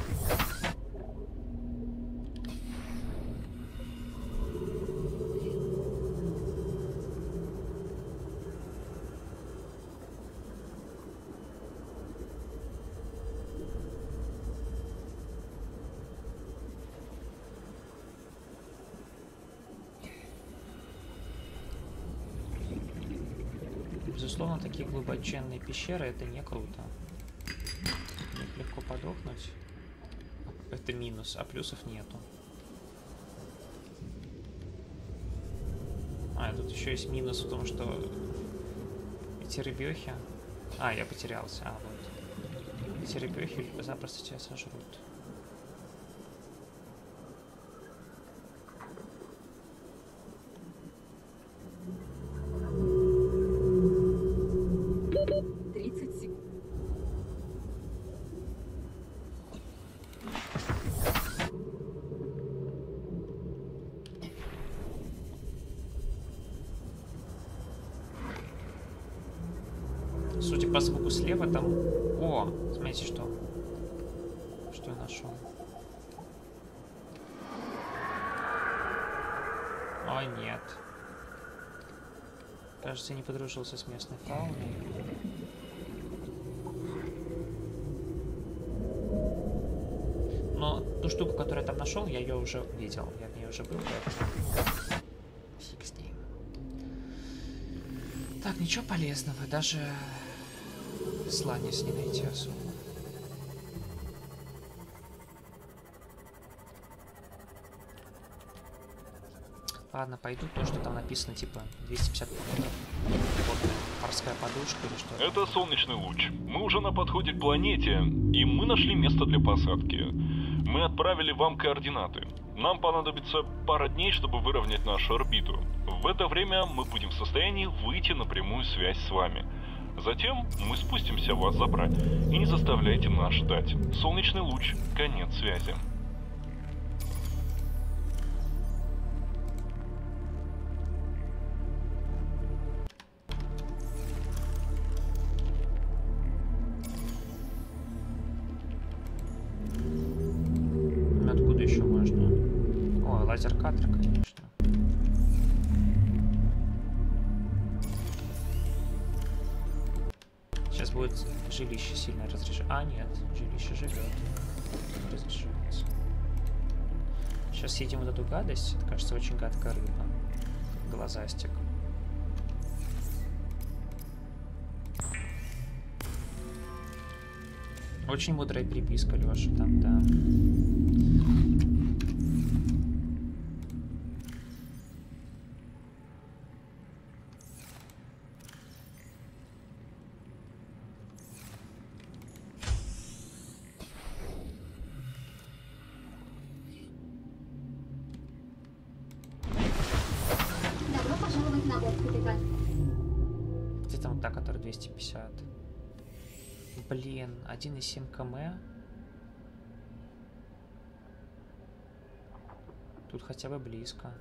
S1: Безусловно, такие глубоченные пещеры — это не круто. В них легко подохнуть. Это минус, а плюсов нету. А, и тут еще есть минус в том, что эти рыбехи... А, я потерялся. А, вот. Эти рыбехи запросто тебя сожрут. Судя по звуку слева, там... О, смотрите, что. Что я нашел. О, нет. Кажется, я не подружился с местной фауной. Но ту штуку, которую я там нашел, я ее уже видел. Я в ней уже был, поэтому... Фиг с ней. Так, ничего полезного. Даже... сланец не найти особо. Ладно, пойду то, что там написано, типа 250 метров. Вот, морская подушка или что-то.
S8: Это солнечный луч. Мы уже на подходе к планете, и мы нашли место для посадки. Мы отправили вам координаты. Нам понадобится пара дней, чтобы выровнять нашу орбиту. В это время мы будем в состоянии выйти на прямую связь с вами. Затем мы спустимся вас забрать. И не заставляйте нас ждать. Солнечный луч. Конец связи.
S1: Откуда еще можно? О, лазер-каттер, конечно. Сейчас будет жилище сильно разрешено. А, нет, жилище живет. Разрешается. Сейчас съедим вот эту гадость. Это, кажется, очень гадкая рыба. Глазастик. Очень мудрая переписка, Лёша, там, да.
S10: Добро пожаловать на борт, капитан.
S1: Где там та, которая 250? Блин, 1,7 км. Тут хотя бы близко.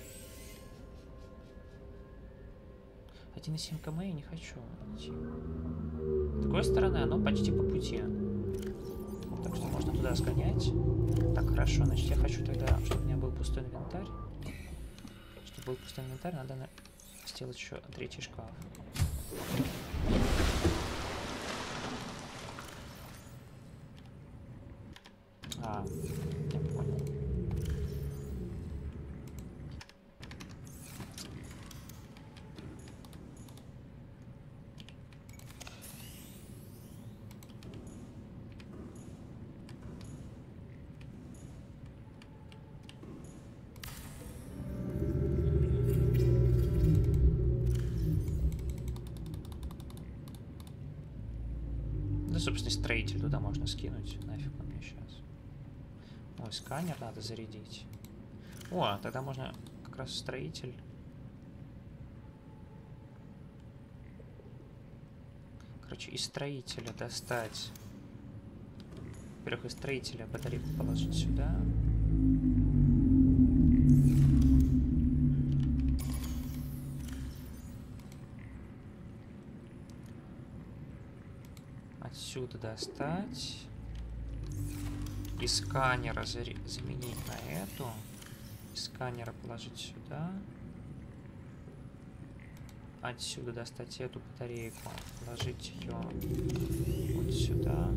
S1: 1,7 км я не хочу идти. С другой стороны, оно почти по пути. Так что можно туда сгонять. Так, хорошо, значит я хочу тогда, чтобы у меня был пустой инвентарь. Чтобы был пустой инвентарь, надо сделать еще 3-й шкаф. Я понял. Да, собственно, строитель туда можно скинуть. Нафиг он мне сейчас. Ой, сканер надо зарядить. О, тогда можно как раз строитель. Короче, из строителя достать. Во-первых, из строителя батарейку положить сюда. Отсюда достать. Из сканера заменить на эту. Из сканера положить сюда. Отсюда достать эту батарейку. Положить ее вот сюда.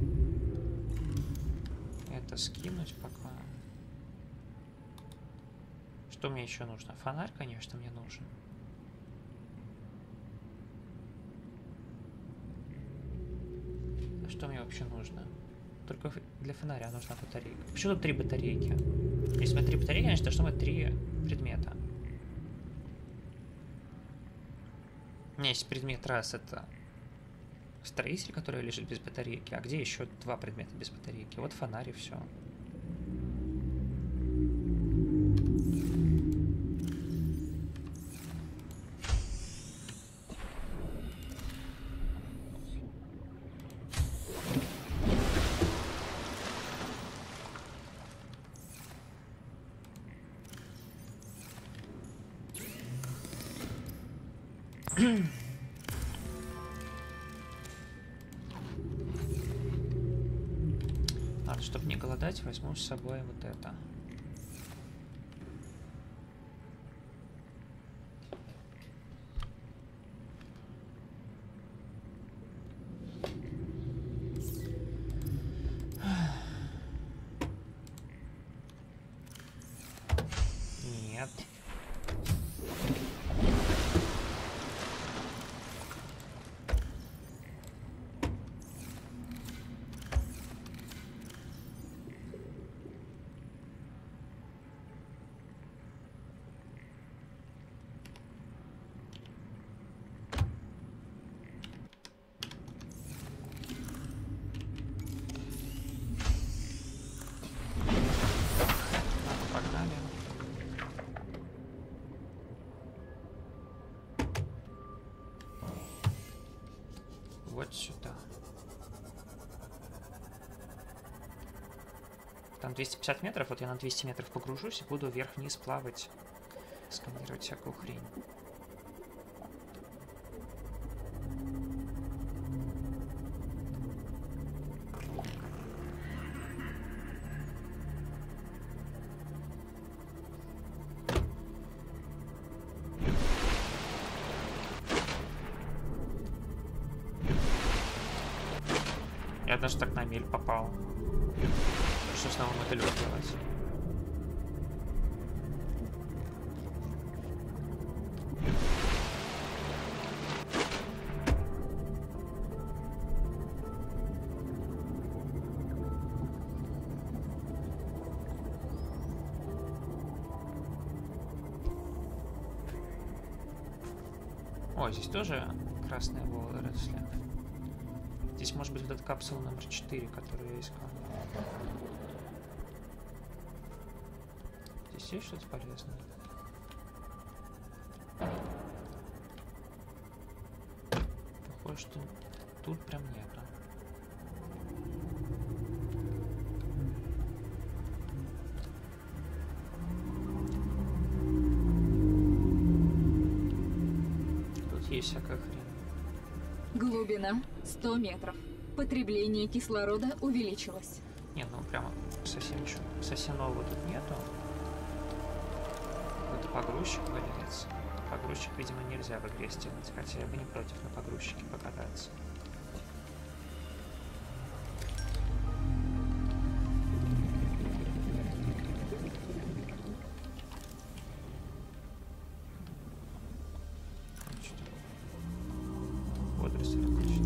S1: Это скинуть пока. Что мне еще нужно? Фонарь, конечно, мне нужен. Что мне вообще нужно? Только для фонаря нужна батарейка. Почему тут 3 батарейки? Если у меня 3 батарейки, значит, должно быть 3 предмета. У меня есть предмет раз, это строитель, который лежит без батарейки. А где еще 2 предмета без батарейки? Вот фонарь и все. Ладно, чтобы не голодать, возьму с собой вот это. Нет. Погнали. Вот сюда. Там 250 метров, вот я на 200 метров погружусь и буду вверх-вниз плавать, сканировать всякую хрень. Я даже так на мель попал. Что с новым мотылем делать? О, здесь тоже красные водоросли. Здесь может быть вот эта капсула номер 4, которую я искал. Здесь есть что-то полезное? Похоже, что тут прям нету. Тут есть всякая хрень.
S3: Глубина 100 метров. Потребление кислорода увеличилось.
S1: Не, ну прямо совсем ничего. Совсем нового тут нету. Это погрузчик валяется. Погрузчик, видимо, нельзя в игре сделать, хотя я бы не против на погрузчике покататься. Водоросли отлично.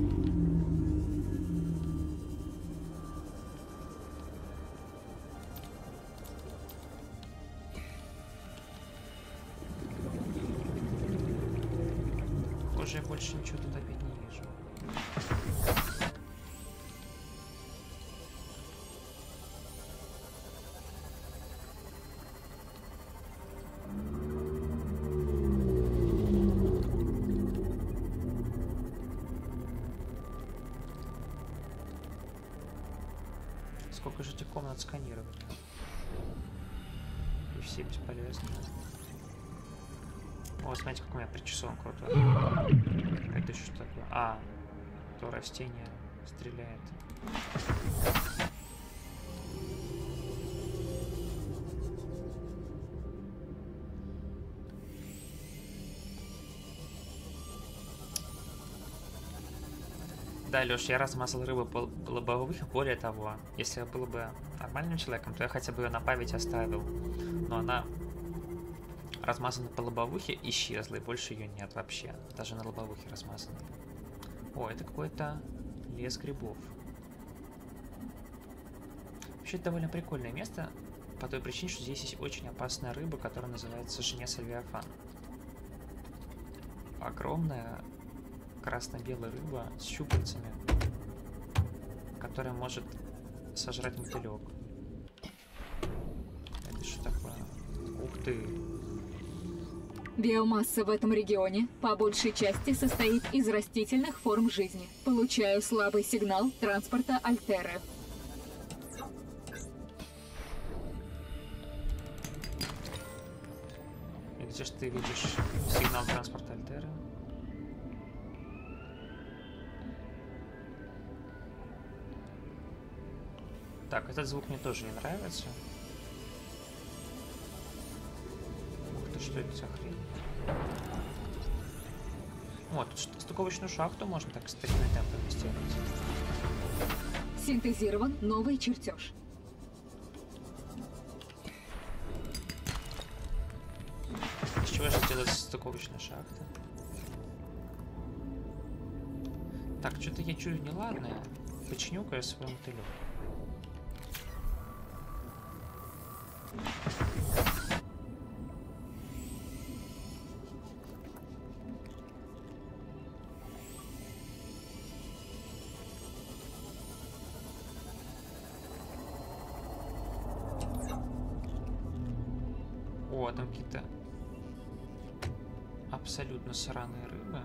S1: Похоже, я больше ничего тут опять не вижу. Сколько же этих комнат сканировали? И все бесполезны. О, смотрите, как у меня причесон крутой. Это еще что такое? А, то растение стреляет. Да, Лёш, я размазал рыбу по лобовых. Более того, если я был бы нормальным человеком, то я хотя бы ее на память оставил. Но она размазана по лобовухе, исчезла, и больше ее нет вообще. Даже на лобовухе размазана. О, это какой-то лес грибов. Вообще, это довольно прикольное место, по той причине, что здесь есть очень опасная рыба, которая называется Женец-Левиафан. Огромная красно-белая рыба с щупальцами, которая может сожрать мотылек. Это что такое? Ух ты!
S3: Биомасса в этом регионе по большей части состоит из растительных форм жизни. Получаю слабый сигнал транспорта Альтеры.
S1: И где же ты видишь сигнал транспорта Альтеры? Так, этот звук мне тоже не нравится. Ух ты, что это за хрень? Вот, тут стыковочную шахту можно так с такими темпами сделать.
S3: Синтезирован новый чертеж.
S1: Из чего же делать стыковочная шахта? Так, что-то я чую неладное. Починю-ка я свой мотылек. О, там какие-то абсолютно сраные рыбы.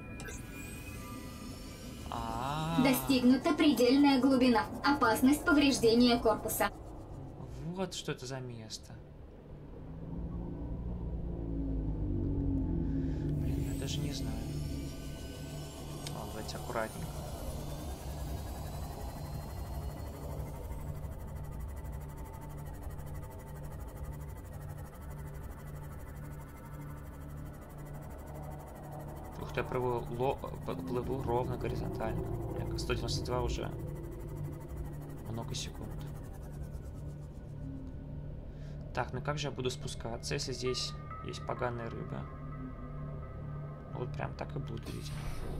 S10: Достигнута предельная глубина. Опасность повреждения корпуса.
S1: Вот что это за место. Блин, я даже не знаю. Надо быть аккуратненько. Ух ты, я плыву ровно горизонтально. 192 уже много секунд. Так, ну как же я буду спускаться, если здесь есть поганая рыба? Вот прям так и буду, видимо.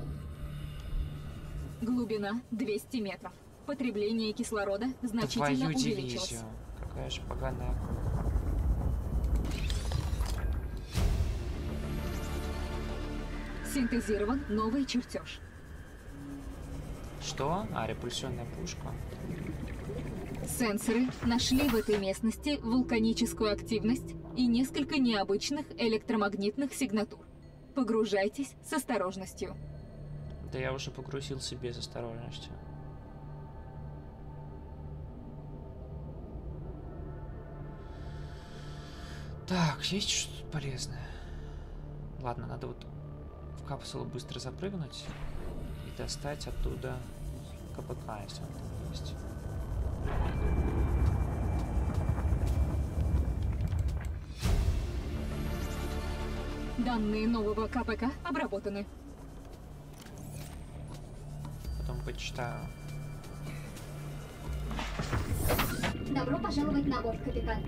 S3: Глубина 200 метров. Потребление кислорода значительно
S1: Твою
S3: увеличилось.
S1: дивизию. Какая же поганая.
S3: Синтезирован новый чертеж.
S1: Что? А, репульсионная пушка.
S3: Сенсоры нашли в этой местности вулканическую активность и несколько необычных электромагнитных сигнатур. Погружайтесь с осторожностью.
S1: Да я уже погрузился без осторожности. Так, есть что-то полезное? Ладно, надо вот в капсулу быстро запрыгнуть и достать оттуда КПК, если он там есть.
S3: Данные нового КПК обработаны.
S1: Потом почитаю.
S10: Добро пожаловать на борт, капитан.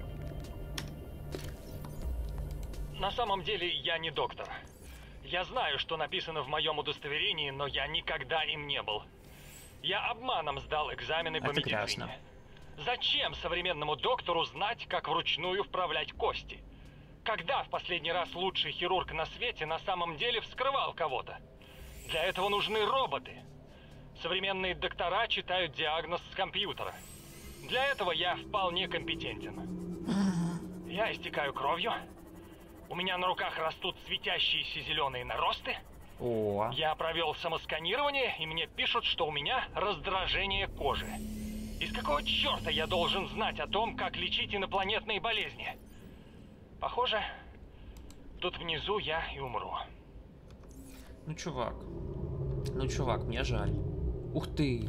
S9: На самом деле я не доктор. Я знаю, что написано в моем удостоверении, но я никогда им не был. Я обманом сдал экзамены по медицине.
S1: Грязно.
S9: Зачем современному доктору знать, как вручную вправлять кости? Когда в последний раз лучший хирург на свете на самом деле вскрывал кого-то? Для этого нужны роботы. Современные доктора читают диагноз с компьютера. Для этого я вполне компетентен. Я истекаю кровью. У меня на руках растут светящиеся зеленые наросты.
S1: О.
S9: Я провел самосканирование, и мне пишут, что у меня раздражение кожи. Из какого черта я должен знать о том, как лечить инопланетные болезни? Похоже, тут внизу я и умру.
S1: Ну, чувак, мне жаль. Ух ты!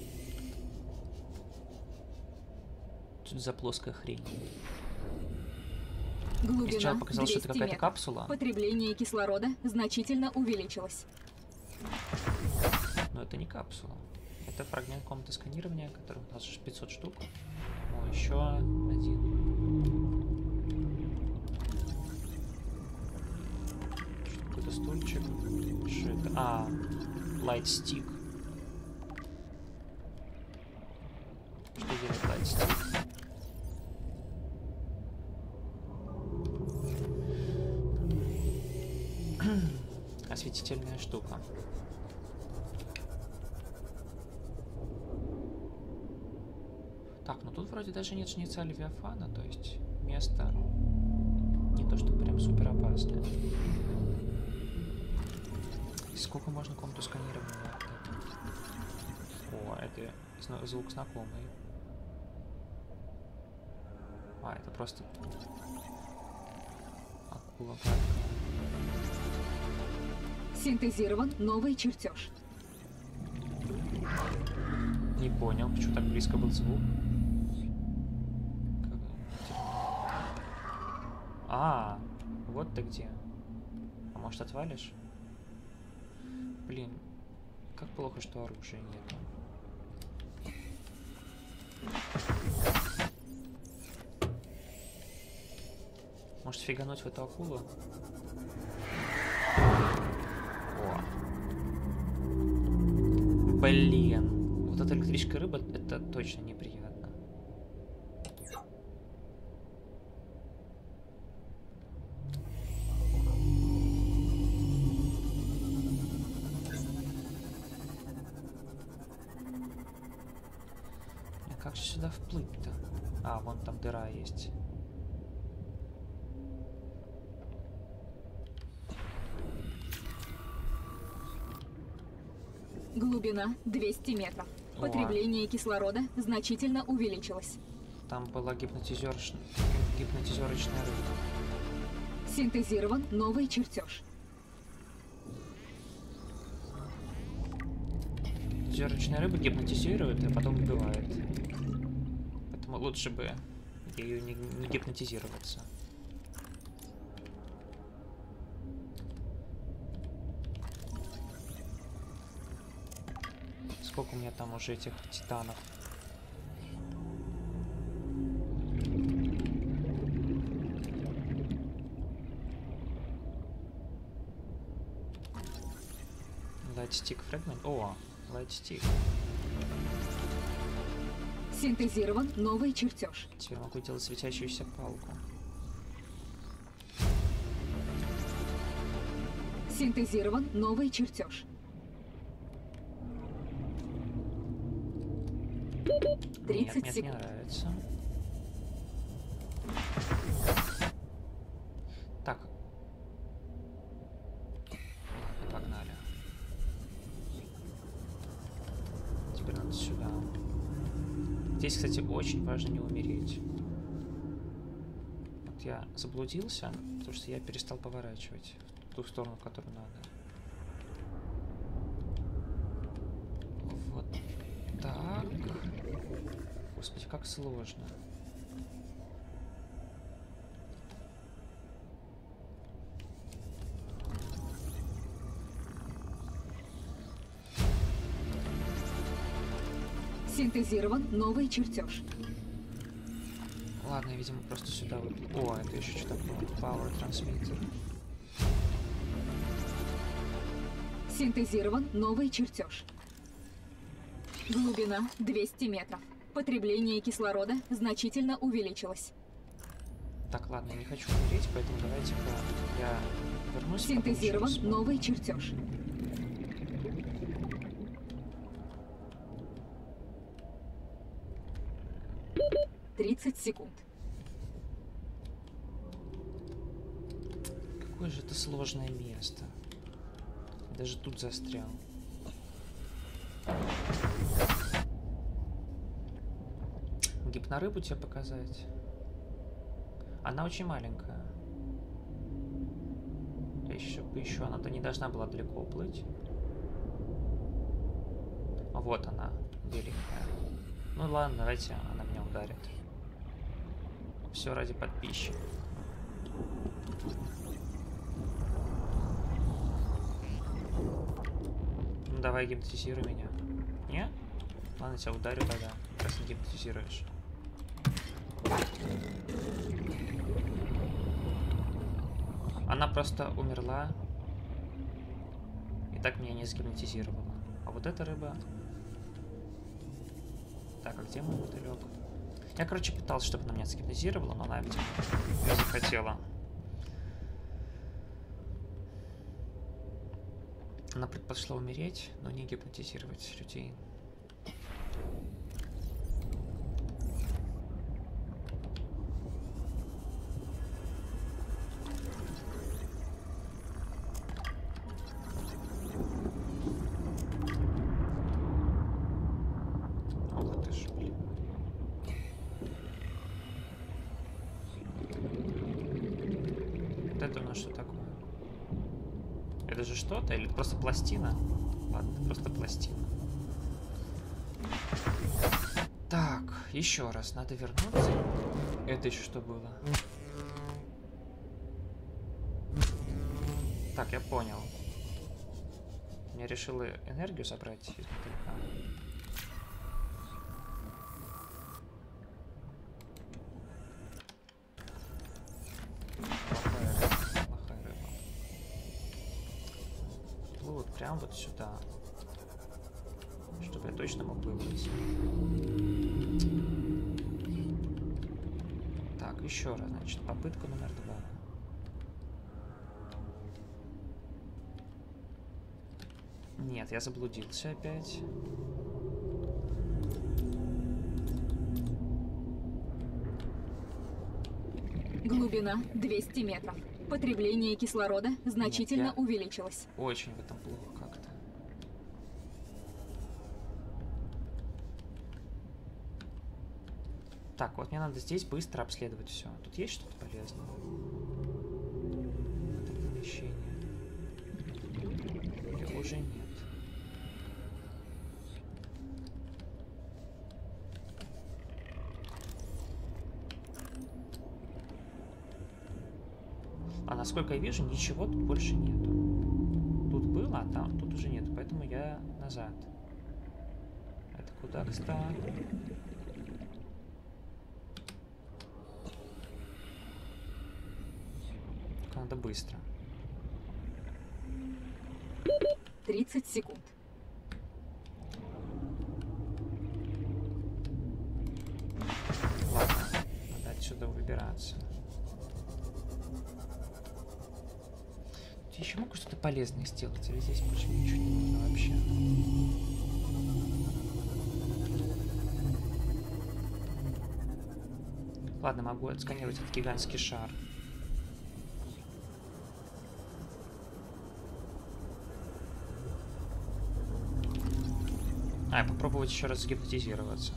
S1: Что за плоская хрень?
S3: Глубина
S1: Сначала показалось, что
S3: 200
S1: это какая-то
S3: метров.
S1: капсула.
S3: Потребление кислорода значительно увеличилось.
S1: Но это не капсула. Это фрагмент комнаты сканирования, который у нас же 500 штук. О, еще один. Какой-то стульчик. Что это? А, лайтстик. Что делает лайтстик? Осветительная штука. Так, ну тут вроде даже нет жнеца Левиафана, то есть место не то, что прям супер опасное. Сколько можно комнату сканирования? О, это звук знакомый. А, это просто акула.
S3: Синтезирован новый чертеж.
S1: Не понял, почему так близко был звук. А, вот ты где. А может, отвалишь? Блин, как плохо, что оружия нет. Может, фигануть в эту акулу? О. Блин. Вот эта электрическая рыба, это точно неприятно. А как же сюда вплыть-то? А, вон там дыра есть.
S3: Глубина 200 метров. Потребление кислорода значительно увеличилось.
S1: Там была гипнотизерочная рыба.
S3: Синтезирован новый чертеж.
S1: Гипнотизерочная рыба гипнотизирует, а потом убивает. Поэтому лучше бы ею не гипнотизироваться. Сколько у меня там уже этих титанов? Лайтстик фрагмент. О, лайтстик.
S3: Синтезирован новый чертеж.
S1: Теперь могу делать светящуюся палку.
S3: Синтезирован новый чертеж.
S1: Нет,
S3: 30
S1: мне это не
S3: секунд.
S1: нравится. Так. Ладно, погнали. Теперь надо сюда. Здесь, кстати, очень важно не умереть. Вот я заблудился, потому что я перестал поворачивать в ту сторону, в которую надо. Вот так. Господи, как сложно.
S3: Синтезирован новый чертеж.
S1: Ладно, я, видимо, просто сюда выплыл. О, это еще что такое? Power Transmitter.
S3: Синтезирован новый чертеж. Глубина 200 метров. Потребление кислорода значительно увеличилось.
S1: Так, ладно, я не хочу умереть, поэтому давайте-ка я вернусь.
S3: Синтезирован новый чертеж. «30 секунд.
S1: Какое же это сложное место. Даже тут застрял. Гипнорыбу тебе показать. Она очень маленькая. Еще она-то не должна была далеко уплыть. Вот она, великая. Ну ладно, давайте она меня ударит. Все ради подписчиков. Ну давай, гипнотизируй меня. Не? Ладно, я тебя ударю тогда, раз не гипнотизируешь. Она просто умерла и так меня не сгипнотизировала. А вот эта рыба... Так, а где мой мотылек? Я, короче, пытался, чтобы она меня сгипнотизировала, но она, видимо, не захотела. Она предпочла умереть, но не гипнотизировать людей. Ох ты ж, блин. Вот это у нас что такое? Это же что-то или просто пластина? Ладно, это просто пластина. Так, еще раз, надо вернуться. Это еще что было? Так, я понял. Я решила энергию собрать из мотылька. Плохая рыба. Вот прям вот сюда. Чтобы я точно мог выбрать. Так, еще раз, значит, попытка номер 2. Нет, я заблудился опять.
S3: Глубина 200 метров. Потребление кислорода значительно увеличилось.
S1: Очень в этом плохо как-то. Так, вот мне надо здесь быстро обследовать все. Тут есть что-то полезное? В этом помещении. Или уже нет? А насколько я вижу, ничего тут больше нету. Тут было, а там тут уже нету, поэтому я назад. Это куда, кстати? Только надо быстро.
S3: 30 секунд.
S1: Ладно, надо отсюда выбираться. Я еще могу что-то полезное сделать, или здесь больше ничего не нужно вообще? Ладно, могу отсканировать этот гигантский шар. А, попробовать еще раз загипнотизироваться.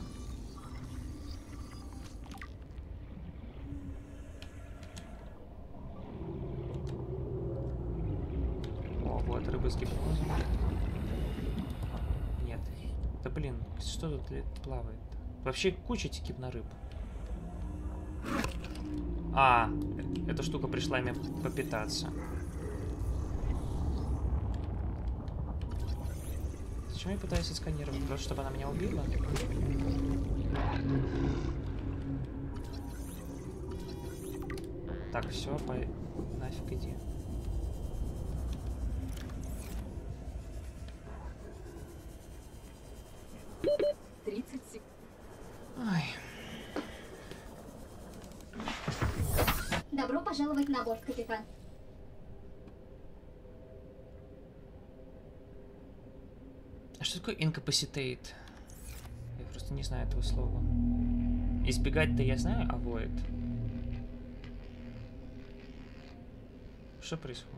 S1: О, вот рыба с гипнозом. Нет. Да блин, что тут плавает? Вообще куча гипнорыб. А, эта штука пришла мне попитаться. Зачем я пытаюсь отсканировать? Просто чтобы она меня убила? Так, все, нафиг иди. Ай.
S10: Добро пожаловать на борт, капитан.
S1: А что такое incapacitate? Я просто не знаю этого слова. Избегать-то я знаю, avoid. Что происходит?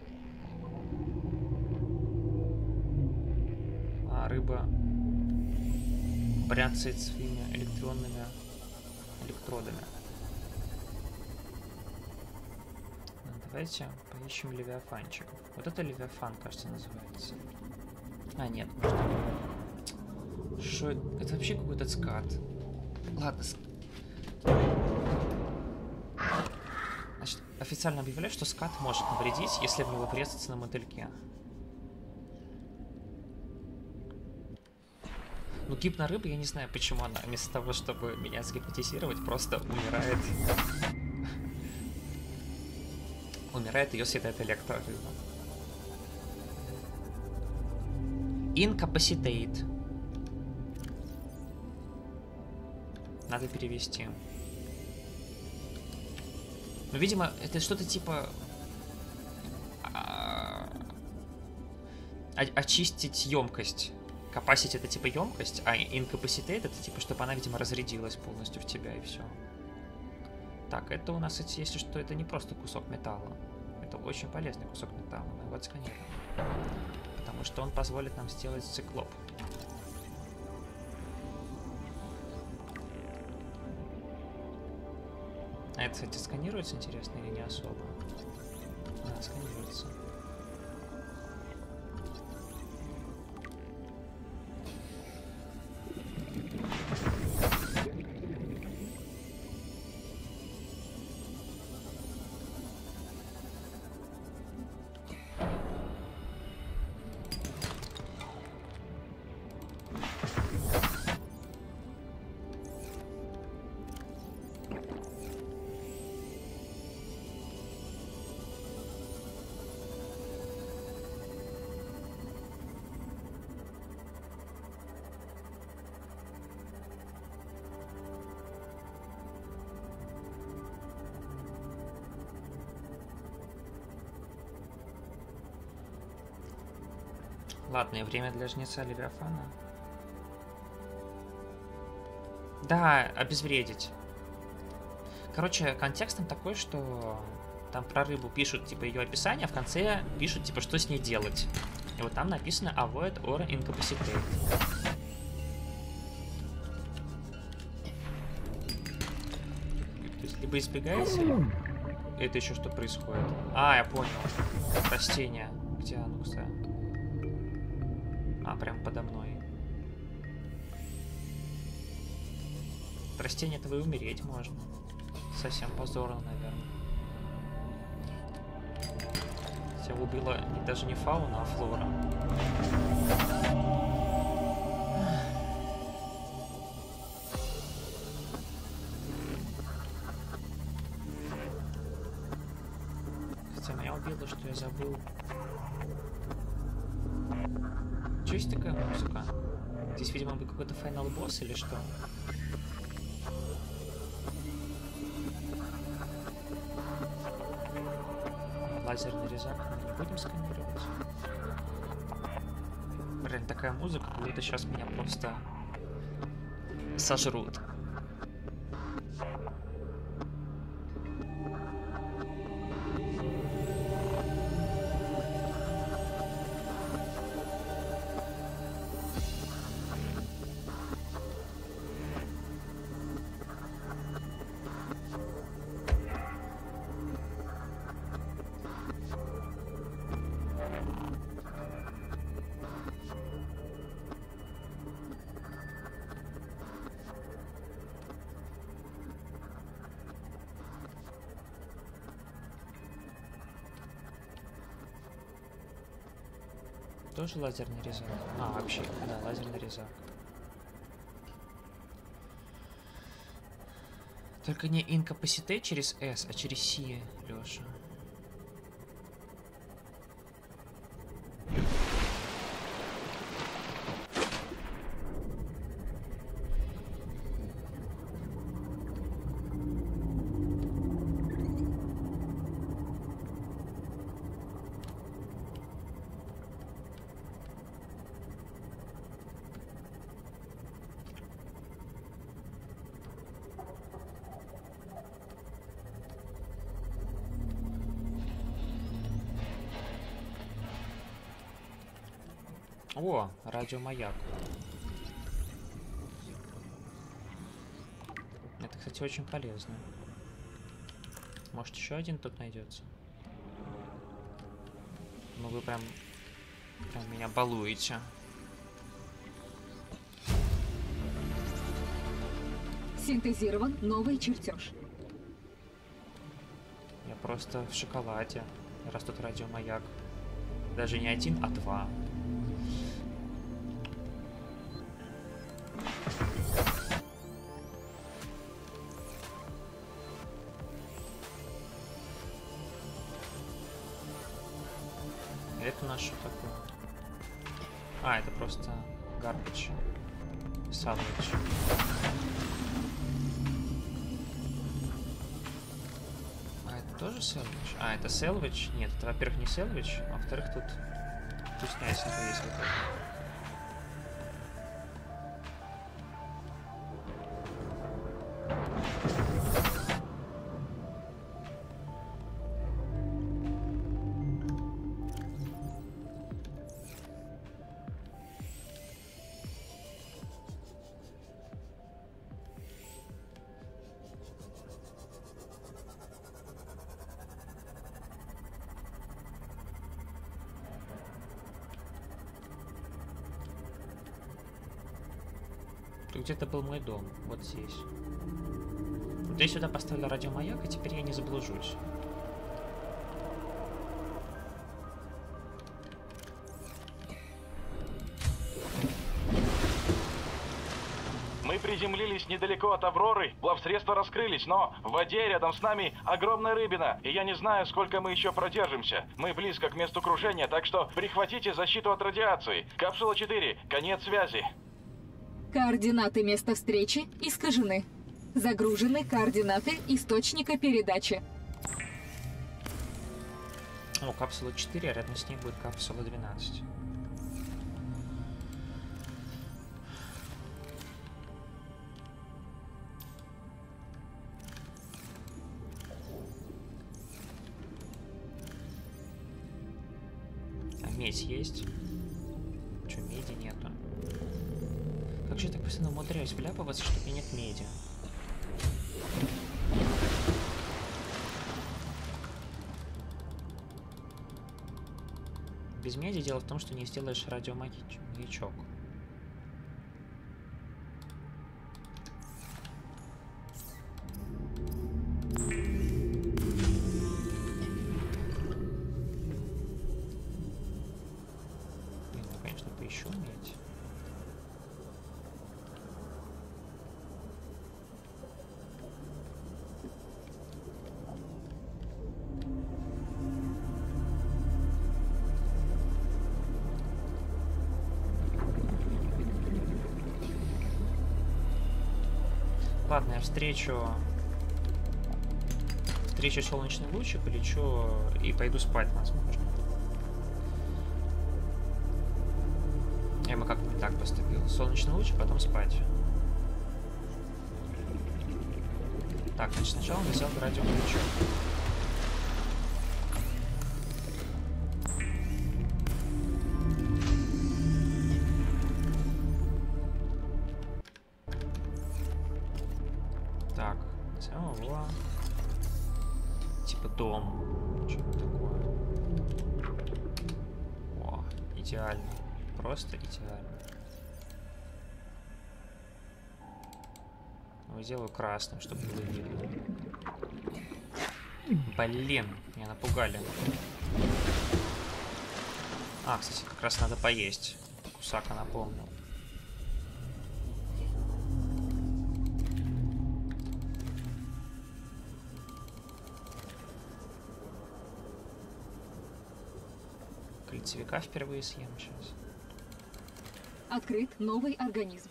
S1: А, рыба бряцает своими электронными электродами. Давайте поищем левиафанчиков. Вот это левиафан, кажется, называется. А, нет. Что это? Это вообще какой-то скат. Ладно. Значит, официально объявляю, что скат может навредить, если в него врезаться на мотыльке. Ну, гипнорыба, я не знаю, почему она вместо того, чтобы меня загипнотизировать, просто умирает. Умирает, ее съедает электрорыба. Incapacitate. Надо перевести. Ну, видимо, это что-то типа... очистить емкость. Capacity это типа емкость, а incapacitate это типа, чтобы она, видимо, разрядилась полностью в тебя и все. Так, это у нас, если что, это не просто кусок металла. Это очень полезный кусок металла. Мы его отсканируем. Потому что он позволит нам сделать циклоп. А это, кстати, сканируется, интересно, или не особо? Да, сканируется. Ладно, и время для жнеца Левиафана. Да, обезвредить. Короче, контекст там такой, что там про рыбу пишут, типа, ее описание, а в конце пишут, типа, что с ней делать. И вот там написано avoid or incapacitate. То есть, либо избегаете... Это еще что происходит? А, я понял. Растение. Где оно, кстати? А, прям подо мной. От растения этого и умереть можно. Совсем позорно, наверное. Тебя убила даже не фауна, а флора. Хотя меня убило, что я забыл. Что есть такая музыка? Здесь, видимо, был какой-то финал босс или что? лазерный резак мы не будем сканировать. Блин, такая музыка, как будто сейчас меня просто сожрут. Тоже лазерный резак? А, вообще, да, лазерный резак. Только не incapacity через S, а через C, Лёша. О, радиомаяк. Это, кстати, очень полезно. Может, еще один тут найдется? Ну вы прям меня балуете.
S3: Синтезирован новый чертеж.
S1: Я просто в шоколаде, раз тут радиомаяк. Даже не один, а два. Это наш что такое? А, это просто garbage. Salvage. А это тоже salvage? А, это salvage? Нет, это, во-первых, не salvage, а во-вторых, тут вкуснятинка есть вот это. Где-то был мой дом, вот здесь. Вот я сюда поставил радиомаяк, и теперь я не заблужусь.
S8: Мы приземлились недалеко от Авроры, плавсредства раскрылись, но в воде рядом с нами огромная рыбина, и я не знаю, сколько мы еще продержимся. Мы близко к месту крушения, так что прихватите защиту от радиации. Капсула 4, конец связи.
S3: Координаты места встречи искажены. Загружены координаты источника передачи.
S1: О, капсула 4, а рядом с ней будет капсула 12. А медь есть? Че, меди нету? Как же я так постоянно умудряюсь вляпываться, что у меня нет меди? Без меди дело в том, что не сделаешь радиомаячок. Я, конечно, поищу медь. Ладно, я встречу встречу солнечный лучик, полечу и пойду спать, возможно. Я бы как-нибудь так поступил. Солнечный луч, потом спать. Так, значит, сначала он взял радиоключ. Так, вот. Типа дом. Что-то такое. О, идеально. Просто идеально. Ну, сделаю красным, чтобы было видно. Блин, меня напугали. А, кстати, как раз надо поесть. Кусака напомнил. Кольцевика впервые съем сейчас.
S3: Открыт новый организм.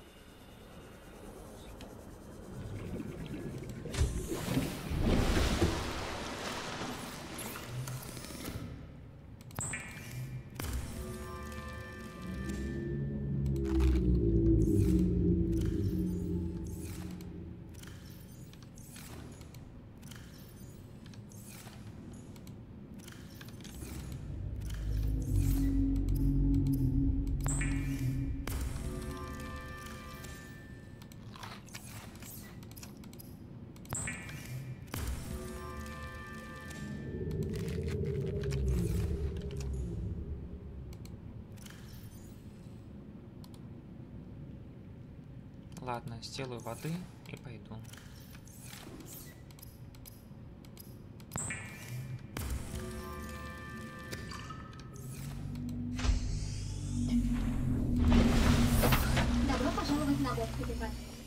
S1: Ладно, сделаю воды и пойду.
S10: Добро пожаловать на борт, капитан.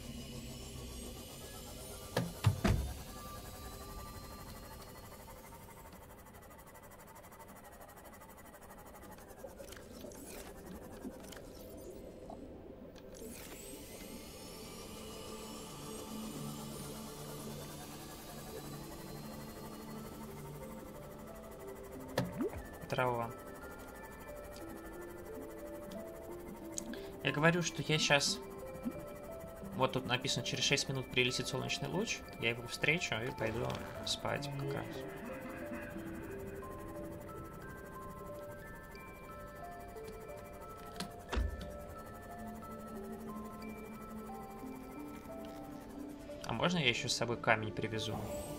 S1: Трава. Я говорю, что я сейчас... Вот тут написано, через 6 минут прилетит солнечный луч. Я его встречу и пойду спать как раз. А можно я еще с собой камень привезу?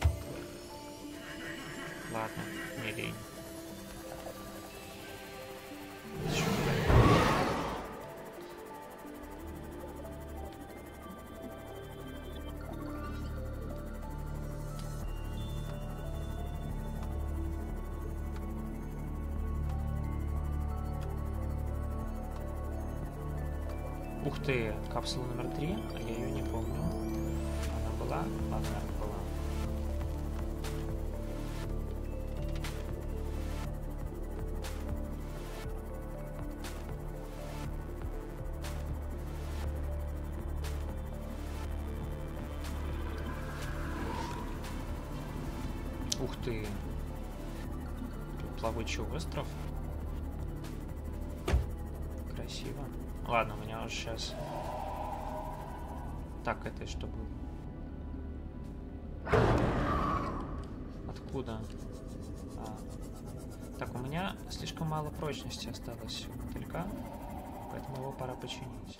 S1: Ладно, не лень. Ух ты, капсула номер 3, а я ее не помню. Она была? Она была. Ух ты. Тут плавучий остров. Красиво. Ладно, у меня уже сейчас... Так, это что было? Откуда? Так, у меня слишком мало прочности осталось у мотылька, поэтому его пора починить.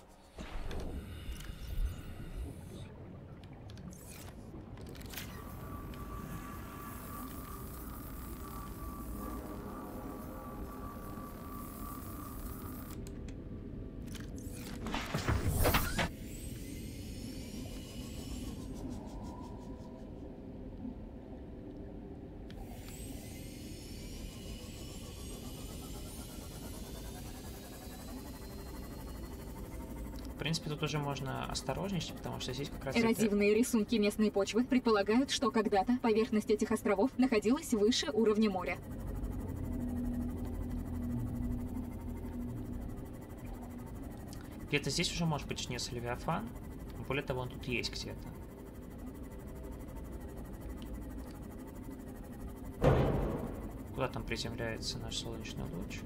S1: В принципе, тут уже можно осторожничать, потому что здесь как раз...
S3: Эрозивные рисунки местной почвы предполагают, что когда-то поверхность этих островов находилась выше уровня моря.
S1: Где-то здесь уже может быть снес Левиафан. Более того, он тут есть где-то. Куда там приземляется наш солнечный луч?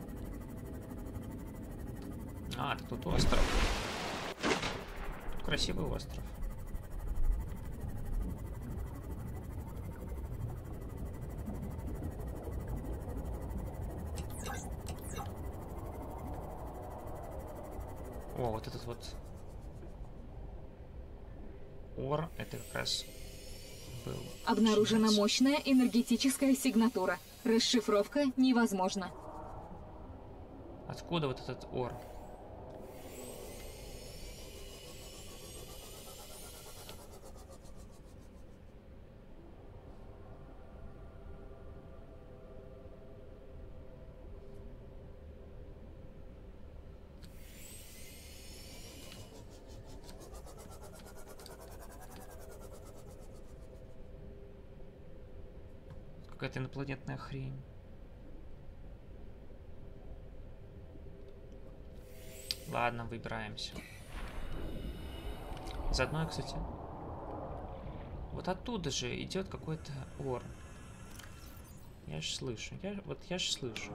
S1: А, это тут остров. Тут красивый остров. О, вот этот вот ор, это как раз был.
S3: Обнаружена мощная энергетическая сигнатура. Расшифровка невозможна.
S1: Откуда вот этот ор? Какая-то инопланетная хрень. Ладно, выбираемся. Заодно, кстати, вот оттуда же идет какой-то ор. Я ж слышу. Я ж слышу.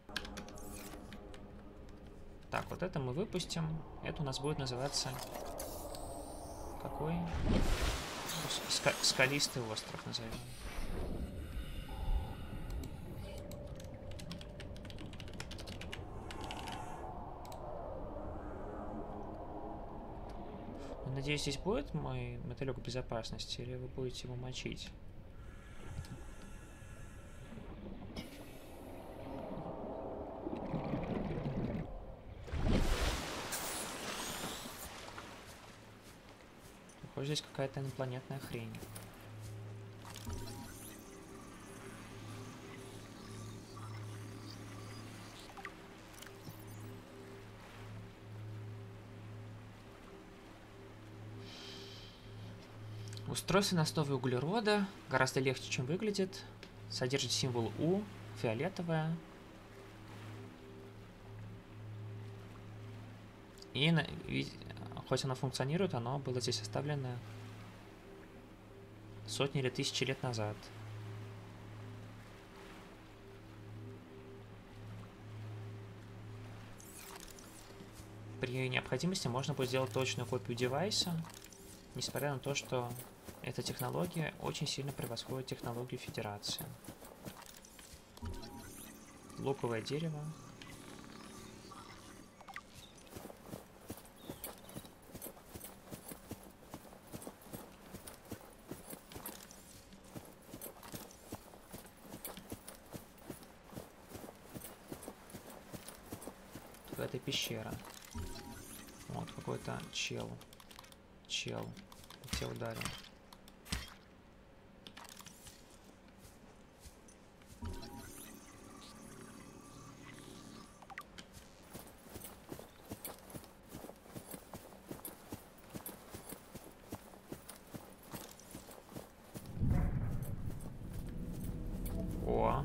S1: Так, вот это мы выпустим. Это у нас будет называться... Какой? Скалистый остров назовем. Надеюсь, здесь будет мой мотылек безопасности, или вы будете его мочить? Похоже, здесь какая-то инопланетная хрень. Устройство на основе углерода гораздо легче, чем выглядит. Содержит символ У, фиолетовое. И хоть оно функционирует, оно было здесь оставлено сотни или тысячи лет назад. При необходимости можно будет сделать точную копию девайса, несмотря на то, что эта технология очень сильно превосходит технологию Федерации. Луковое дерево. Какая-то пещера. Вот какой-то чел. Чел. Те ударил. О.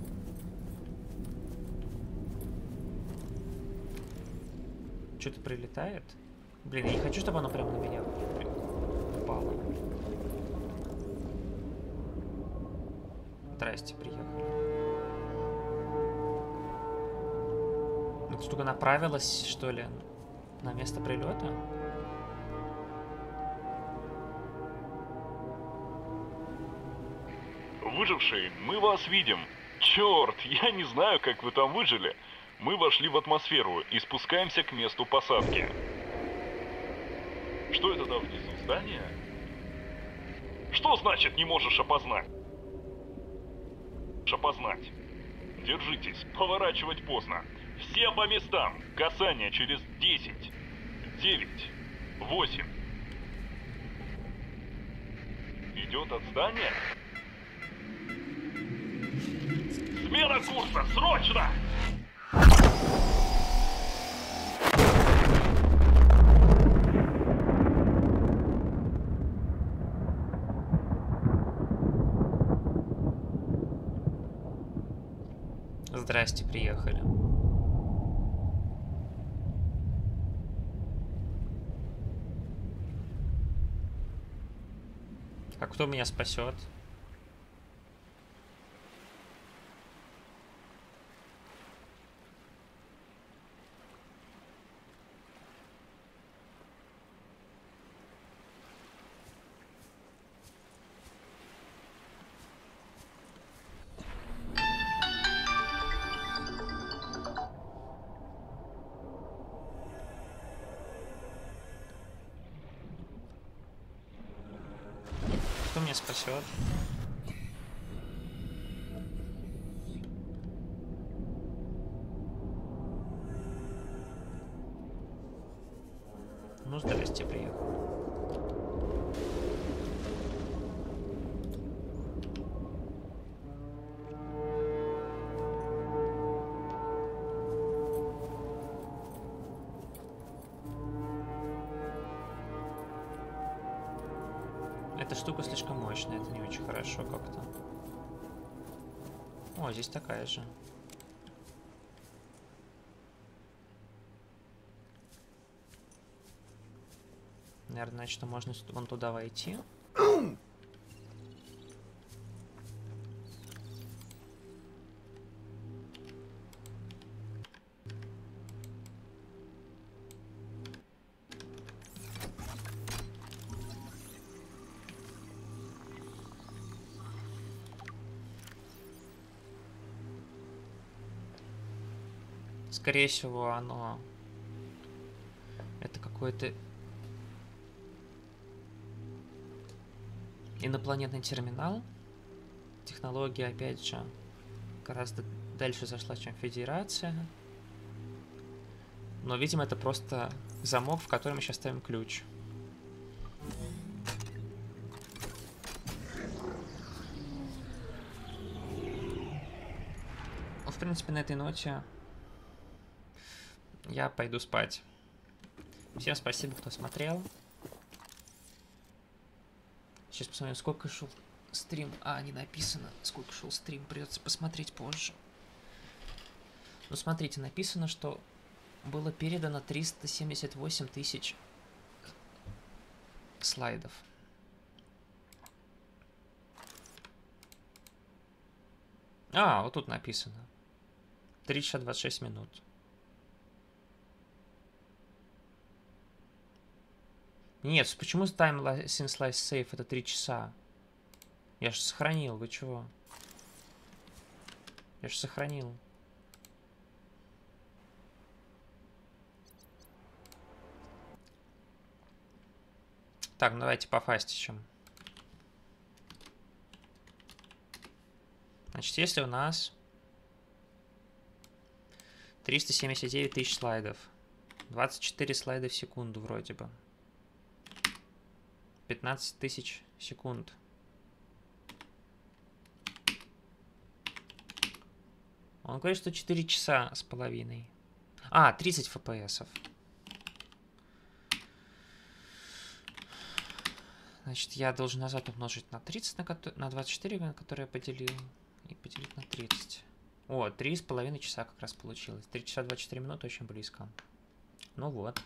S1: Что-то прилетает? Блин, я не хочу, чтобы оно прямо на меня упало. Здрасте, приехали. Эта штука направилась, что ли, на место прилета?
S8: Выжившие, мы вас видим. Черт, я не знаю, как вы там выжили. Мы вошли в атмосферу и спускаемся к месту посадки. Что это там внизу, здание? Что значит не можешь опознать? Опознать. Держитесь, поворачивать поздно. Все по местам. Касание через 10, 9, 8. Идет от здания? Смена курса, срочно!
S1: Здрасте, приехали. А кто меня спасет? Кто меня спасет? Ну, здрасте, приехал. Эта штука слишком мощная, это не очень хорошо как-то. О, здесь такая же. Наверное, значит, можно вон туда войти. Скорее всего, оно... Это какой-то... инопланетный терминал. Технология, опять же, гораздо дальше зашла, чем Федерация. Но, видимо, это просто замок, в который мы сейчас ставим ключ. Ну, в принципе, на этой ноте я пойду спать. Всем спасибо, кто смотрел. Сейчас посмотрим, сколько шел стрим. А, не написано, сколько шел стрим. Придется посмотреть позже. Ну, смотрите, написано, что было передано 378 тысяч слайдов. А, вот тут написано. 3 часа 26 минут. Нет, почему time since last save это 3 часа? Я же сохранил, вы чего? Я же сохранил. Так, ну давайте пофастичем. Значит, если у нас 379 тысяч слайдов, 24 слайда в секунду вроде бы. 15 тысяч секунд. Он говорит, что 4 часа с половиной. А, 30 фпсов. Значит, я должен назад умножить на 30, на 24, на который я поделил. И поделить на 30. О, 3,5 часа как раз получилось. 3 часа 24 минуты, очень близко. Ну вот.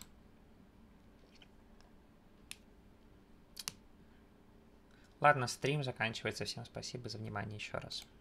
S1: Ладно, стрим заканчивается. Всем спасибо за внимание еще раз.